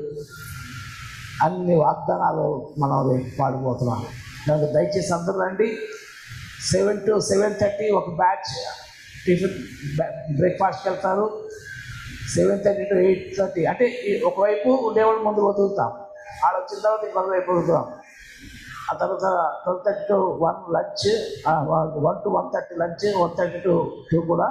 అన్ని వాగ్దానాలు మనం రేపు పాడిపోతున్నాం. దానికి దయచేసి అందరూ రండి. సెవెన్ టు సెవెన్ థర్టీ ఒక బ్యాచ్ టిఫిన్ బ్రేక్ఫాస్ట్కి వెళ్తారు. Seven thirty to eight thirty అంటే ఒకవైపు ఉండేవాళ్ళు ముందు వదులుతాం, ఆడ వచ్చిన తర్వాత ఇంకొక వైపు వదులుతాం. ఆ తర్వాత twelve thirty to one lunch, one to one thirty lunch, one thirty to two కూడా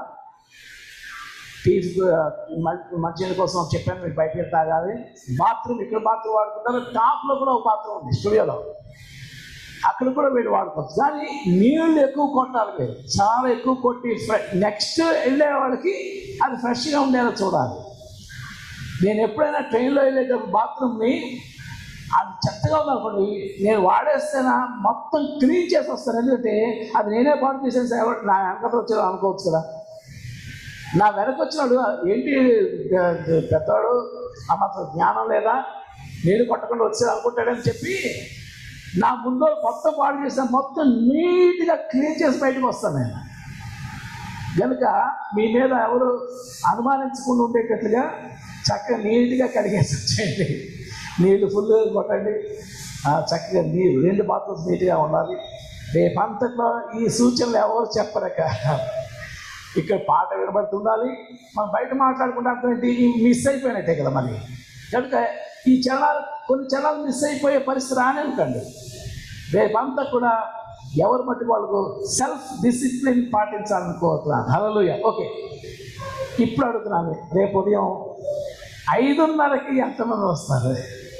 టీ మంచినీళ్ళ కోసం చెప్పాను, మీకు బయటకి తాగాలి. బాత్రూమ్ ఇక్కడ బాత్రూమ్ వాడుకుంటారు, టాప్లో కూడా ఒక బాత్రూమ్ ఉంది స్టూడియోలో, అక్కడ కూడా వీళ్ళు వాడుకోవచ్చు. కానీ నీళ్ళు ఎక్కువ కొట్టాలి, మీరు చాలా ఎక్కువ కొట్టి నెక్స్ట్ వెళ్ళే వాళ్ళకి అది ఫ్రెష్గా ఉండేలా చూడాలి. నేను ఎప్పుడైనా ట్రైన్లో వెళ్ళేటప్పుడు బాత్రూమ్ని అది చెత్తగా ఉందనుకోండి, నేను వాడేస్తేనా మొత్తం క్లీన్ చేసి వస్తాను. ఎందుకంటే అది నేనే పాటు చేసేసి నా వెనకతో వచ్చాడు అనుకోవచ్చు కదా. నా వెనక వచ్చినాడు ఏంటి పెద్దవాడు, అమ్మతో జ్ఞానం లేదా, నీళ్ళు కొట్టకుండా వచ్చాడు అనుకుంటాడని చెప్పి నా ముందు మొత్తం పాడు చేసిన మొత్తం నీట్గా క్లీన్ చేసి బయటకు వస్తాను నేను. కనుక మీ మీద ఎవరు అనుమానించకుండా ఉండేటట్లుగా చక్కగా నీట్గా కడిగేసి వచ్చేయండి. నీళ్ళు ఫుల్గా కొట్టండి. చక్కగా నీళ్ళు రెండు బాత్రూమ్స్ నీట్గా ఉండాలి. రేపంతట్లో ఈ సూచనలు ఎవరు చెప్పరక ఇక్కడ పాట వినబడుతుండాలి. మనం బయట మాట్లాడుకుంటే అర్థం ఏంటి, మిస్ అయిపోయినట్టే కదా మరి. కనుక ఈ చరణాలు కొన్ని చరణాలు మిస్ అయిపోయే పరిస్థితి రానే ఉంటుంది. రేపంతా కూడా ఎవరు మట్టి వాళ్ళకు సెల్ఫ్ డిసిప్లిన్ పాటించాలనుకోవట్లేదు. హల్లెలూయా. ఓకే, ఇప్పుడు అడుగుతున్నాను, రేపు ఉదయం ఐదున్నరకి ఎంతమంది వస్తారు?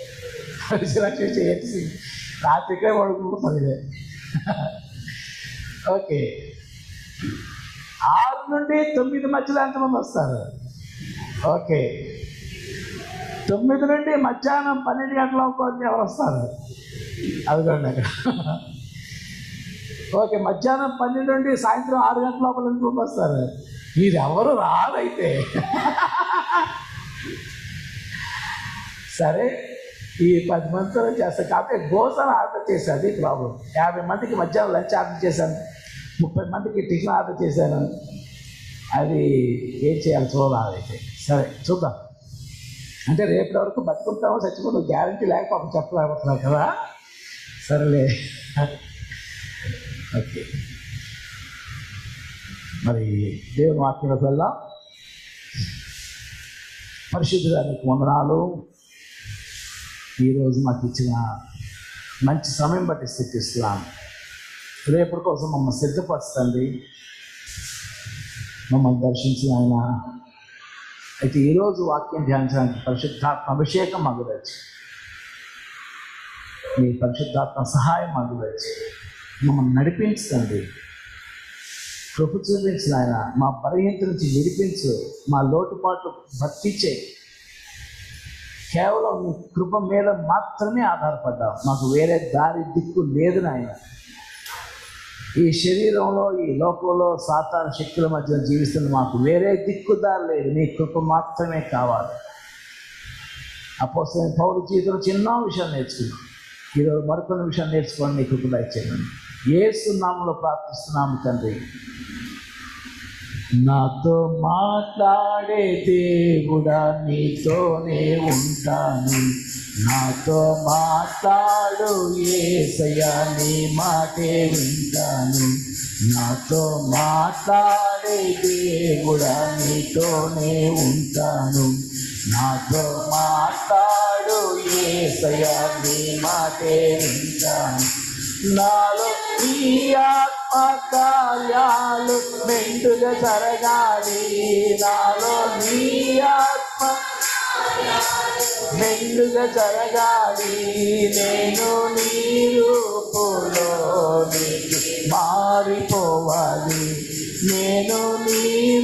చేసి రాత్రికే పడుకుంటుంది. ఓకే, ఆరు నుండి తొమ్మిది మధ్యలో ఎంతమంది వస్తారు? ఓకే, తొమ్మిది నుండి మధ్యాహ్నం పన్నెండు గంటల వరకు ఎవరు వస్తారు? అదిగోండి అక్కడ. ఓకే, మధ్యాహ్నం పన్నెండు నుండి సాయంత్రం ఆరు గంటల లోపల ఇంటికి వస్తారు. ఇది ఎవరు రాదైతే. సరే, ఈ పది మందితో చేస్తాను కాబట్టి భోజనం ఆర్డర్ చేశాను. అది ప్రాబ్లం. యాభై మందికి మధ్యాహ్నం లంచ్ ఆర్డర్ చేశాను, ముప్పై మందికి టిఫిన్ ఆర్డర్ చేశాను. అది ఏం చేయాలి చూడాలి అయితే. సరే చూద్దాం. అంటే రేపటి వరకు బతుకుంటామో చచ్చిపోతాం గ్యారంటీ లేకపోతే చెప్పలేకపోతున్నాం కదా. సరేలే. ఓకే, మరి దేవుని వాక్యంలోకి వెళ్దాం. పరిశుద్ధుడానికి వందనాలు. ఈరోజు మాకు ఇచ్చిన మంచి సమయం బట్టి స్థితిస్తున్నాను. రేపటి కోసం మమ్మల్ని సిద్ధపరచండి, మమ్మల్ని దర్శించిన ఆయన. అయితే ఈరోజు వాక్యం ధ్యానించడానికి పరిశుద్ధాత్మ అభిషేకం మాకు తెచ్చి, మీ పరిశుద్ధాత్మ సహాయం మాకు తెచ్చి మమ్మల్ని నడిపించండి. కృప చూపించిన ఆయన, మా బలహీనత నుంచి విడిపించు, మా లోటుపాట్లు భర్తీ చేయి. కేవలం మీ కృప మీద మాత్రమే ఆధారపడ్డాం, మాకు వేరే దారి దిక్కు లేదు నాయన. ఈ శరీరంలో ఈ లోకంలో సాతాను శక్తుల మధ్య జీవిస్తున్న మాకు వేరే దిక్కుదారి లేదు, నీ కృప మాత్రమే కావాలి. అపోస్తలుడైన పౌలు జీవితంలో చిన్న విషయం నేర్చుకున్నాం. ఈరోజు మరికొన్ని విషయాలు నేర్చుకోండి, నీ కృప దయచేయండి. యేసు నామములో ప్రార్థిస్తున్నాము తండ్రి. నాతో మాట్లాడే దేవుడా నీతోనే ఉంటాను, నాతో మాట్లాడు యేసయ్యా నీ మాటే వింటాను. నాతో మాట్లాడే దేవుడా నీతోనే ఉంటాను, నాతో మాట్లాడు యేసయ్యా నీ మాటే వింటాను. నాలో ఈ ఆత్మ కార్యాలు మెండుగా జరగాలి, నాలో నీ ఆత్మ మెండుగా జరగాలి. నేను నీ రూపులోనికి మారిపోవాలి, నేను నీ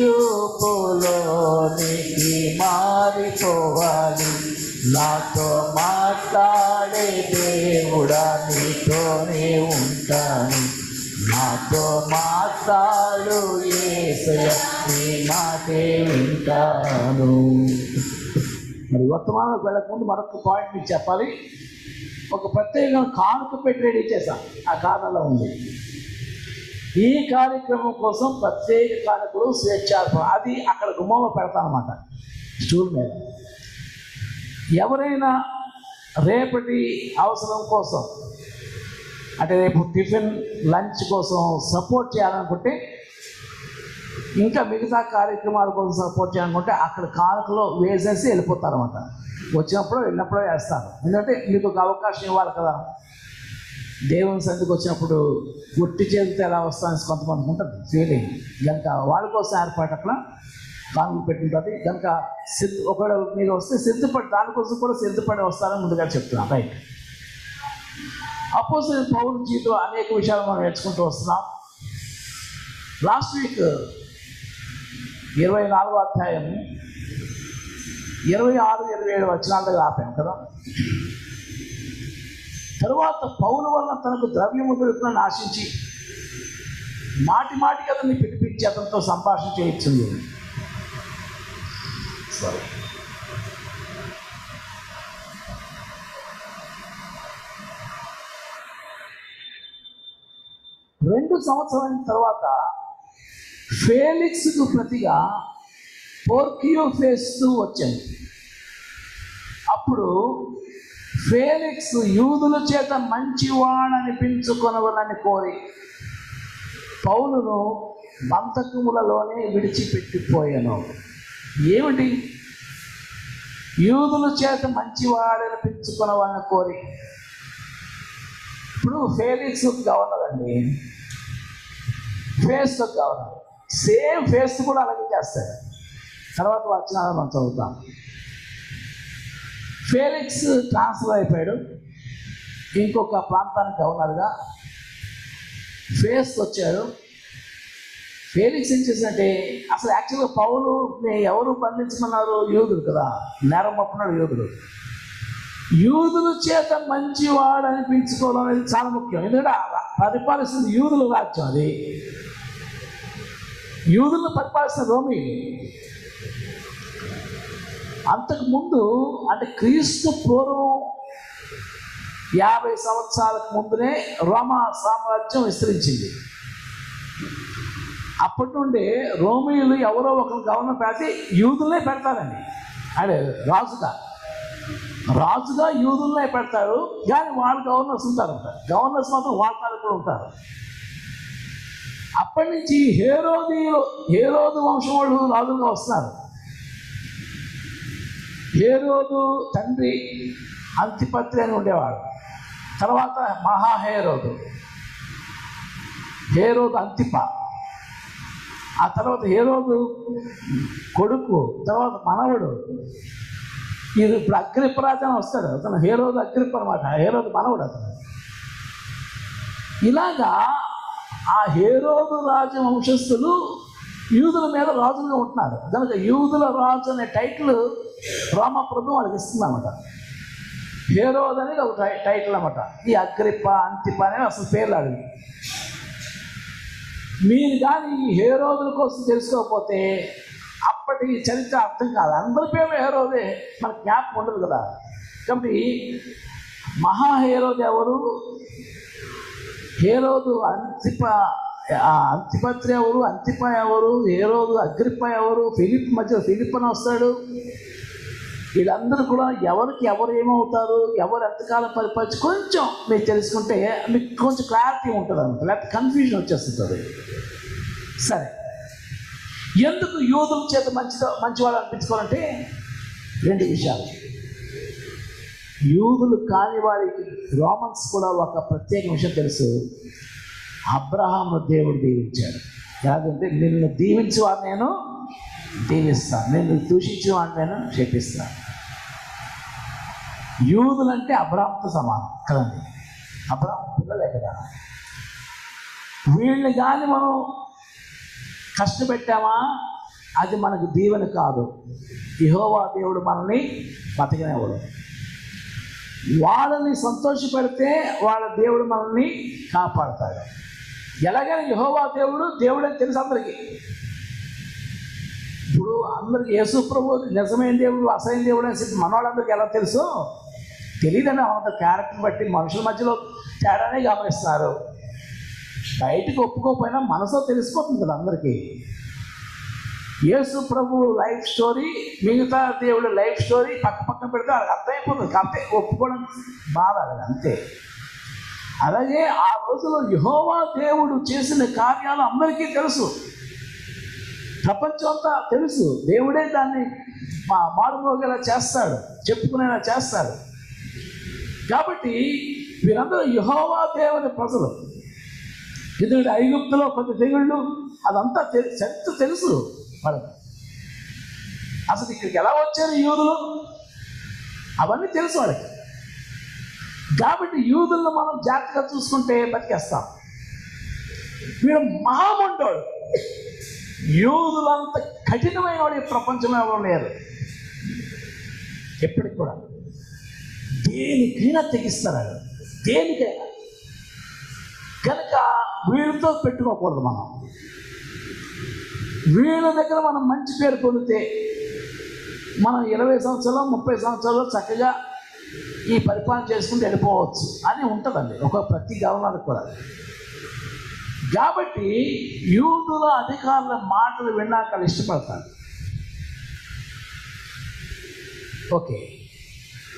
రూపులోనికి మారిపోవాలి. నాతో మాట్లాడే దేవుడా నీతోనే ఉంటాను, నాతో మాట్లాడు యేసయ్యా నీ మాటే వింటాను. మరి వర్తమానంలోకి వెళ్ళకముందు మరొక పాయింట్ మీకు చెప్పాలి. ఒక ప్రత్యేకంగా కానుక పెట్టి రెడీ చేశాం, ఆ కారణంలో ఉంది. ఈ కార్యక్రమం కోసం ప్రత్యేక కానుకలు స్వేచ్ఛార్పణ, అది అక్కడ గుమ్మంలో పెడతానమాట స్టూల్ మీద. ఎవరైనా రేపటి అవసరం కోసం, అంటే రేపు టిఫిన్ లంచ్ కోసం సపోర్ట్ చేయాలనుకుంటే, ఇంకా మిగతా కార్యక్రమాల కోసం సపోర్ట్ చేయాలనుకుంటే అక్కడ కానుకలో వేసేసి వెళ్ళిపోతారన్నమాట. వచ్చినప్పుడు వెళ్ళినప్పుడు వేస్తారు. ఎందుకంటే మీకు ఒక అవకాశం ఇవ్వాలి కదా. దేవుని సన్నిధికి వచ్చినప్పుడు గుట్టి చేతితో ఎలా వస్తానని కొంతమందికి ఉంటుంది ఫీలింగ్. కనుక వాళ్ళ కోసం ఏర్పాటు అక్కడ కానుకలు పెట్టింటుంది. కనుక సిద్ధ ఒకవేళ మీరు వస్తే సిద్ధపడి దానికోసం కూడా సిద్ధపడి వస్తారని ముందుగా చెప్తున్నాను. రైట్. అపోస్తలుడైన పౌలు జీవితంలో అనేక విషయాలు మనం నేర్చుకుంటూ వస్తున్నాం. లాస్ట్ వీక్ ఇరవై నాలుగో అధ్యాయం ఇరవై ఆరు ఇరవై ఏడు వచనాల దగ్గర ఆపాం కదా. తరువాత పౌలు వలన తనకు ద్రవ్యము దొరుకుతుందని ఆశించి మాటి మాటికి అతన్ని పిలిపించి అతనితో సంభాషణ చేయించింది. సారీ రెండు సంవత్సరాల తర్వాత ఫేలిక్స్కు ప్రతిగా పోర్కియో ఫేస్తు వచ్చింది. అప్పుడు ఫేలిక్స్ యూదుల చేత మంచివాడనిపించుకొనవలని కోరి పౌలును బంధకములలోనే విడిచిపెట్టిపోయాను. ఏమిటి? యూదుల చేత మంచివాడనిపించుకొనవలని కోరి. ఇప్పుడు ఫేలిక్స్ గవర్నర్ అండి, ఫేస్ గవర్నర్, సేమ్ ఫేస్ కూడా అలాగే చేస్తాడు. తర్వాత వచ్చిన మనం చదువుతాం. ఫేలిక్స్ ట్రాన్స్ఫర్ అయిపోయాడు ఇంకొక ప్రాంతానికి గవర్నర్గా. ఫేస్ వచ్చాడు. ఫేలిక్స్ ఏం చేసినట్టే, అసలు యాక్చువల్గా పౌలు ఎవరు బంధించమన్నారు? యూదులు కదా, నేరం ఒప్పున్నాడు యూదులు. యూదుల చేత మంచివాడు అనిపించుకోవడం అనేది చాలా ముఖ్యం. ఎందుకంటే పరిపాలిస్తుంది యూదుల రాజ్యం, అది యూదులను పరిపాలిస్తున్న రోమి. అంతకుముందు అంటే క్రీస్తు పూర్వం యాభై సంవత్సరాలకు ముందునే రోమా సామ్రాజ్యం విస్తరించింది. అప్పటి నుండి రోమియులు ఎవరో ఒకరు గవర్నర్ పెడితే యూదులనే పెడతారండి. అదే రాజుగా రాజుగా యూదులనే పెడతారు, కానీ వాళ్ళు గవర్నర్స్ ఉంటారు. గవర్నర్స్ మాత్రం వాళ్ళ కూడా ఉంటారు. అప్పటి నుంచి హేరోది హేరోదు వంశం వాళ్ళు రాజులుగా వస్తున్నారు. హేరోదు తండ్రి అంతిపత్రి అని ఉండేవాడు. తర్వాత మహాహేరోదు, హేరోదు అంతిప, ఆ తర్వాత హేరోదు కొడుకు, తర్వాత మనవడు. ఇది ఇప్పుడు అగ్రిపరాజు అని వస్తాడు, అతను హేరోదు అగ్రిప అనమాట, హేరోదు మనవడు అతను. ఇలాగా ఆ హేరోదు రాజు వంశస్థులు యూదుల మీద రాజులుగా ఉంటున్నారు. కనుక యూదుల రాజు అనే టైటిల్ రోమా ప్రభుత్వం వాళ్ళకి ఇస్తుంది అనమాట. హేరోదు అనేది ఒక టై టైటిల్ అనమాట. ఈ అగ్రిప అంతిప అనేది అసలు పేర్లు అడిగి. మీరు కానీ ఈ హేరోదుల కోసం తెలుసుకోకపోతే అప్పటి చరిత్ర అర్థం కాదు. అందరి పేరు హేరోదే, మనకు జ్ఞాపకం ఉండదు కదా. కాబట్టి మహాహేరోదు ఎవరు? హేరోదు అంతిప, అంతిపత్రి ఎవరు? అంతిప ఎవరు? హేరోదు అగ్రిప ఎవరు? ఫిలిప్ మధ్య ఫిలిప్ అని వస్తాడు. వీళ్ళందరూ కూడా ఎవరికి ఎవరు ఏమవుతారు, ఎవరు ఎంతకాలం పరిపాలించి కొంచెం మీరు తెలుసుకుంటే మీకు కొంచెం క్లారిటీ ఉంటుంది అనమాట, లేకపోతే కన్ఫ్యూజన్ వచ్చేస్తుంటుంది. సరే, ఎందుకు యూదుల చేత మంచిదో మంచివాడు అనిపించుకోవాలంటే రెండు విషయాలు. యూదులు కాని వారికి రోమన్స్ కూడా ఒక ప్రత్యేక విషయం తెలుసు. అబ్రహామును దేవుడు దీవించాడు. ఎలాగంటే నిన్ను దీవించి వాడు నేను దీవిస్తాను, నిన్ను దూషించిన వాడు నేను క్షేపిస్తాను. యూదులంటే అబ్రహాముతో సమానం కదండి, అబ్రహాము పిల్లలే కదా. వీళ్ళని కానీ మనం కష్టపెట్టామా అది మనకు దీవెన కాదు. యెహోవా దేవుడు మనల్ని బతకనివ్వడు. వాళ్ళని సంతోషపెడితే వాళ్ళ దేవుడు మనల్ని కాపాడతాడు. ఎలాగైనా యెహోవా దేవుడు దేవుడని తెలుసు అందరికీ. ఇప్పుడు అందరికి యేసు ప్రభు నిజమైన దేవుడు అసలైన దేవుడు అని చెప్పి మనవాళ్ళందరికీ ఎలా తెలుసు తెలియదని అంత క్యారెక్టర్ బట్టి మనుషుల మధ్యలో తేడానే గమనిస్తున్నారు. బయటకు ఒప్పుకోకపోయినా మనసులో తెలిసిపోతుంది కదా అందరికీ. యేసు ప్రభు లైఫ్ స్టోరీ మిగతా దేవుడు లైఫ్ స్టోరీ పక్క పక్కన పెడితే వాళ్ళకి అర్థమైపోతుంది. కాకపోతే ఒప్పుకోవడం బాధ అంతే. అలాగే ఆ రోజులో యెహోవా దేవుడు చేసిన కార్యాలు అందరికీ తెలుసు, ప్రపంచం అంతా తెలుసు. దేవుడే దాన్ని మా మారుమోగేలా చేస్తాడు, చెప్పుకునేలా చేస్తాడు. కాబట్టి వీరందరూ యెహోవా దేవుని ప్రజలు. ఎందుకంటే ఐగుప్తులో కొద్ది తెగుళ్ళు అదంతా చరిత్ర తెలుసు వాళ్ళకి. అసలు ఇక్కడికి ఎలా వచ్చారు యూదులు అవన్నీ తెలుసు వాళ్ళకి. కాబట్టి యూదులను మనం జాగ్రత్తగా చూసుకుంటే బతికేస్తాం. వీడు మహామంటోడు. యూదులంత కఠినమైన వాడు ఈ ప్రపంచంలో ఎవరు లేరు. ఎప్పటికి కూడా దేనికైనా తెగిస్తారు, దేనికైనా. కనుక వీళ్ళతో పెట్టుకోకూడదు మనం. వీళ్ళ దగ్గర మనం మంచి పేరు పొందితే మనం ఇరవై సంవత్సరాలు ముప్పై సంవత్సరాలు చక్కగా ఈ పరిపాలన చేసుకుంటూ వెళ్ళిపోవచ్చు అని ఉంటుందండి ఒక ప్రతి గవర్నర్ కూడా. కాబట్టి యూదుల అధికారుల మాటలు విన్నాక వాళ్ళు ఇష్టపడతారు. ఓకే,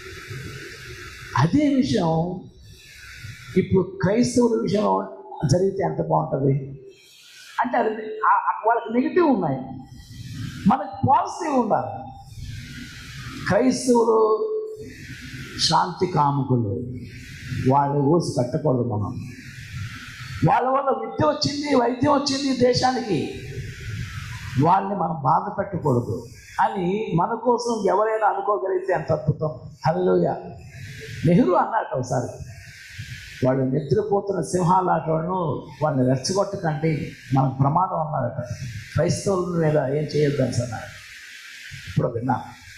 అదే విషయం ఇప్పుడు క్రైస్తవుల విషయంలో జరిగితే ఎంత బాగుంటుంది అంటే అది ఆ- ఆ వాళ్ళకి నెగిటివ్ ఉన్నాయి, మనకి పాజిటివ్ ఉండాలి. క్రైస్తవులు శాంతి కాముకులు, వాళ్ళు ఊసి పెట్టకూడదు. మనం వాళ్ళ వల్ల విద్య వచ్చింది, వైద్యం వచ్చింది దేశానికి, వాళ్ళని మనం బాధ పెట్టకూడదు అని మన కోసం ఎవరైనా అనుకోగలిగితే ఎంత అద్భుతం. హల్లెలూయా. నెహ్రూ అన్నాడు ఒకసారి, వాళ్ళు నిద్రపోతున్న సింహాలాటను వాళ్ళని రెచ్చగొట్టకండి, మనకు ప్రమాదం అన్నారట. క్రైస్తవుల మీద ఏం చేయొద్దని అన్నారు. ఇప్పుడు విన్నా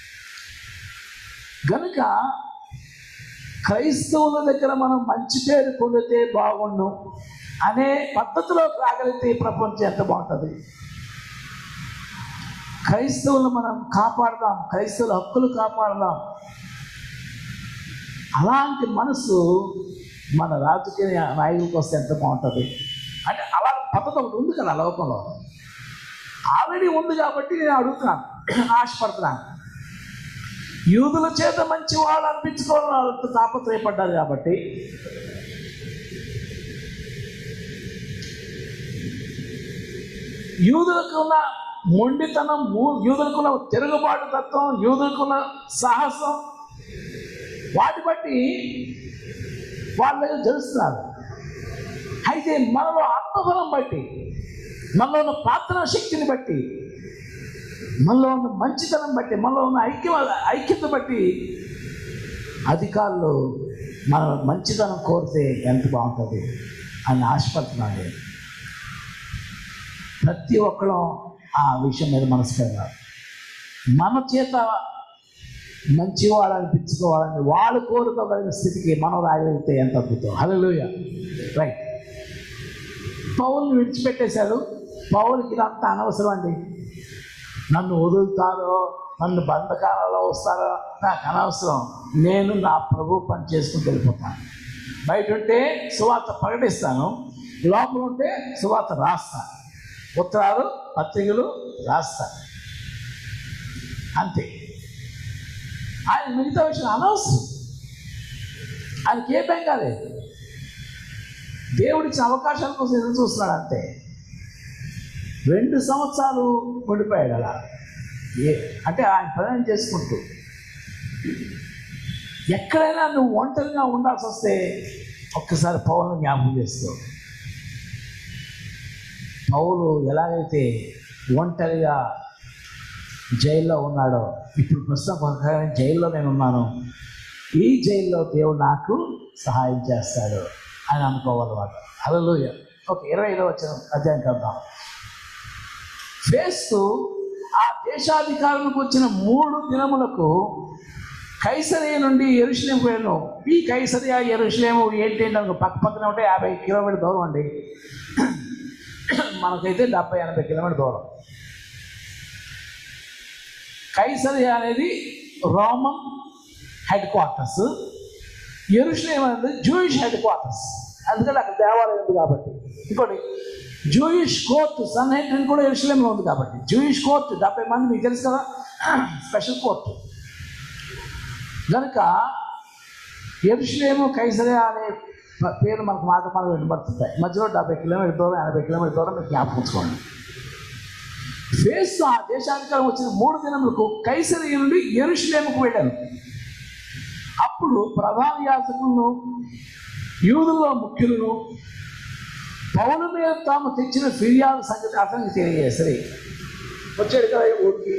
గనుక క్రైస్తవుల దగ్గర మనం మంచి పేరు పొందితే బాగుండు అనే పద్ధతిలో రాగలిగితే ఈ ప్రపంచం ఎంత బాగుంటుంది. క్రైస్తవులు మనం కాపాడదాం, క్రైస్తవుల హక్కులు కాపాడదాం. అలాంటి మనసు మన రాజకీయ నాయకులకు వస్తే ఎంత బాగుంటుంది. అంటే అలా పద్ధతి ఒకటి ఉంది కదా లోకంలో, ఆల్రెడీ ఉంది కాబట్టి నేను అడుగుతున్నాను, ఆశపడుతున్నాను. యూదుల చేత మంచి వాళ్ళు అనిపించుకోవాలని వాళ్ళతో తాపత్రయపడ్డారు కాబట్టి యూదులకున్న మొండితనం, యూదులకున్న తిరుగుబాటు తత్వం, యూదులకున్న సాహసం, వాటి బట్టి వాళ్ళ దగ్గర తెలుస్తున్నారు. అయితే మనలో ఆత్మఫలం బట్టి, మనలో ఉన్న ప్రార్థనా శక్తిని బట్టి, మనలో ఉన్న మంచితనం బట్టి, మనలో ఉన్న ఐక్య ఐక్యత బట్టి అధికారులు మన మంచితనం కోరితే ఎంత బాగుంటుంది అని ఆశపడుతున్నాను. ప్రతి ఒక్కరూ ఆ విషయం మీద మనసు పెడతారు. మన చేత మంచివాడు అనిపించుకోవాలని వాళ్ళు కోరుకోగలిగిన స్థితికి మనం రాగలిగితే ఎంత అద్భుతం. హల్లెలూయా. రైట్. పౌలుని విడిచిపెట్టేశారు. పౌలుకి ఇదంతా అనవసరం అండి. నన్ను వదులుతారో, నన్ను బంధకాలలో వస్తారో నాకు అనవసరం, నేను నా ప్రభు పని చేసుకుని వెళ్ళిపోతాను. బయట ఉంటే సువార్త ప్రకటిస్తాను, లోపల ఉంటే సువార్త రాస్తాను, ఉత్తరాలు పత్రికలు రాస్తాను, అంతే. ఆయన మిగతా విషయం అనవసరం, ఆయనకి ఏ బెంగా లేదు. దేవుడిచ్చిన అవకాశాల కోసం ఎదురు చూస్తున్నాడు అంతే. రెండు సంవత్సరాలు ఉండిపోయాడు అలా. ఏ అంటే ఆయన ప్రయాణం చేసుకుంటూ. ఎక్కడైనా నువ్వు ఒంటరిగా ఉండాల్సి వస్తే ఒక్కసారి పౌలును జ్ఞాపకం చేసుకో. పౌలు ఎలాగైతే ఒంటరిగా జైల్లో ఉన్నాడో, ఇప్పుడు ప్రస్తుతం జైల్లో నేను ఉన్నాను, ఈ జైల్లో దేవుడు నాకు సహాయం చేస్తాడు అని అనుకోవాలన్నమాట. హల్లెలూయా. ఓకే, ఇరవై ఐదో వచ్చిన అధ్యాయం కద్దాం. ఫేస్తు ఆ దేశాధికారులకు వచ్చిన మూడు దినములకు కైసరియా నుండి యెరూషలేముకు వెళ్ళను. ఈ కైసరియా యెరూషలేము ఏంటి అంటే పక్క పక్కన ఉంటే యాభై కిలోమీటర్ దూరం అండి. మనకైతే డెబ్బై ఎనభై కిలోమీటర్ దూరం. కైసరియా అనేది రోమన్ హెడ్ క్వార్టర్స్, యెరూషలేము అనేది జూయిష్ హెడ్ క్వార్టర్స్. అందుకని అక్కడ దేవాలయం ఉంది కాబట్టి. ఇంకోటి జూయిష్ కోర్టు సన్హెడ్రిన్ కూడా యెరూషలేములో ఉంది కాబట్టి జూయిష్ కోర్టు డెబ్బై మంది మీకు తెలుసు కదా, స్పెషల్ కోర్టు. కనుక యెరూషలేము కైసరియా అనే పేరు మనకు మాట మనకు వినబడుతుంటాయి. మధ్యలో డెబ్బై కిలోమీటర్ దూరం, ఎనభై కిలోమీటర్ దూరం మీకు జ్ఞాపకించుకోండి. ఫేస్తు ఆ దేశాధికారం వచ్చిన మూడు దినములకు కైసరియా నుండి యెరూషలేముకు వెళ్ళాను. అప్పుడు ప్రధాన యాజకులను, యూదుల్లో ముఖ్యులను పౌలు మీద తాము తెచ్చిన ఫిర్యాదు సంగతి అతనికి తెలియజేసరి. వచ్చాడు కదా ఊరికి,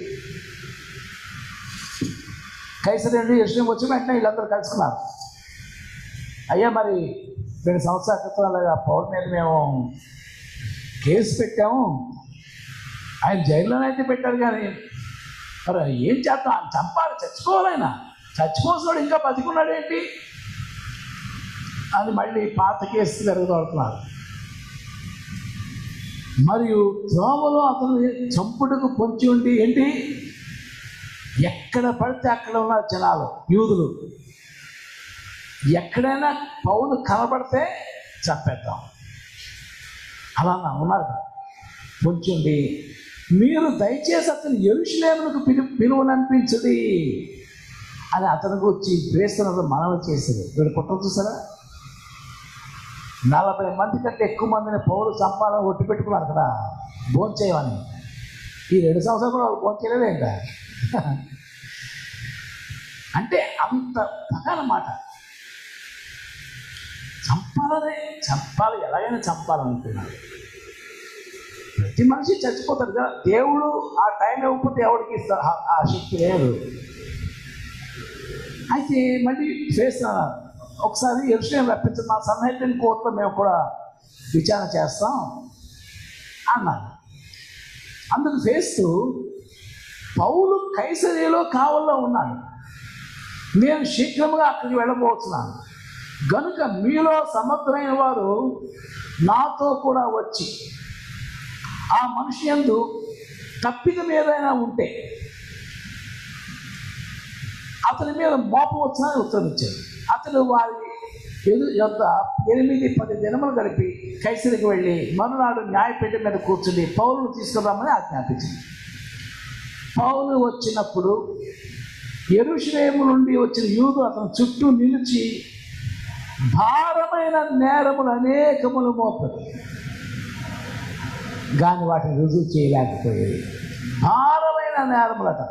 కైసరియా నుండి యెరూషలేము వచ్చి వెంటనే వీళ్ళందరూ కలుసుకున్నారు. అయ్యా, మరి రెండు సంవత్సరాల క్రితం అలాగా పౌరు మీద మేము కేసు పెట్టాము, ఆయన జైల్లోనైతే పెట్టారు, కానీ మరి ఏం చేద్దాం, ఆయన చంపాలి, చచ్చిపోవాలైనా చచ్చిపోతున్నాడు, ఇంకా బతికున్నాడు ఏంటి అని మళ్ళీ పాత కేసు జరుగుతున్నారు. మరియు త్రోవలో అతను చంపుడుకు పొంచి ఉండి ఏంటి, ఎక్కడ పడితే అక్కడ ఉన్న జనాలు యూదులు ఎక్కడైనా పౌలు కనబడితే చంపేద్దాం అలా ఉన్నారు కదా. పొంచుండి మీరు దయచేసి అతను యెరూషలేమునకు పిలు పిలువననిపించుడి. అని అతని గురించి వేస్తున్నప్పుడు మనవి చేసేది. వీడు కుట్ర చూసారా, నలభై మంది కంటే ఎక్కువ మందిని పౌరు చంపాలని ఒట్టి పెట్టుకున్నారు కదా భోజనం చేయమని. ఈ రెండు సంవత్సరాలు కూడా వాళ్ళు భోజనం చేయలేదే ఇంకా. అంటే అంత పగలమాట. చంపాలనే చంపాలి, ఎలాగైనా చంపాలనుకున్నాడు. ప్రతి మనిషి చచ్చిపోతాడు కదా, దేవుడు ఆ టైం ఇవ్వకపోతే ఎవరికి ఆ శక్తి లేదు. అయితే మళ్ళీ ఫేస్ ఒకసారి ఎరుషలేము రప్పించి మా సన్నిహితుని కోర్టులో మేము కూడా విచారణ చేస్తాం అన్నాను. అందుకు ఫేస్తూ పౌలు కైసరియలో కావల్లో ఉన్నాడు, నేను శీఘ్రంగా అక్కడికి వెళ్ళబోతున్నాను గనుక మీలో సమర్థమైన వారు నాతో కూడా వచ్చి ఆ మనిషి యందు తప్పిదం ఏదైనా ఉంటే అతని మీద మోపవచ్చున ఉత్తరం ఇచ్చాడు. అతడు వారి ఎదు యొద్ద ఎనిమిది పది దినములు గడిపి కైసరికి వెళ్ళి మరునాడు న్యాయపీఠం మీద కూర్చుని పౌలును తీసుకురామని ఆజ్ఞాపించింది. పౌలు వచ్చినప్పుడు యెరూషలేము నుండి వచ్చిన యూదు అతని చుట్టూ నిలిచి భారమైన నేరములు అనేకములు మోపారు, కానీ వాటిని రుజువు చేయలేకపోయేది. భారమైన నేరములట.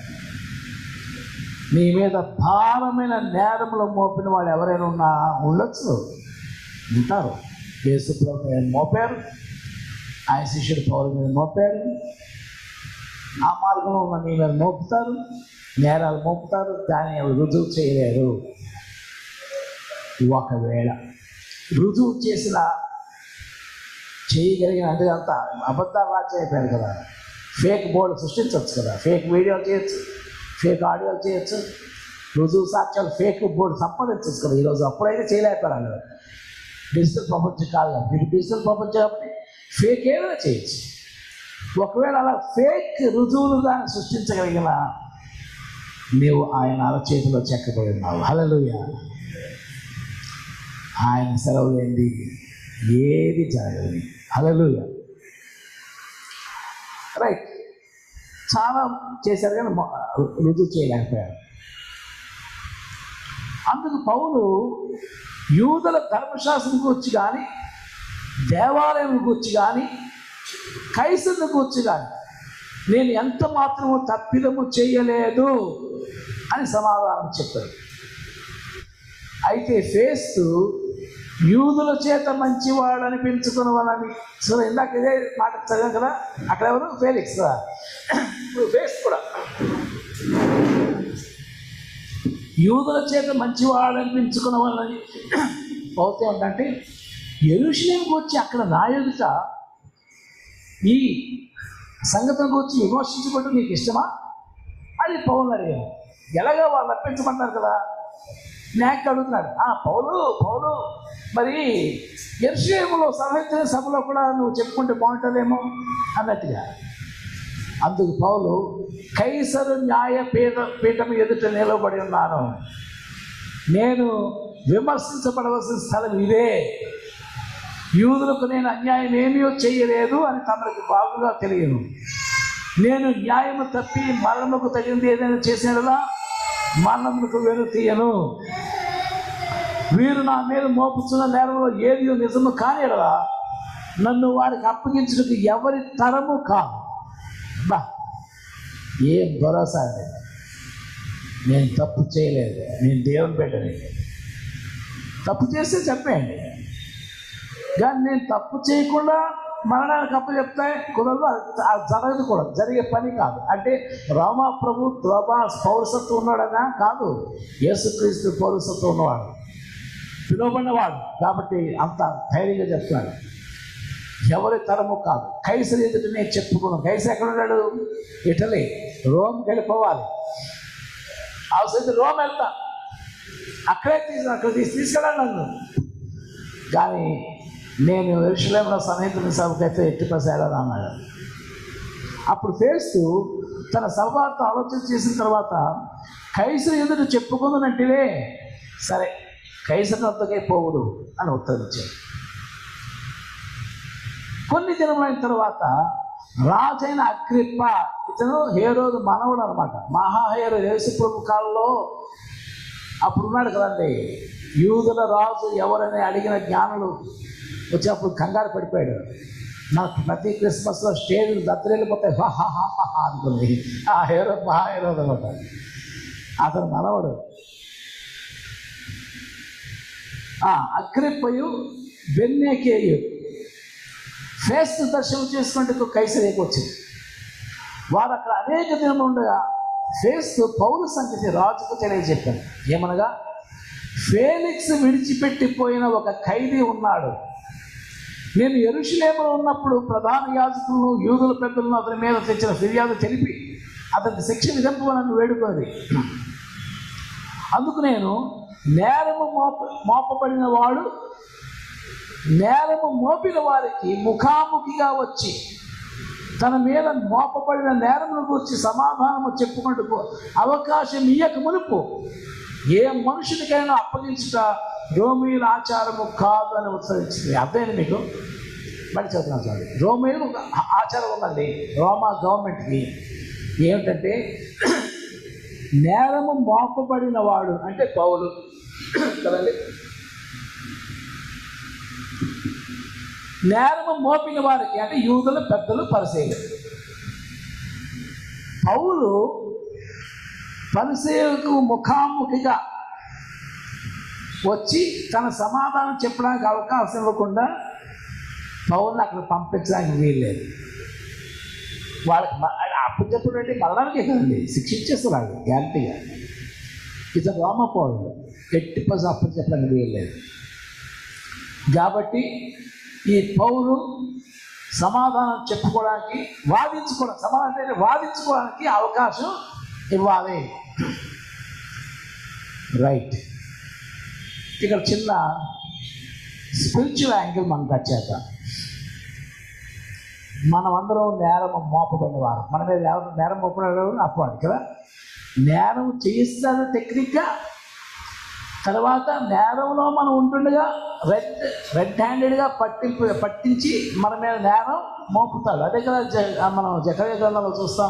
నీ మీద భారమైన నేరములు మోపిన వాళ్ళు ఎవరైనా ఉన్నా ఉండొచ్చు, ఉంటారు. యేసు ప్రభువు మీద మోపారు, ఆయన శిష్యుడు పౌలు మీద మోపారు, ఆ మార్గంలో ఉన్న నీ మీద మోపుతారు, నేరాలు మోపుతారు, దాన్ని రుజువు చేయలేరు. ఒకవేళ రుజువు చేసిన చేయగలిగిన అంటే అంత అబద్ధాలు రాచి అయిపోయారు కదా, ఫేక్ బోర్డు సృష్టించవచ్చు కదా, ఫేక్ వీడియోలు చేయొచ్చు, ఫేక్ ఆడియోలు చేయొచ్చు, రుజువు సాక్ష్యాలు ఫేక్ బోర్డు సంపాదించవచ్చు కదా ఈరోజు. అప్పుడైతే చేయలేకపోయారు, డిజిటల్ ప్రపంచం కాదు కదా, ఇది డిజిటల్ ప్రపంచం కాబట్టి ఫేక్ ఏదైనా చేయొచ్చు. ఒకవేళ అలా ఫేక్ రుజువులుగా సృష్టించగలిగిన నీవు ఆయన అరచేతిలో చెక్కబడి ఉన్నావు. హల్లెలూయా. ఆయన సెలవు లేనిది ఏది జరగదు. హల్లెలూయా. రైట్, చాలా చేశారు కానీ రుజువు చేయలేకపోయారు. అందుకు పౌలు యూదుల ధర్మశాస్త్రం గురించి కానీ, దేవాలయం గురించి కానీ, కైసరుని గురించి కానీ నేను ఎంత మాత్రము తప్పిదము చేయలేదు అని సమాధానం చెప్పారు. అయితే ఫేస్తు యూదుల చేత మంచివాడు అనిపించుకున్నవాడని, సో ఇందాక ఇదే మాట చదివాం కదా, అక్కడ ఎవరు ఫేలిక్స్, ఇప్పుడు ఫేస్తు కూడా యూదుల చేత మంచివాడు అనిపించుకున్న వాళ్ళని అవుతూ ఉందంటే యెరూషలేముకు వచ్చి అక్కడ నాయుడిత ఈ సంగతిని గురించి విమర్శించుకుంటూ నీకు ఇష్టమా అని పౌలు అడిగాను. ఎలాగా వాళ్ళు రప్పించమంటారు కదా, నాకు అడుగుతున్నాడు. పౌలు పౌలు మరి యెరూషలేములో సన్నిహిత సభలో కూడా నువ్వు చెప్పుకుంటే బాగుంటుందేమో అన్నట్టుగా. అందుకు పౌలు కైసరు న్యాయ పీఠ పీఠం ఎదుట నిలబడి ఉన్నాను, నేను విమర్శించబడవలసిన స్థలం ఇదే, యూదులకు నేను అన్యాయం ఏమీ చేయలేదు అని తమకు బాగుగా తెలియను. నేను న్యాయము తప్పి మరణముకు తగింది ఏదైనా చేసినలా మరణముకు వెను తీయను. వీరు నా మీద మోపుతున్న నేరంలో ఏది నిజము కానిలా నన్ను వారికి అప్పగించడానికి ఎవరి తరము కాదు. బా, ఏం భరోసా లేదు. నేను తప్పు చేయలేదు, నేను దేవుని బిడ్డని. తప్పు చేస్తే చెప్పేయండి, కానీ నేను తప్పు చేయకుండా మరణానికి అప్పు చెప్తే కుదరదు, అది జరగదు కూడా, జరిగే పని కాదు. అంటే రోమా ప్రభు రోమా పౌరసత్వం ఉన్నాడనా కాదు, యేసుక్రీస్తు పౌరసత్వం ఉన్నవాడు, పిలువబడినవాడు కాబట్టి అంత ధైర్యంగా చెప్తున్నాడు. ఎవరి తరము కాదు. కైసరు ఎదుట నేను చెప్పుకున్నాను. కైసరు ఎక్కడ ఉన్నాడు? ఇటలీ. రోమ్కి వెళ్ళిపోవాలి. అవసరం రోమ్ వెళ్తా, అక్కడే తీసు అక్కడ తీసి తీసుకెళ్ళాను నన్ను. కానీ నేను యెరూషలేములో సన్నిహితుని సభకైతే ఎట్టి ప్రసాదాలు అన్నాడు. అప్పుడు ఫేస్తు తన సభతో ఆలోచన చేసిన తర్వాత కైసరు ఎదుట చెప్పుకుందనంటే సరే కైసరు వద్దకే పోవుడు అని ఉత్తరించాడు. కొన్ని దినములైన తర్వాత రాజైన అగ్రిప్ప, ఇతను హేరోదు మనవుడు అనమాట, మహాహేరు యేసు ప్రభు కాలంలో అప్పుడు ఉన్నాడు కదండి యూదుల రాజు ఎవరని అడిగిన జ్ఞానులు వచ్చి అప్పుడు కంగారు పడిపోయాడు. నాకు ప్రతి క్రిస్మస్లో స్టేజ్ దత్తరెళ్ళిపోతాయి హాహాహా అనుకుంది. ఆ హీరో మహా హీరో అనమాట. అతను మనవడు అగ్రిప్పయు బెర్నీకేయు ఫేస్తు దర్శనం చేసుకుంటూ కైసరేకి వచ్చింది. వారు అక్కడ అనేక దినములు ఉండగా ఫేస్తు పౌలు సంగతి రాజుకు తెలియజెప్పారు. ఏమనగా ఫేలిక్స్ విడిచిపెట్టిపోయిన ఒక ఖైదీ ఉన్నాడు. నేను యెరూషలేములో ఉన్నప్పుడు ప్రధాన యాజకులను యూదుల పెద్దలను అతని మీద తెచ్చిన ఫిర్యాదు తెలిపి అతనికి శిక్ష విధింపమని వేడుకోది. అందుకు నేను నేరము మోప మోపబడిన వాడు నేరము మోపిన వారికి ముఖాముఖిగా వచ్చి తన మీద మోపబడిన నేరమును గురించి సమాధానము చెప్పుకుంటూ అవకాశం ఇయ్యక మునుపు ఏ మనుషునికైనా అప్పగించుట రోమీల ఆచారము కాదు అని ఉత్తరించింది. అర్థమైంది మీకు? బట్టి చదువుతున్నాను సార్. రోమీలు ఆచారం ఉందండి రోమా గవర్నమెంట్కి. ఏమిటంటే నేరము మోపబడిన వాడు అంటే పౌలు కదండి, నేరము మోపిన వారికి అంటే యూదుల పెద్దలు పరిసయ్యులు. పౌలు పరిసయ్యులకు ముఖాముఖిగా వచ్చి తన సమాధానం చెప్పడానికి అవకాశం ఇవ్వకుండా పౌరుని అక్కడ పంపించడానికి వీల్లేదు. వాళ్ళకి అప్పుడు చెప్పడం అంటే మరణానికే కదండి, శిక్షించేస్తారు గ్యారంటీగా. ఇతను రోమ పౌరుడు ఎట్టి పర్సెంట్ అప్పుడు చెప్పడానికి వీల్లేదు. కాబట్టి ఈ పౌరు సమాధానం చెప్పుకోవడానికి వాదించుకోవడానికి సమాధానం అంటే వాదించుకోవడానికి అవకాశం ఇవ్వాలి. రైట్. ఇక్కడ చిన్న స్పిరిచువల్ యాంగిల్ మనకు వచ్చాక మనమందరం నేరం మోపబడిన వారు. మన మీద ఎవరు నేరం మోపబడిన అప్పవాడు కదా. నేరం చేయిస్తారు టెక్నిక్గా. తర్వాత నేరంలో మనం ఉంటుండగా రెడ్ రెడ్ హ్యాండెడ్గా పట్టింపు పట్టించి మన మీద నేరం మోపుతాడు. అదే కదా జ మనం జకర్యా గ్రంథంలో చూస్తాం.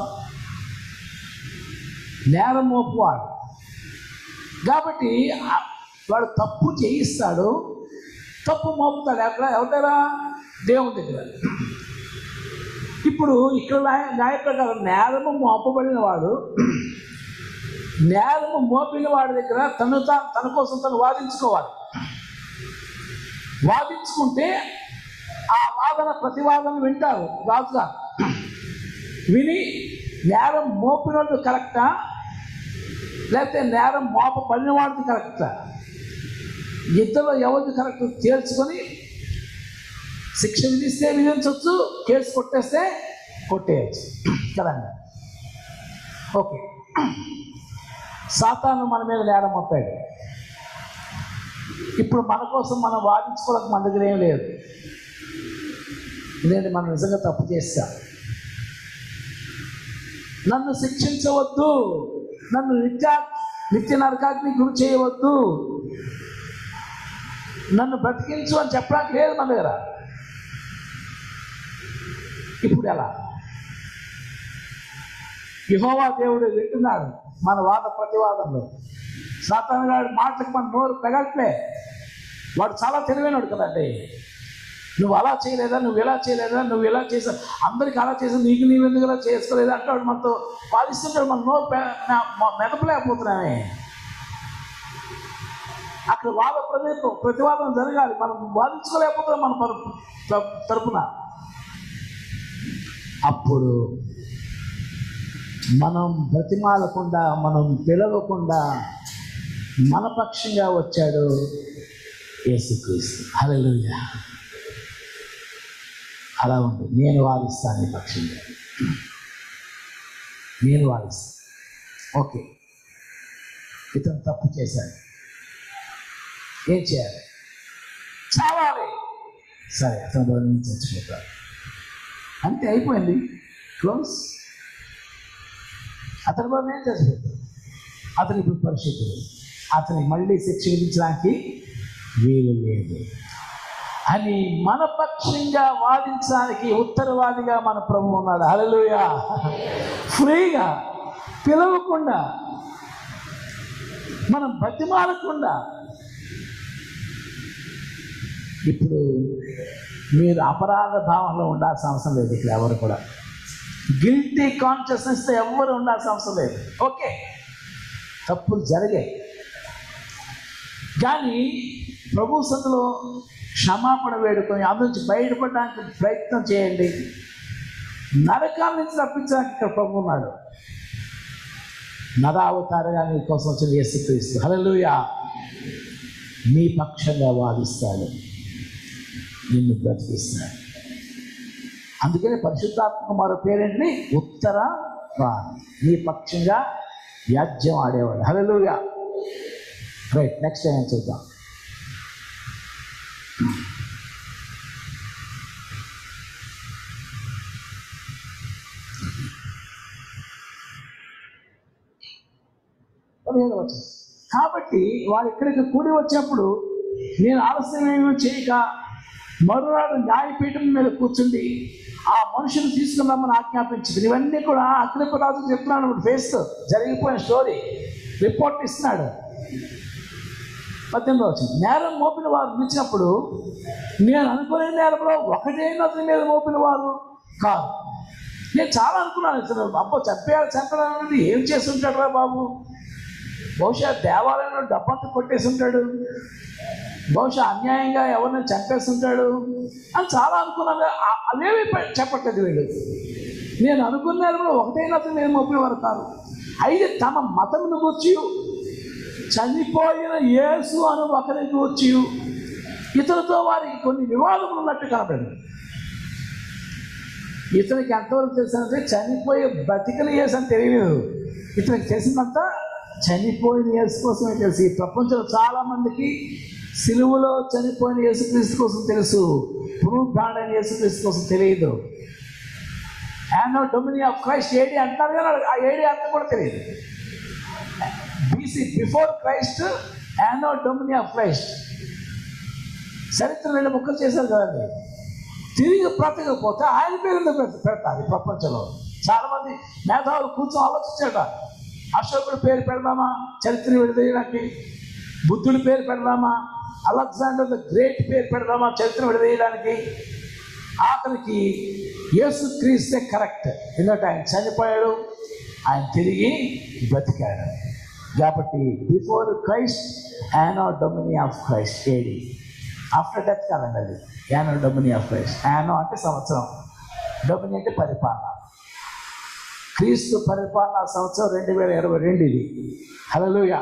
నేరం మోపువాడు కాబట్టి వాడు తప్పు చేయిస్తాడు, తప్పు మోపుతాడు. ఎక్కడ ఎవరి దగ్గర? దేవుని దగ్గర. ఇప్పుడు ఇక్కడ న్యాయ న్యాయ ప్రకారం నేరము మోపబడిన వాడు నేరము మోపిన వాడి దగ్గర తను తా తన కోసం తను వాదించుకోవాలి. వాదించుకుంటే ఆ వాదన ప్రతివాదన వింటారు రాజుగారు. విని నేరం మోపినోడు కరెక్టా లేకపోతే నేరం మోపబడిన వాడిది కరెక్టా, ఇద్దరు ఎవరిది కరెక్ట్ తేల్చుకొని శిక్ష విధిస్తే విధించవచ్చు, కేసు కొట్టేస్తే కొట్టేయచ్చు కదండి. ఓకే, సాతాను మన మీద నేరం మోపాడు. ఇప్పుడు మన కోసం మనం వాదించుకోవడానికి మన దగ్గర ఏం లేదు. ఎందుకంటే మనం నిజంగా తప్పు చేస్తాం. నన్ను శిక్షించవద్దు, నన్ను నిత్య నిత్య నరకాగ్ని గురి చేయవద్దు, నన్ను బ్రతికించు అని చెప్పడానికి లేదు మన దగ్గర. ఇప్పుడు ఎలా? యెహోవా దేవుడు వింటున్నాడు మన వాద ప్రతివాదంలో. సాతాను గారి మాటలకు మన నోరు పెగట్లే. వాడు చాలా తెలివైనడు కదండి. నువ్వు అలా చేయలేదా, నువ్వు ఇలా చేయలేదా, నువ్వు ఇలా చేసా, అందరికి అలా చేసా, నీకు నీవెందుకు ఇలా చేసుకోలేదా అంటాడు. మనతో పాలిస్తుంటాడు. మన నోరు మెదపలేకపోతున్నామే. అక్కడ వాద ప్రతి ప్రతివాదం జరగాలి. మనం వాదించుకోలేకపోతున్నాం మన తరపు తరపున. అప్పుడు మనం బ్రతిమాలకుండా, మనం పిలవకుండా మన పక్షంగా వచ్చాడు యేసుక్రీస్తు. హల్లెలూయా. అలా ఉంది. నేను వాదిస్తాను ఈ పక్షంగా, నేను వాదిస్తాను. ఓకే, ఇతను తప్పు చేశాడు, ఏం చేయాలి? చావాలి. సరే, అతను బదులు నుంచి చచ్చిపోతాడు. అంతే, అయిపోయింది, క్లోజ్. అతని బదులు ఏం చచ్చిపోతాడు. అతను ఇప్పుడు పరిశుద్ధుడు, అతని మళ్ళీ శిక్ష విధించడానికి వీలు లేదు అని మన పక్షంగా వాదించడానికి ఉత్తరవాదిగా మన ప్రభు ఉన్నాడు. హల్లెలూయా. ఫ్రీగా, పిలవకుండా మనం బతిమాలకుండా ఇప్పుడు మీరు అపరాధ భావంలో ఉండాల్సిన అవసరం లేదు. ఇక్కడ ఎవరు కూడా గిల్టీ కాన్షియస్నెస్తో ఎవరు ఉండాల్సిన అవసరం లేదు. ఓకే, తప్పులు జరిగాయి, కానీ ప్రభు సన్నిధిలో క్షమాపణ వేడుకొని అందులో నుంచి బయటపడడానికి ప్రయత్నం చేయండి. నరకాల నుంచి తప్పించడానికి ఇక్కడ ప్రభు ఉన్నాడు. నరావతారగా నీ కోసం వచ్చిన యేసుక్రీస్తు హల్లెలూయా నీ పక్షంగా వాదిస్తాడు, నిన్ను బ్రతికిస్తాడు. అందుకని పరిశుద్ధాత్మకు మరో పేరేంటి? ఉత్తర వాది, నీ పక్షంగా వ్యాజ్యం ఆడేవాడు. హల్లెలూయా. రైట్, నెక్స్ట్ ఏం చూద్దాం. కాబట్టి వారు ఇక్కడికి కూడి వచ్చినప్పుడు నేను ఆలస్యమేమీ చేయక మరునాడు న్యాయపీఠం మీద కూర్చుండి ఆ మనుషులు తీసుకున్నామని ఆజ్ఞాపించింది. ఇవన్నీ కూడా అగ్నిపరాజు చెప్తున్నాడు. ఫేస్తో జరిగిపోయిన స్టోరీ రిపోర్ట్ ఇస్తున్నాడు. పద్దెనిమిది వచ్చింది. నేరం మోపిన వారు పిలిచినప్పుడు నేను అనుకునే నేరంలో ఒకటైనా అతని మీద మోపిన వారు కాదు. నేను చాలా అనుకున్నాను, ఇతను అబ్బో చంపేయాలి చంపడానికి ఏం చేసి ఉంటాడు రా బాబు, బహుశా దేవాలయంలో డబ్బంతా కొట్టేసి ఉంటాడు, బహుశా అన్యాయంగా ఎవరిని చంపేసి ఉంటాడు అని చాలా అనుకున్నాను. అవేమి చెప్పట్లేదు వీళ్ళు. నేను అనుకున్నాను కూడా ఒకటైనా అతను నేను మోపిన వారు కాదు. అయితే తమ మతమును గూర్చి చనిపోయిన యేసు అని ఒకరి గూర్చి ఇతరులతో వారికి కొన్ని వివాదములు ఉన్నట్టు కనపడింది. ఇతనికి ఎంతవరకు తెలిసినంటే చనిపోయే బతికలు యేసు అని తెలియలేదు. ఇతనికి తెలిసిందంతా చనిపోయిన యేసు కోసమే తెలుసు. ఈ ప్రపంచంలో చాలామందికి సిలువలో చనిపోయిన యేసుక్రీస్తు కోసం తెలుసు, పునరుద్ధారణ యేసుక్రీస్తు కోసం తెలియదు. Anno domini of Christ AD అంటారు కానీ ఆ ఏడి అర్థం కూడా తెలియదు. BC before Christ, anno domini of Christ. చరిత్ర రెండు ముక్కలు చేశారు కదండి. తిరిగి బ్రతకపోతే ఆయన పేరు ఎందుకు పెడతారు? ప్రపంచంలో చాలామంది మేధావులు కూర్చొని ఆలోచించాట. అశోకుడి పేరు పెడదామా చరిత్ర విడదీయడానికి, బుద్ధుడి పేరు పెడదామా, అలెగ్జాండర్ ద గ్రేట్ పేరు పెడదామా చరిత్ర విడదీయడానికి. ఆఖరికి యేసుక్రీస్తే కరెక్ట్, ఎందుకంటే ఆయన చనిపోయాడు, ఆయన తిరిగి బ్రతికాడు. కాబట్టి before Christ, anno domini of Christ AD. After death కాదండి అది, యానో డొమిని ఆఫ్ క్రైస్ట్. యానో అంటే సంవత్సరం, డొమిని అంటే పరిపాలన. క్రీస్తు పరిపాలన సంవత్సరం రెండు వేల ఇరవై రెండు ఇది. హల్లెలూయా.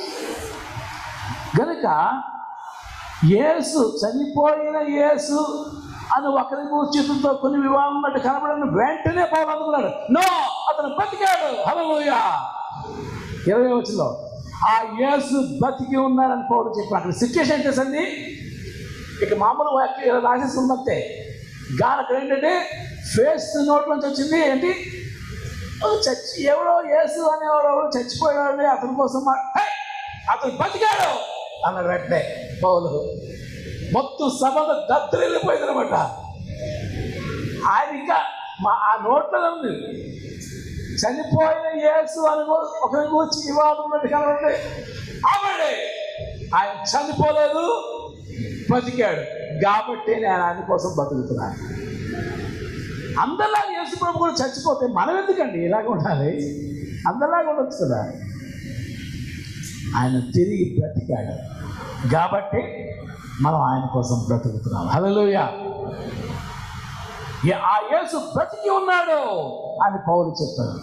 గనుక యేసు చనిపోయిన యేసు అని ఒకరి ఉచితంతో కొన్ని వివాహం ఉన్నట్టు కనబడిన వెంటనే పౌలు అనుకున్నాడు, నో అతను బతికాడు. హల్లెలూయా. ఇరవై వచ్చిలో ఆ యేసు బతికి ఉన్నాడని పౌలు చెప్పాడు. అక్కడ సిచ్యుయేషన్ ఏంటి సంది? ఇక మామూలు వాక్యం రాసేసి ఉన్నట్టే గాన అక్కడ ఏంటంటే ఫేస్ నోట్ నుంచి వచ్చింది ఏంటి, చచ్చి ఎవడో యేసు అనేవాడు ఎవడో చచ్చిపోయాడు, అతని కోసం అతను బతికాడు అన్నాడు. వెంటనే పౌలు మొత్తం సభలో దద్దరు వెళ్ళిపోయింది అనమాట. ఆయన ఇంకా మా ఆ నోట్లో ఉంది చనిపోయిన యేసు అని ఒకరి గురించి వివాదం ఉన్నట్టు కనబడి ఆవిడే ఆయన చనిపోలేదు, బతికాడు. కాబట్టి నేను ఆయన కోసం బతుకుతున్నాను. అందరిలాగా యేసు ప్రభు కూడా చచ్చిపోతే మనం ఎందుకండి ఇలాగ ఉండాలి? అందరిలాగా ఉండొచ్చు కదా. ఆయన తిరిగి బ్రతికాడు కాబట్టి మనం ఆయన కోసం బ్రతుకుతున్నాం. హల్లెలూయా. ఆ యేసు బ్రతికి ఉన్నాడు అని పౌలు చెప్పాడు.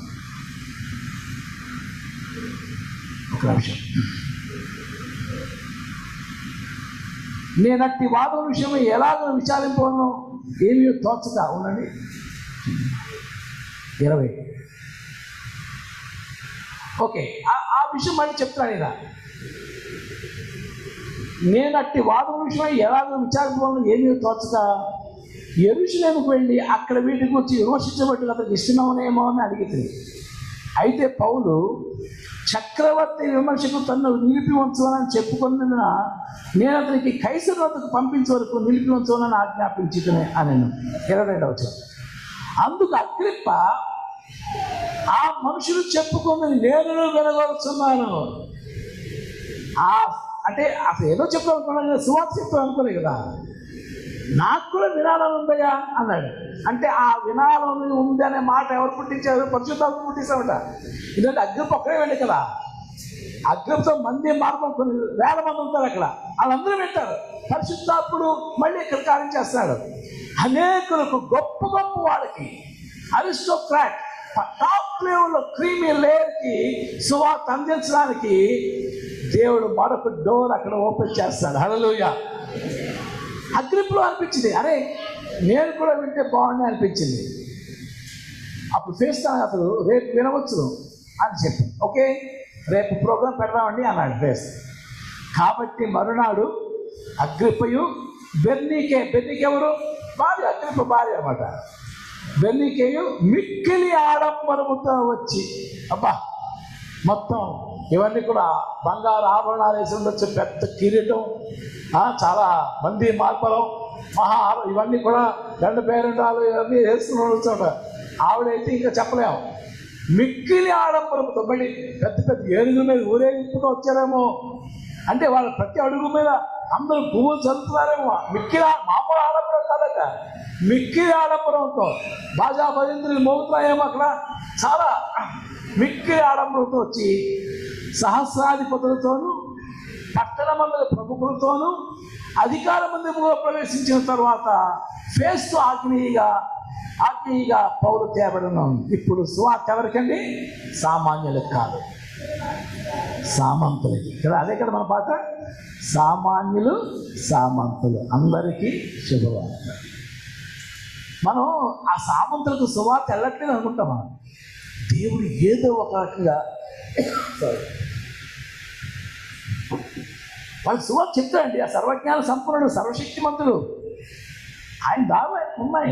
ఒక నిమిషం, నేనట్టి వాదం విషయం ఎలాగో విచారింపను ఏమీ తోచక ఉండండి. ఇరవై ఓకే, ఆ విషయం మళ్ళీ చెప్తాను. ఇలా నేనట్టి వాదం విషయం ఎలాగో విచారింపను ఏమీ తోచక యెరూషలేముకు వెళ్ళి అక్కడ వీటి గురించి విమర్శించబట్టి అతనికి ఇష్టమేమో అని అడిగింది. అయితే పౌలు చక్రవర్తి విమర్శకు తను నిలిపి ఉంచమని చెప్పుకున్న నేను అతనికి కైసరు వద్దకు పంపించే వరకు నిలిపి ఉంచమని ఆజ్ఞాపించుకునే అని ఇరవై రెండవ వచ్చిన. అందుకు అగ్రిప్ప ఆ మనుషులు చెప్పుకుని నేను వినగలుగుతున్నాను. ఆ అంటే అసలు ఏదో చెప్తాం అనుకున్నాను కదా, సువార్త చెప్తాం అనుకోలేదు కదా. నాకు కూడా వినాలని ఉందయ్యా అన్నాడు. అంటే ఆ వినాలని ఉంది అనే మాట ఎవరు పుట్టించారు? పరిశుద్ధాత్మ పుట్టించామట. ఎందుకంటే అగ్రిప్ప ఒక్కడే వెళ్ళి కదా, అగ్రిప్పతో మంది మార్గం కొన్ని వేల మంది ఉంటారు అక్కడ, వాళ్ళందరూ వింటారు. పరిశుద్ధాత్ముడు మళ్ళీ ఇక్కడ కార్యం చేస్తున్నాడు. అనేకులకు గొప్ప గొప్ప వాళ్ళకి అరిస్టోక్రాట్ టాప్ లెవెల్లో క్రీమీ లేయర్కి సువార్త అందించడానికి దేవుడు మరొక డోర్ అక్కడ ఓపెన్ చేస్తాడు. హల్లెలూయా. అగ్రిప్పలో అనిపించింది, అరే నేను కూడా వింటే బాగుంది అనిపించింది. అప్పుడు ఫేస్తాను అసలు రేపు వినవచ్చు అని చెప్పి, ఓకే రేపు ప్రోగ్రాం పెడదామండి అన్నాడు ఫేస్. కాబట్టి మరునాడు అగ్రిప్పయు బెర్నీకే, బెర్నీకే ఎవరు? భార్య, అగ్రిప్ప భార్య అన్నమాట. బెర్నీకేయు మిక్కిలి ఆడంబరముతో వచ్చి, అబ్బా మొత్తం ఇవన్నీ కూడా బంగారు ఆభరణాలు వేసి ఉండొచ్చు, పెద్ద కిరీటం, చాలా మంది మార్పలం, మహా ఇవన్నీ కూడా రెండు పేరెంటాలు ఇవన్నీ వేసుకుని ఉండొచ్చు. ఆవిడైతే ఇంకా చెప్పలేము. మిక్కిలి ఆడంబరంతో మళ్ళీ పెద్ద పెద్ద ఏనుగు మీద ఊరేగింపుగా వచ్చారేమో, అంటే వాళ్ళ ప్రతి అడుగు మీద అందరూ పువ్వులు చదువుతున్నారేమో. మిక్కిలి మామూలు ఆడంబరం కాదట, మిక్కిలి ఆడంబరంతో బాజా భజంత్రులు మోగుతున్నాయేమో అక్కడ. చాలా మిక్కిలి ఆడంబరంతో వచ్చి సహస్రాధిపతులతోనూ పట్టణమందుల ప్రముఖులతోనూ అధికార మందిరంలో ప్రవేశించిన తర్వాత ఫేస్తు ఆగ్నేయిగా ఆగ్నేయిగా పౌలు తేబడను. ఇప్పుడు సువార్త ఎవరికండి? సామాన్యులకు కాదు, సామంతులకి. కదా అదే కదా మన పాట, సామాన్యులు సామంతులు అందరికీ శుభవార్త. మనం ఆ సామంతులకు సువార్త వెళ్ళట్లేదు అనుకుంటాం. మనం దేవుడు ఏదో ఒక రకంగా వాళ్ళకి సువార్త చెప్తాడండి. ఆ సర్వజ్ఞాన సంపన్నుడు, సర్వశక్తిమంతుడు, ఆయన దారులు ఆయనకు ఉన్నాయి.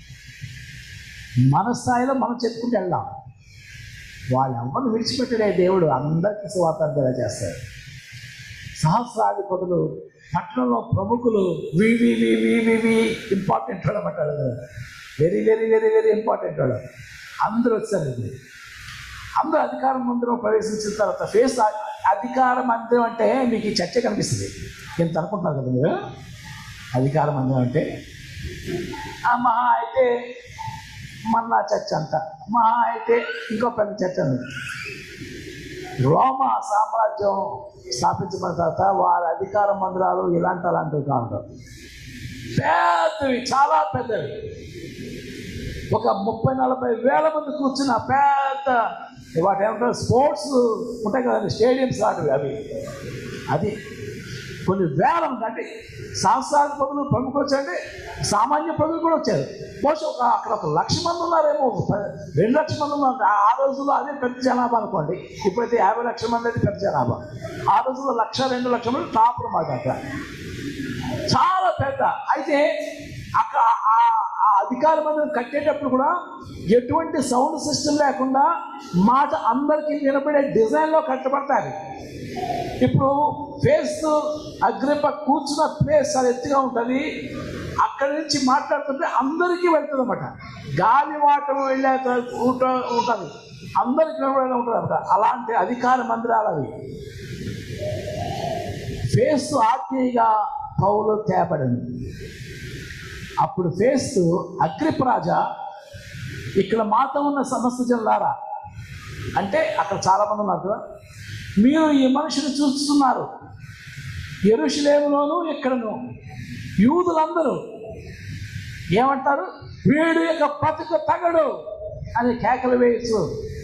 మన స్థాయిలో మనం చెప్పుకుంటూ వెళ్దాం. వాళ్ళు ఎవరిని విడిచిపెట్టాడే దేవుడు అందరికీ సువార్త తెలియజేస్తాడు. సహస్రాధిపతులు, పట్టణంలో ప్రముఖులు, వి వి వి వి వి వి ఇంపార్టెంట్ వాడు అన్నమాట, very very very very important వాడు. అందరూ వచ్చారు. ఇది అందరూ అధికార మందిరం ప్రవేశించిన తర్వాత ఫేస్ అధికార మందిరం అంటే మీకు ఈ చర్చ కనిపిస్తుంది. ఎంత అనుకుంటున్నారు కదా మీరు? అధికార మందిరం అంటే మహా అయితే మన్నా చర్చ అంట, మహా అయితే ఇంకో పెద్ద చర్చ ఉంది. రోమా సామ్రాజ్యం స్థాపించబడిన తర్వాత వారి అధికార మందిరాలు ఇలాంటి అలాంటివి కాదు, పెద్దవి, చాలా పెద్దవి. ఒక ముప్పై నలభై వేల మంది కూర్చున్న పెద్ద వాటి ఏమంటారు స్పోర్ట్స్ ఉంటాయి కదండి, స్టేడియంస్ లాంటివి అవి. అది కొన్ని వేల మంది, అంటే సహస్రాధిపతులు ప్రముఖులు వచ్చారంటే సామాన్య ప్రజలు కూడా వచ్చారు. బహుశా ఒక అక్కడ ఒక లక్ష మంది ఉన్నారేమో, రెండు లక్షల మంది ఉన్నారు. ఆ రోజుల్లో అదే పెద్ద జనాభా అనుకోండి. ఇప్పుడైతే యాభై లక్షల మంది అయితే పెద్ద జనాభా. ఆ రోజుల్లో లక్ష రెండు లక్షల మంది టాప్ అన్నమాట. అక్కడ చాలా పెద్ద. అయితే అక్కడ ఆ అధికార మందిరం కట్టేటప్పుడు కూడా ఎటువంటి సౌండ్ సిస్టమ్ లేకుండా మాట అందరికీ వినపడే డిజైన్లో కట్టబడతారు. ఇప్పుడు ఫేస్ అగ్రిప్ప కూర్చున్న ప్లేస్ చాలా ఎత్తుగా ఉంటుంది. అక్కడి నుంచి మాట్లాడుతుంటే అందరికీ వెళ్తుంది అన్నమాట. గాలి వాటం వెళ్ళే ఉంటుంది, అందరికీ వినపడే ఉంటుంది అన్నమాట. అలాంటి అధికార మందిరాలు అవి. ఫేస్ ఆజ్ఞగా పౌలు తేబడింది. అప్పుడు ఫేస్తు అగ్రిప్ప రాజా, ఇక్కడ మాతో ఉన్న సమస్త జనులారా, అంటే అక్కడ చాలామంది ఉన్నారు కదా, మీరు ఈ మనిషిని చూస్తున్నారు. యెరూషలేములోను ఇక్కడను యూదులందరూ ఏమంటారు? వీడు యొక్క బతుకు తగడు అని కేకలు వేయచ్చు.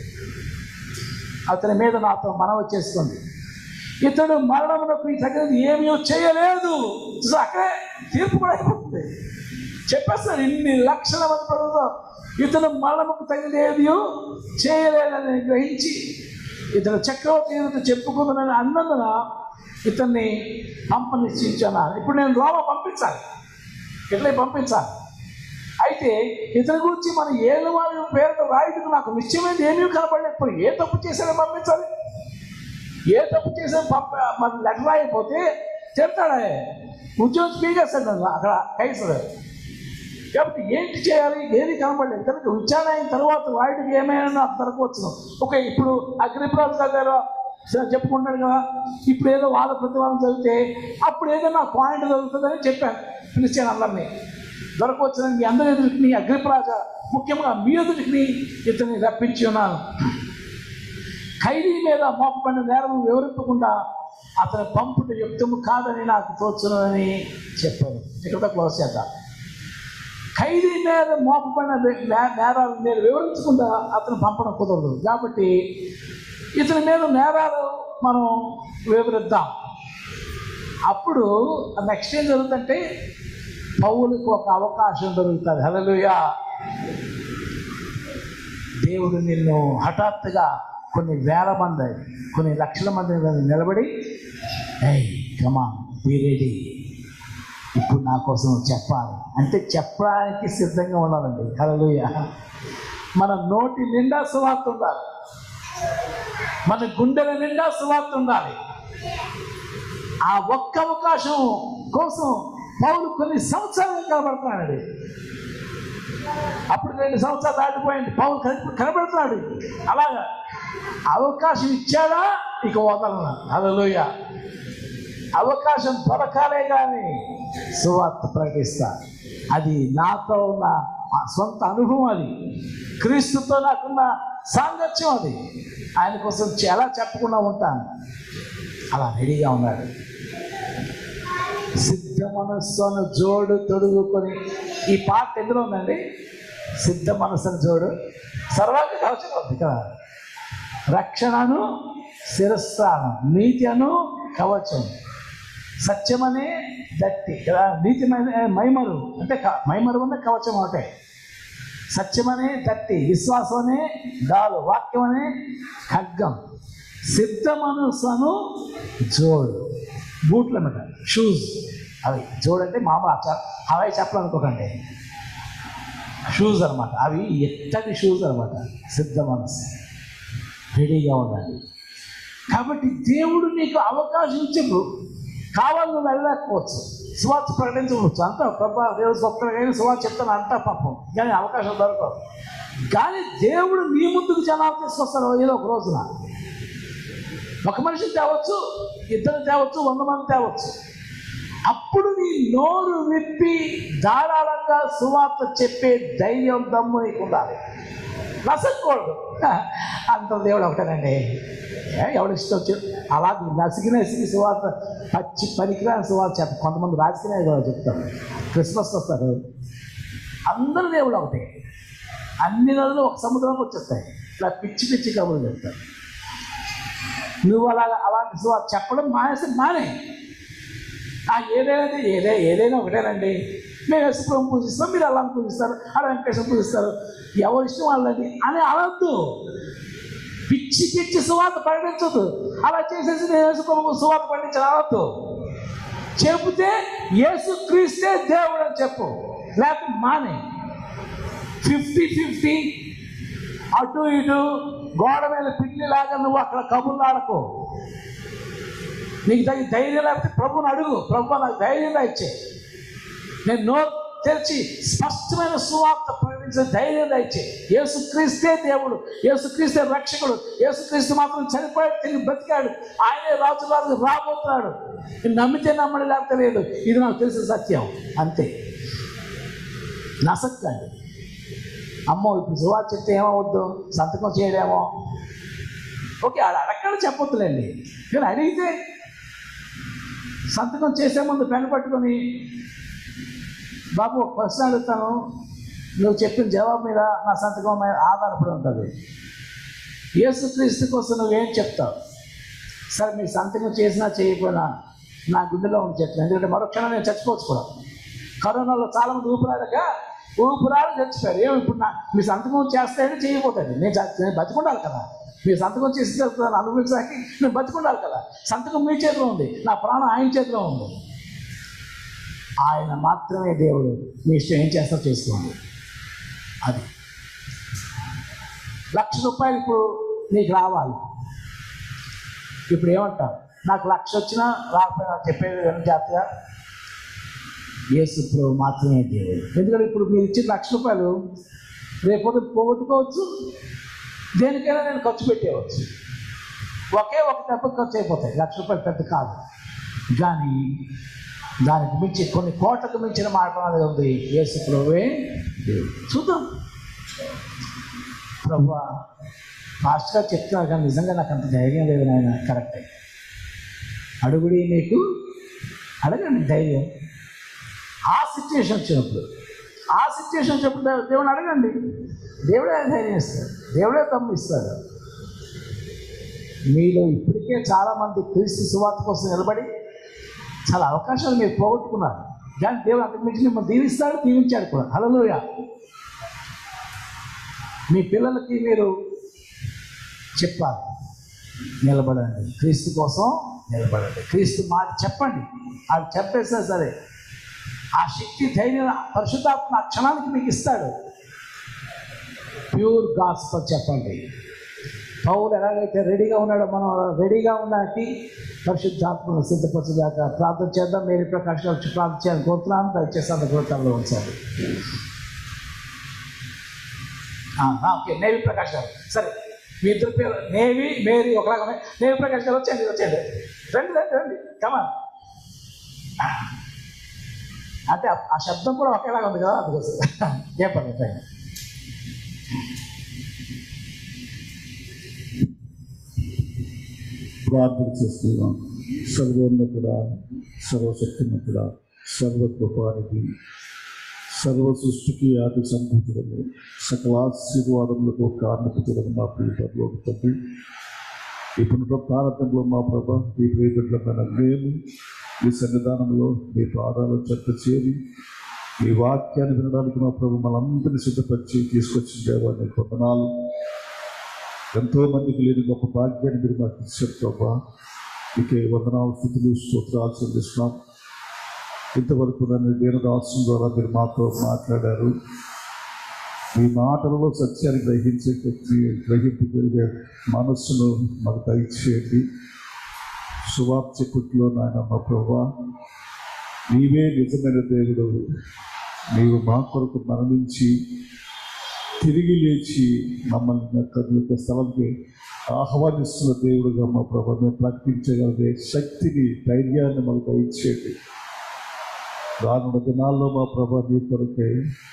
అతని మీద నాతో మనవి చేసుకుంది. ఇతడు మరణమునకు తగినది ఏమీ చేయలేదు. అక్కడే తీర్పు కూడా అయిపోతుంది. చెప్పేస్తారు ఇన్ని లక్షల మంది ప్రజలతో ఇతను మరణముకు తగినది ఏది చేయలేదని గ్రహించి ఇతను చక్రవర్తి చెప్పుకుందని అన్నందున ఇతన్ని పంపనిశ్చయించాను. ఇప్పుడు నేను రోమ పంపించాలి, ఇట్లా పంపించాలి. అయితే ఇతని గురించి మన ఏళ్ళ వారి పేరుతో రాయటకు నాకు నిశ్చయమైనది ఏమీ కనపడలేదు. ఇప్పుడు ఏ తప్పు చేశాడో పంపించాలి. ఏ తప్పు చేసా పంప మన లెటర్ రాయిపోతే చెప్తాడే, ఉద్యోగం స్పీకేస్తాడు అక్కడ కైసరు. కాబట్టి ఏంటి చేయాలి, ఏది కనపడలేదు. కనుక విచారణ అయిన తర్వాత వాటికి ఏమైనా నాకు దొరకవచ్చు. ఓకే, ఇప్పుడు అగ్రిప్రాజు దగ్గర సరే చెప్పుకుంటాడు కదా. ఇప్పుడు ఏదో వాద ప్రతివాదం చదివితే అప్పుడు ఏదో నా పాయింట్ దొరుకుతుందని చెప్పాను. పిలిచాను అందరినీ. దొరకవచ్చునని మీ అందరి ఎదుటిని అగ్రిపరాజా ముఖ్యంగా మీ ఎదుటిని ఇతన్ని రప్పించి ఉన్నాను. ఖైదీ మీద మోపబడిన నేరం వివరింపకుండా అతని పంపుట యుక్తము కాదని నాకు తోచునని చెప్పాను. ఇక్కడ క్లోజ్ చేద్దాం. ఖైదీ మీద మోపబడిన నేరాలు నేను వివరించకుండా అతను పంపడం కుదరదు. కాబట్టి ఇతని మీద నేరాలు మనం వివరిద్దాం. అప్పుడు నెక్స్ట్ ఏం జరుగుతుందంటే పౌలుకు ఒక అవకాశం దొరుకుతుంది. హల్లెలూయా. దేవుడు నిన్ను హఠాత్తుగా కొన్ని వేల మంది కొన్ని లక్షల మంది నిలబడి ఏయ్ కమాన్ బీ రెడీ, ఇప్పుడు నా కోసం చెప్పాలి అంటే చెప్పడానికి సిద్ధంగా ఉండాలండి. హల్లెలూయా. మన నోటి నిండా సువార్త ఉండాలి, మన గుండెల నిండా సువార్త ఉండాలి. ఆ ఒక్క అవకాశం కోసం పౌలు కొన్ని సంవత్సరాలు కనబడుతున్నాడు. అప్పుడు రెండు సంవత్సరాలు దాటిపోయింది, పౌలు కనబడుతున్నాడు. అలాగా అవకాశం ఇచ్చాడా ఇక వదలనా. హల్లెలూయా. అవకాశం దొరకాలే కానీ సువార్త ప్రకటిస్తా. అది నాతో ఉన్న సొంత అనుభవం, అది క్రీస్తుతో నాకున్న సాంగత్యం, అది ఆయన కోసం చాలా చెప్పకుండా ఉంటాను. అలా రెడీగా ఉన్నాడు. సిద్ధ మనస్సును జోడు తొడుగుకొని, ఈ పాట ఎందులో ఉందండి? సిద్ధ మనస్సును జోడు సర్వాంగ కవచం ఉంది కదా. రక్షణను శిరస్సాను, నీతి అను కవచం, సత్యమనే దట్టి కదా. నీతి మైమరు అంటే మైమరు అనే కవచం ఒకటే. సత్యమనే దట్టి, విశ్వాసం అనే గాలు, వాక్యం అనే ఖడ్గం, సిద్ధ మనస్సును జోడు, బూట్లు అన్నమాట, షూస్. అవి జోడంటే మామూలు అవి చెప్పాలనుకోకండి, షూస్ అనమాట. అవి ఎత్తటి షూస్ అనమాట. సిద్ధ మనస్సు, రెడీగా ఉండాలి. కాబట్టి దేవుడు నీకు అవకాశం ఇచ్చినప్పుడు కావాలి, నువ్వు వెళ్ళలేకపోవచ్చు, సువార్త ప్రకటించవచ్చు, అంతా ప్రభా దేవుడు ఒక్కడికైనా సువార్త చెప్తాను అంతా పాపం, కానీ అవకాశం దొరకదు. కానీ దేవుడు నీ ముందుకు జనాలు తీసుకొస్తారు ఏదో ఒక రోజున. ఒక మనిషిని తేవచ్చు, ఇద్దరు తేవచ్చు, వంద మంది తేవచ్చు. అప్పుడు నీ నోరు విప్పి ధారాళంగా సువార్త చెప్పే ధైర్యం, దమ్ము నీకు ఉండాలి. నసకూడదు. అంత దేవుడు ఒకటేనండి, ఎవడు ఇష్టం వచ్చి అలా నసిగి నసిగి సువార్త పచ్చి పనికిరాని సువార్త చెప్ప. కొంతమంది రాజకీయ కూడా చెప్తారు, క్రిస్మస్ వస్తారు, అందరూ దేవుడు ఒకటే, అన్ని నదులు ఒక సముద్రంకి వచ్చేస్తాయి. ఇట్లా పిచ్చి పిచ్చి కబుర్లు చెప్తారు. నువ్వు అలా అలాంటి సువార్త చెప్పడం మానేసి మానే. ఏదైనా ఏదే ఏదైనా ఒకటేనండి. మేము యశుప్రభుని పూజిస్తాం, మీరు అలా పూజిస్తారు, అలా వెంకటేశ్వరం పూజిస్తారు, ఎవరి ఇష్టం వాళ్ళది అని అనవద్దు. పిచ్చి పిచ్చి సువార్త ప్రకటించదు. అలా చేసేసి నేను యశుప్రభుకు సువార్త ప్రకటించడం అనవద్దు. చెబితే యేసుక్రీస్తే దేవుడు అని చెప్పు, లేకపోతే మానే. ఫిఫ్టీ ఫిఫ్టీ అటు ఇటు గోడ మీద పిల్లిలాగా నువ్వు అక్కడ కబుర్లు ఆడకు. నీకు తగిన ధైర్యం లేకపోతే ప్రభుని అడుగు, ప్రభు నాకు ధైర్యంగా ఇచ్చే, నేను నోరు తెరిచి స్పష్టమైన సువార్త ప్రకటించే ధైర్యంగా ఇచ్చే. యేసుక్రీస్తే దేవుడు, యేసుక్రీస్తే రక్షకుడు, యేసుక్రీస్తు మాత్రం చనిపోయాడు, తిరిగి బ్రతికాడు, ఆయనే రాజు రాజు రాబోతున్నాడు. నేను నమ్మితే నమ్మడి, లేకపోతే లేదు. ఇది నాకు తెలిసిన సత్యం, అంతే. నసక్కండి. అమ్మో ఇప్పుడు సువార్త చెప్తే ఏమవద్దు, సంతకం చేయడేమో, ఓకే అది అడగడం చెప్పొద్దులేండి. నేను అడిగితే సంతకం చేసే ముందు పెన్ పట్టుకొని, బాబు ఒక ప్రశ్న అడుగుతాను, నువ్వు చెప్పిన జవాబు మీద నా సంతకం మీద ఆధారపడి ఉంటుంది. యేసుక్రీస్తు కోసం నువ్వేం చెప్తావు? సరే మీ సంతకం చేసినా చేయకపోయినా నా గుండెలో ఉంది చెప్తాను, ఎందుకంటే మరో క్షణం నేను చచ్చిపోవచ్చు కూడా. కరోనాలో చాలామంది ఊపిరాడక ఊపిరాడు చచ్చిపోయారు. ఏమి ఇప్పుడు నా మీ సంతకం చేస్తాయని చేయబోతుంది. నేను నేను బతికుండాలి కదా, మీ సంతకం చేసి జరుగుతుందని అనుభవించడానికి నేను బతికుండాలి కదా. సంతకం మీ చేతిలో ఉంది, నా ప్రాణం ఆయన చేతిలో ఉంది. ఆయన మాత్రమే దేవుడు. మీ ఇష్టం ఏం చేస్తారో చేసుకోండి. అది లక్ష రూపాయలు ఇప్పుడు నీకు రావాలి. ఇప్పుడు ఏమంటావు? నాకు లక్ష వచ్చినా రాకపోయినా చెప్పేది జాగ్రత్తగా, యేసు ప్రభు మాత్రమే దేవుడు. ఎందుకంటే ఇప్పుడు మీరు ఇచ్చిన లక్ష రూపాయలు రేపు పోగొట్టుకోవచ్చు, దేనికైనా నేను ఖర్చు పెట్టేవచ్చు. ఒకే ఒక దెబ్బ ఖర్చు అయిపోతాయి, లక్ష రూపాయలు పెద్ద కాదు. కానీ దానికి మించి కొన్ని కోట్లకు మించిన మార్గం ఉంది. యేసు ప్రభువే దేవుడు. చూద్దాం. ప్రభు ఫాస్ట్గా చెప్తున్నారు కానీ నిజంగా నాకు అంత ధైర్యం లేదు నాయన. కరెక్టే, అడుగుడి నీకు అడగండి ధైర్యం. ఆ సిచ్యువేషన్ వచ్చినప్పుడు ఆ సిచ్యువేషన్ వచ్చినప్పుడు దేవుని అడగండి. దేవుడే ధైర్యం ఇస్తాడు, దేవుడే తమ్ము ఇస్తాడు. మీలో ఇప్పటికే చాలామంది క్రీస్తు సువార్త కోసం నిలబడి చాలా అవకాశాలు మీరు పోగొట్టుకున్నారు. కానీ దేవుడు అంతకు మించి మిమ్మల్ని దీవిస్తాడు, దీవించాడు కూడా. హల్లెలూయా. మీ పిల్లలకి మీరు చెప్పాలి, నిలబడండి, క్రీస్తు కోసం నిలబడండి, క్రీస్తు మాట చెప్పండి. అది చెప్పేసినా సరే ఆ శక్తి, ధైర్యం పరిశుద్ధాత్మ ఆ క్షణానికి మీకు ఇస్తాడు. ప్యూర్ గాస్పల్ చెప్పండి. పౌలు ఎలాగైతే రెడీగా ఉన్నాడో మనం రెడీగా ఉన్నట్టు పరిశుద్ధాత్మను సిద్ధపరచదాకా ప్రార్థన చేద్దాం. మేరీ ప్రకాష్ గారు వచ్చి ప్రార్థన చేయాలని కోరుతున్నాను. దయచేసి అంత గృహంలో ఉంచాలి. ఓకే, నేవి ప్రకాష్ గారు. సరే, మీ ఇద్దరు పేరు నేవి మేరీ ఒకలాగా ఉన్నాయి. నేవి ప్రకాష్ గారు వచ్చేయండి, వచ్చేయండి, రండి రండి రండి, కమాన్. అంటే ఆ శబ్దం కూడా ఒకేలాగా ఉంది కదా, అందుకోసం చెప్పండి. ప్రార్థన చేస్తున్నాం. సర్వోన్నతుడా, సర్వశక్తిమంతుడా, సర్వకృపానికి, సర్వ సృష్టికి ఆది సంభూతులను సకల ఆశీర్వాదములకు కారణపుతులను మా ప్రియపరలో తండ్రి, ఈ పునరుత్థానంలో మా ప్రభ ఈ ప్రియబిడ్డలమైన మేము ఈ సన్నిధానంలో మీ పాదాల చెత్త చేరి ఈ వాక్యాన్ని వినడానికి మా ప్రభు మనందరినీ సిద్ధపరిచి తీసుకొచ్చిన దేవాన్ని వందనాలు. ఎంతో మందికి లేని గొప్ప భాగ్యాన్ని మీరు మాకు ఇచ్చారు ప్రభా. ఇకే వందనాలు, స్థుతులు, స్తోత్రాలు చెల్లిస్తున్నాం. ఇంతవరకు నన్ను దేవదాసం ద్వారా మీరు మాతో మాట్లాడారు. మీ మాటలలో సత్యాన్ని గ్రహించే గ్రహింపు జరిగే మనస్సును మాకు దయచేయండి. సువార్త చెప్పుట్లో నాయన మా ప్రభా, నీవే నిజమైన దేవుడు. నీవు మా కొరకు మరణించి తిరిగి లేచి మమ్మల్ని యొక్క స్థలంకి ఆహ్వానిస్తున్న దేవుడుగా మా ప్రభా మేము ప్రకటించగలిగే శక్తిని, ధైర్యాన్ని మాకు దయచేయండి. రానున్న దినాల్లో మా ప్రభా నీ కొరకే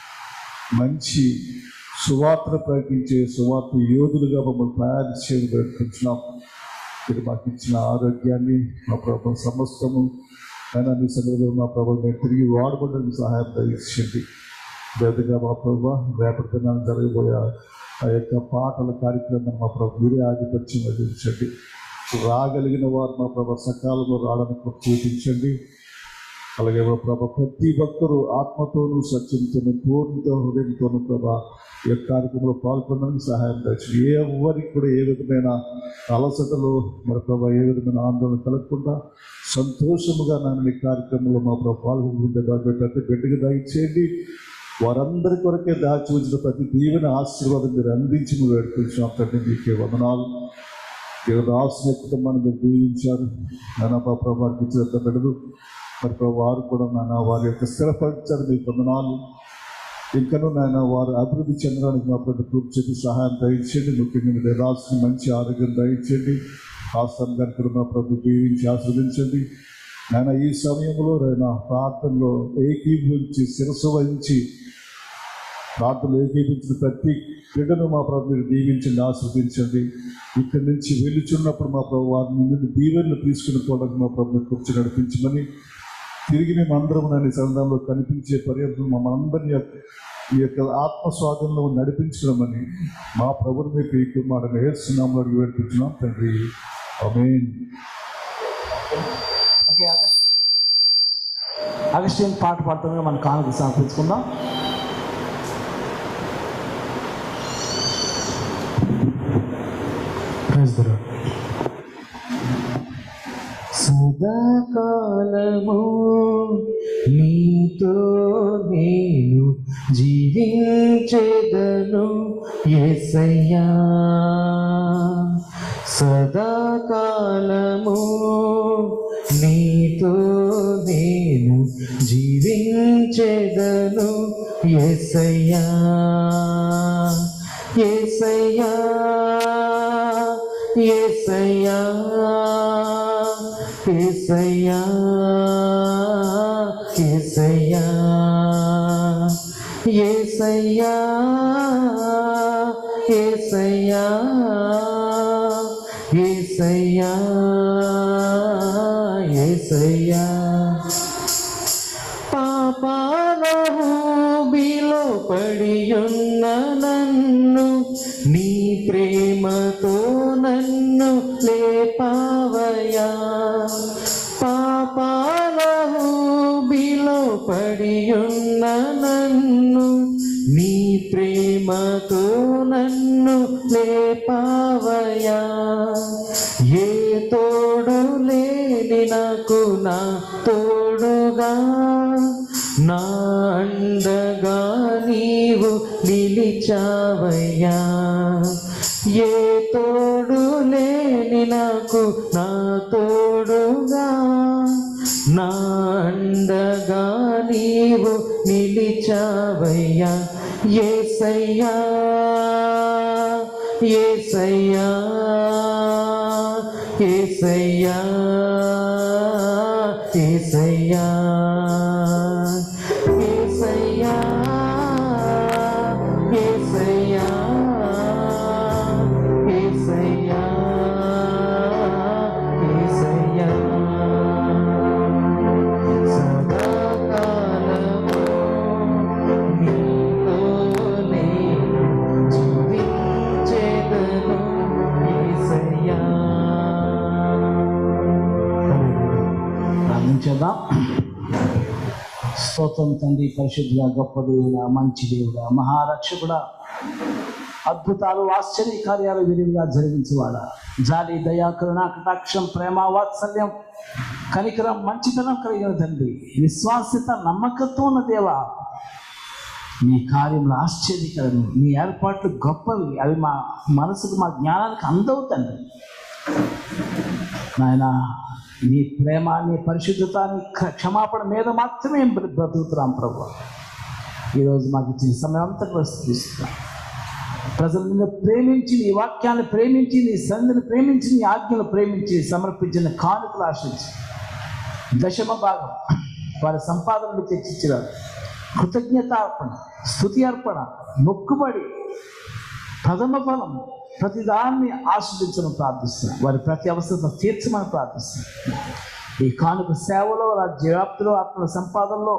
మంచి సువార్త ప్రకటించే సువార్త యోధులుగా మమ్మల్ని తయారు చేయడం ప్రయత్నించినాం. మీరు మాకు ఇచ్చిన ఆరోగ్యాన్ని మా ప్రభు సమస్తము అయినా మీ సంగతిలో మా ప్రభు మేము తిరిగి వాడుకోవడానికి సహాయం దయచేయండి. వేదగా మా ప్రభు రేపటి దినాన్ని జరగబోయే ఆ యొక్క పాటల కార్యక్రమం మా ప్రభు మీరే ఆధిపత్యం వహించండి. రాగలిగిన వారు మా ప్రభు సకాలంలో రావడానికి చూపించండి. అలాగే మా ప్రభు ప్రతి ఒక్కరూ ఆత్మతోనూ సత్యంతోనూ పూర్ణిత హృదయంతోనూ ప్రభా ఈ యొక్క కార్యక్రమంలో పాల్గొనడానికి సహాయం దయచేయండి. ఏ ఎవ్వరికి కూడా ఏ విధమైన అలసటలో మరి ప్రభా ఏ విధమైన ఆందోళన కలగకుండా సంతోషముగా నన్ను ఈ కార్యక్రమంలో మా ప్రభు పాల్గొంటుంటే ప్రతి బిడ్డకి దయచేయండి. వారందరి కొరకే దాచి ఉంచిన ప్రతి దీవెన ఆశీర్వాదం మీరు అందించి మీరు వేడుకుంటున్నాం తండ్రి. మీకే వందనాలు. దేవుడు ఆశ కుటుంబాన్ని మీరు దీవించారు. నాన్న మా ప్రభాకి ఇచ్చిన బిడ్డలు మరి ప్రభు వారు కూడా నాన్న వారి యొక్క స్థిరపరిచారు. మీకు వందనాలు. ఇంకనూ నాయన వారు అభివృద్ధి చెందడానికి మా ప్రతి పూర్తి చేసి సహాయం దయచేయండి. ముఖ్యంగా మీరు రాసిన మంచి ఆరోగ్యం దయచేయండి. ఆస్థానం గారికి కూడా మా ప్రభు దీవించి ఆస్వాదించండి. నాయన ఈ సమయంలో నాయన ప్రార్థనలో ఏకీభవించి శిరస్సు వహించి ప్రార్థనలు ఏకీపించిన ప్రతి బిడ్డను మా ప్రభు మీరు దీవించండి, ఆస్వాదించండి. ఇక్కడి నుంచి వెళ్ళుచున్నప్పుడు మా ప్రభు వారిని నుండి దీవెనలు తీసుకుని పోవడానికి మా ప్రభు కూర్చొని నడిపించమని, తిరిగి మేము అందరం నన్ను సంఘంలో కనిపించే పర్యంతం మమ్మల్ని ఈ యొక్క ఆత్మస్వాదంలో నడిపించడమని మా ప్రభుని మీ పీకు మాట నేర్చున్నాము అడిగి వేడుకుంటున్నాం తండ్రి. ఆమేన్. ఓకే, అగస్టిన్ పాట పాడుతుండగా మన కానుక సమర్పించుకుందాం. సదాకాలము నీతో నేను జీవించెదను యేసయ్యా, సదాకాలము నీతో నేను జీవించెదను యేసయ్యా, యేసయ్యా, యేసయ్యా యేసయ్యా యేసయ్యా యేసయ్యా యేసయ్యా యేసయ్యా యేసయ్యా పాపాలూబిలో పడియున్న నన్ను నీ ప్రేమతో నన్ను లేపావయ్యా పాపాలూబిలో పడియున్న నన్ను నీ ప్రేమతో నన్ను లేపావయ్యా ఏ తోడు లేని నాకు నా తోడుగా నా అండగా నీవు నిలిచావయ్యా ఏ తోడు లేని నాకు నా తోడుగా నా అండగా నీవు నిలిచావయ్యా యేసయ్యా యేసయ్యా యేసయ్యా యేసయ్యా యేసయ్యా యేసయ్యా యేసయ్యా యేసయ్యా సదాకాలము నీలోనే జీవించేదను యేసయ్యా. ప్రార్థించేద్దాం. స్తోత్రం తండ్రి, పరిశుద్ధుడా, గొప్ప దేవుడా, మంచి దేవుడా, మహారక్షకుడా, అద్భుతాలు ఆశ్చర్య కార్యాలు విరివిగా జరిగించువాడా, జాలి దయా కరుణ కటాక్షం ప్రేమ వాత్సల్యం కనికరం మంచితనం కలిగిన తండ్రి, విశ్వాసిత నమ్మకత్వం ఉన్న దేవా, నీ కార్యములు ఆశ్చర్యకరము, నీ ఏర్పాట్లు గొప్పవి, అవి మా మనసుకు మా జ్ఞానానికి అందవు తండ్రి. నాయన నీ ప్రేమ, నీ పరిశుద్ధత, నీ క్షమాపణ మీద మాత్రమే బ్రతుకుతున్నాం ప్రభు. ఈరోజు మాకు ఇచ్చిన సమయం అంతా ప్రస్తుతిస్తున్నాం. ప్రజలు నిన్ను ప్రేమించి, నీ వాక్యాన్ని ప్రేమించి, నీ సన్నిధిని ప్రేమించి, నీ ఆజ్ఞలు ప్రేమించి సమర్పించిన కానుకలు ఆశించి దశమ భాగం వారి సంపాదనలు తెచ్చిచ్చారు. కృతజ్ఞత అర్పణ, స్తుతి అర్పణ, మొక్కుబడి, ప్రథమ ఫలం ప్రతిదాన్ని ఆస్వాదించడం ప్రార్థిస్తున్నాం. వారి ప్రతి అవసరం తీర్చమని ప్రార్థిస్తున్నాం. ఈ కానుక సేవలో, రాజ్య వ్యాప్తిలో, ఆత్మల సంపాదనలో,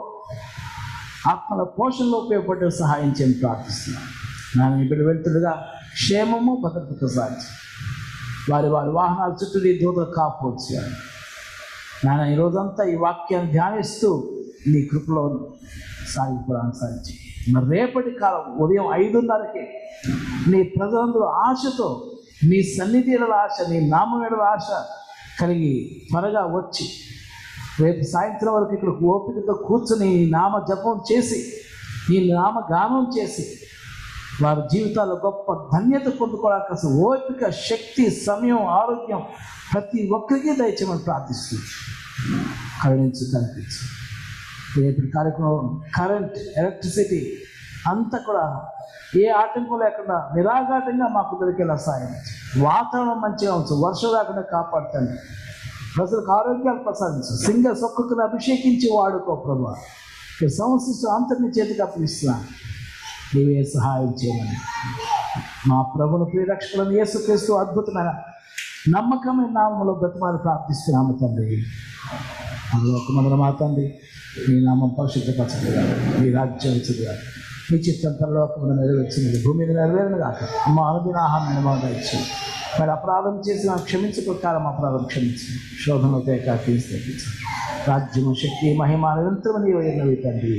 ఆత్మల పోషణలో ఉపయోగపడే సహాయం చేయని ప్రార్థిస్తున్నాం. నాన్న ఇప్పుడు వెళ్తుండగా క్షేమము భద్రతతో సాధ్యం. వారి వారి వాహనాల చుట్టూ నీ దూతలు కాపోవచ్చు. నాన్న ఈ రోజంతా ఈ వాక్యాన్ని ధ్యానిస్తూ నీ కృపలో సాగిపోవడానికి సాధించి మరి రేపటి కాలం ఉదయం ఐదున్నరకి నీ ప్రజలందరూ ఆశతో, నీ సన్నిధిల ఆశ, నీ నామవేడల ఆశ కలిగి త్వరగా వచ్చి రేపు సాయంత్రం వరకు ఇక్కడ ఓపికతో కూర్చొని నీ నామ జపం చేసి, నీ నామ గానం చేసి వారి జీవితాల్లో గొప్ప ధన్యత పొందుకోవడానికి అసలు ఓపిక, శక్తి, సమయం, ఆరోగ్యం ప్రతి ఒక్కరికి దయచేయమని ప్రార్థిస్తుంది. కరుణించు, కనిపించు. రేపటి కార్యక్రమం కరెంట్, ఎలక్ట్రిసిటీ అంతా కూడా ఏ ఆటంకం లేకుండా నిరాఘాటంగా మాకు దొరికేలా సాయం. వాతావరణం మంచిగా ఉంచు, వర్షం రాకుండా కాపాడుతాను. ప్రజలకు ఆరోగ్యాలు ప్రసాదించు. సింగర్స్ ఒక్కొక్కరు అభిషేకించి వాడుకో ప్రభా. సంస్థ అంతటిని చేతికి అప్పగిస్తున్నాను. నీవే సహాయం చేయమని మా ప్రభుని ప్రియరక్షకులను యేసుక్రీస్తు అద్భుతమైన నమ్మకమైన నామంలో బ్రతిమాలు ప్రార్థిస్తున్నాము తండ్రి. అందులో ఒక మొదల మా తండ్రి, నీ నామం పరిశుద్ధపరచగా, నీ రాజ్యం వచ్చుగా, నీ చిత్తం పరలోకమున నెరవేర్చినది భూమి మీద నెరవేరును కాక. అమ్మ అనుదిన ఆహారాన్ని మాకు ఇచ్చి మరి అపరాధం చేసి నాకు క్షమించు ప్రకారం అపరాధం క్షమించి శోధనలో తేకాకి తెప్పించు. రాజ్యము, శక్తి, మహిమ నిరంతరం నీవు ఎన్నవి తండ్రి.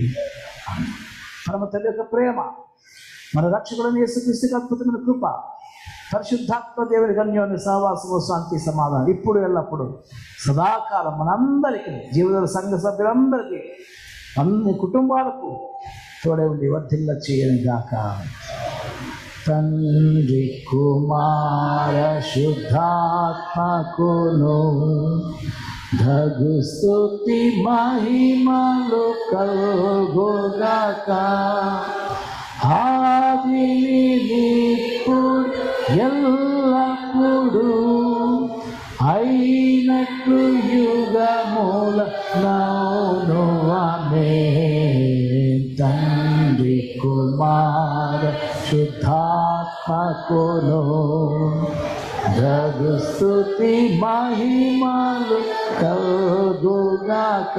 పరమ తల్లి యొక్క ప్రేమ, మన రక్షకులను యేసుక్రీస్తుకి అద్భుతమైన కృప, పరిశుద్ధాత్మ దేవుని గణ్యోని సహవాసము, శాంతి, సమాధానం ఇప్పుడు ఎల్లప్పుడు సదాకాలం మనందరికీ, జీవిత సంఘ సభ్యులందరికీ, అన్ని కుటుంబాలకు తోడే ఉండి వర్ధిల్ల చేయని గాక. తండ్రి, కుమార, శుద్ధాత్మకును దగు స్తుతి మహిమలు కలుగుగాక. ఆదిని ఇప్పుడు ఎల్లప్పుడు నౌను ఆమేన్. తండ్రి కుమార శుద్ధాత్మకును జగు స్తుతి మహిమలు కలుగుగాక.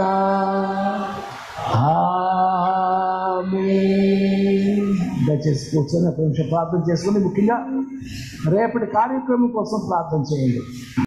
ఆమేన్. దయచేసి కూర్చొని ఒక నిమిషం ప్రార్థన చేసుకుని ముఖ్యంగా రేపటి కార్యక్రమం కోసం ప్రార్థన చేయండి.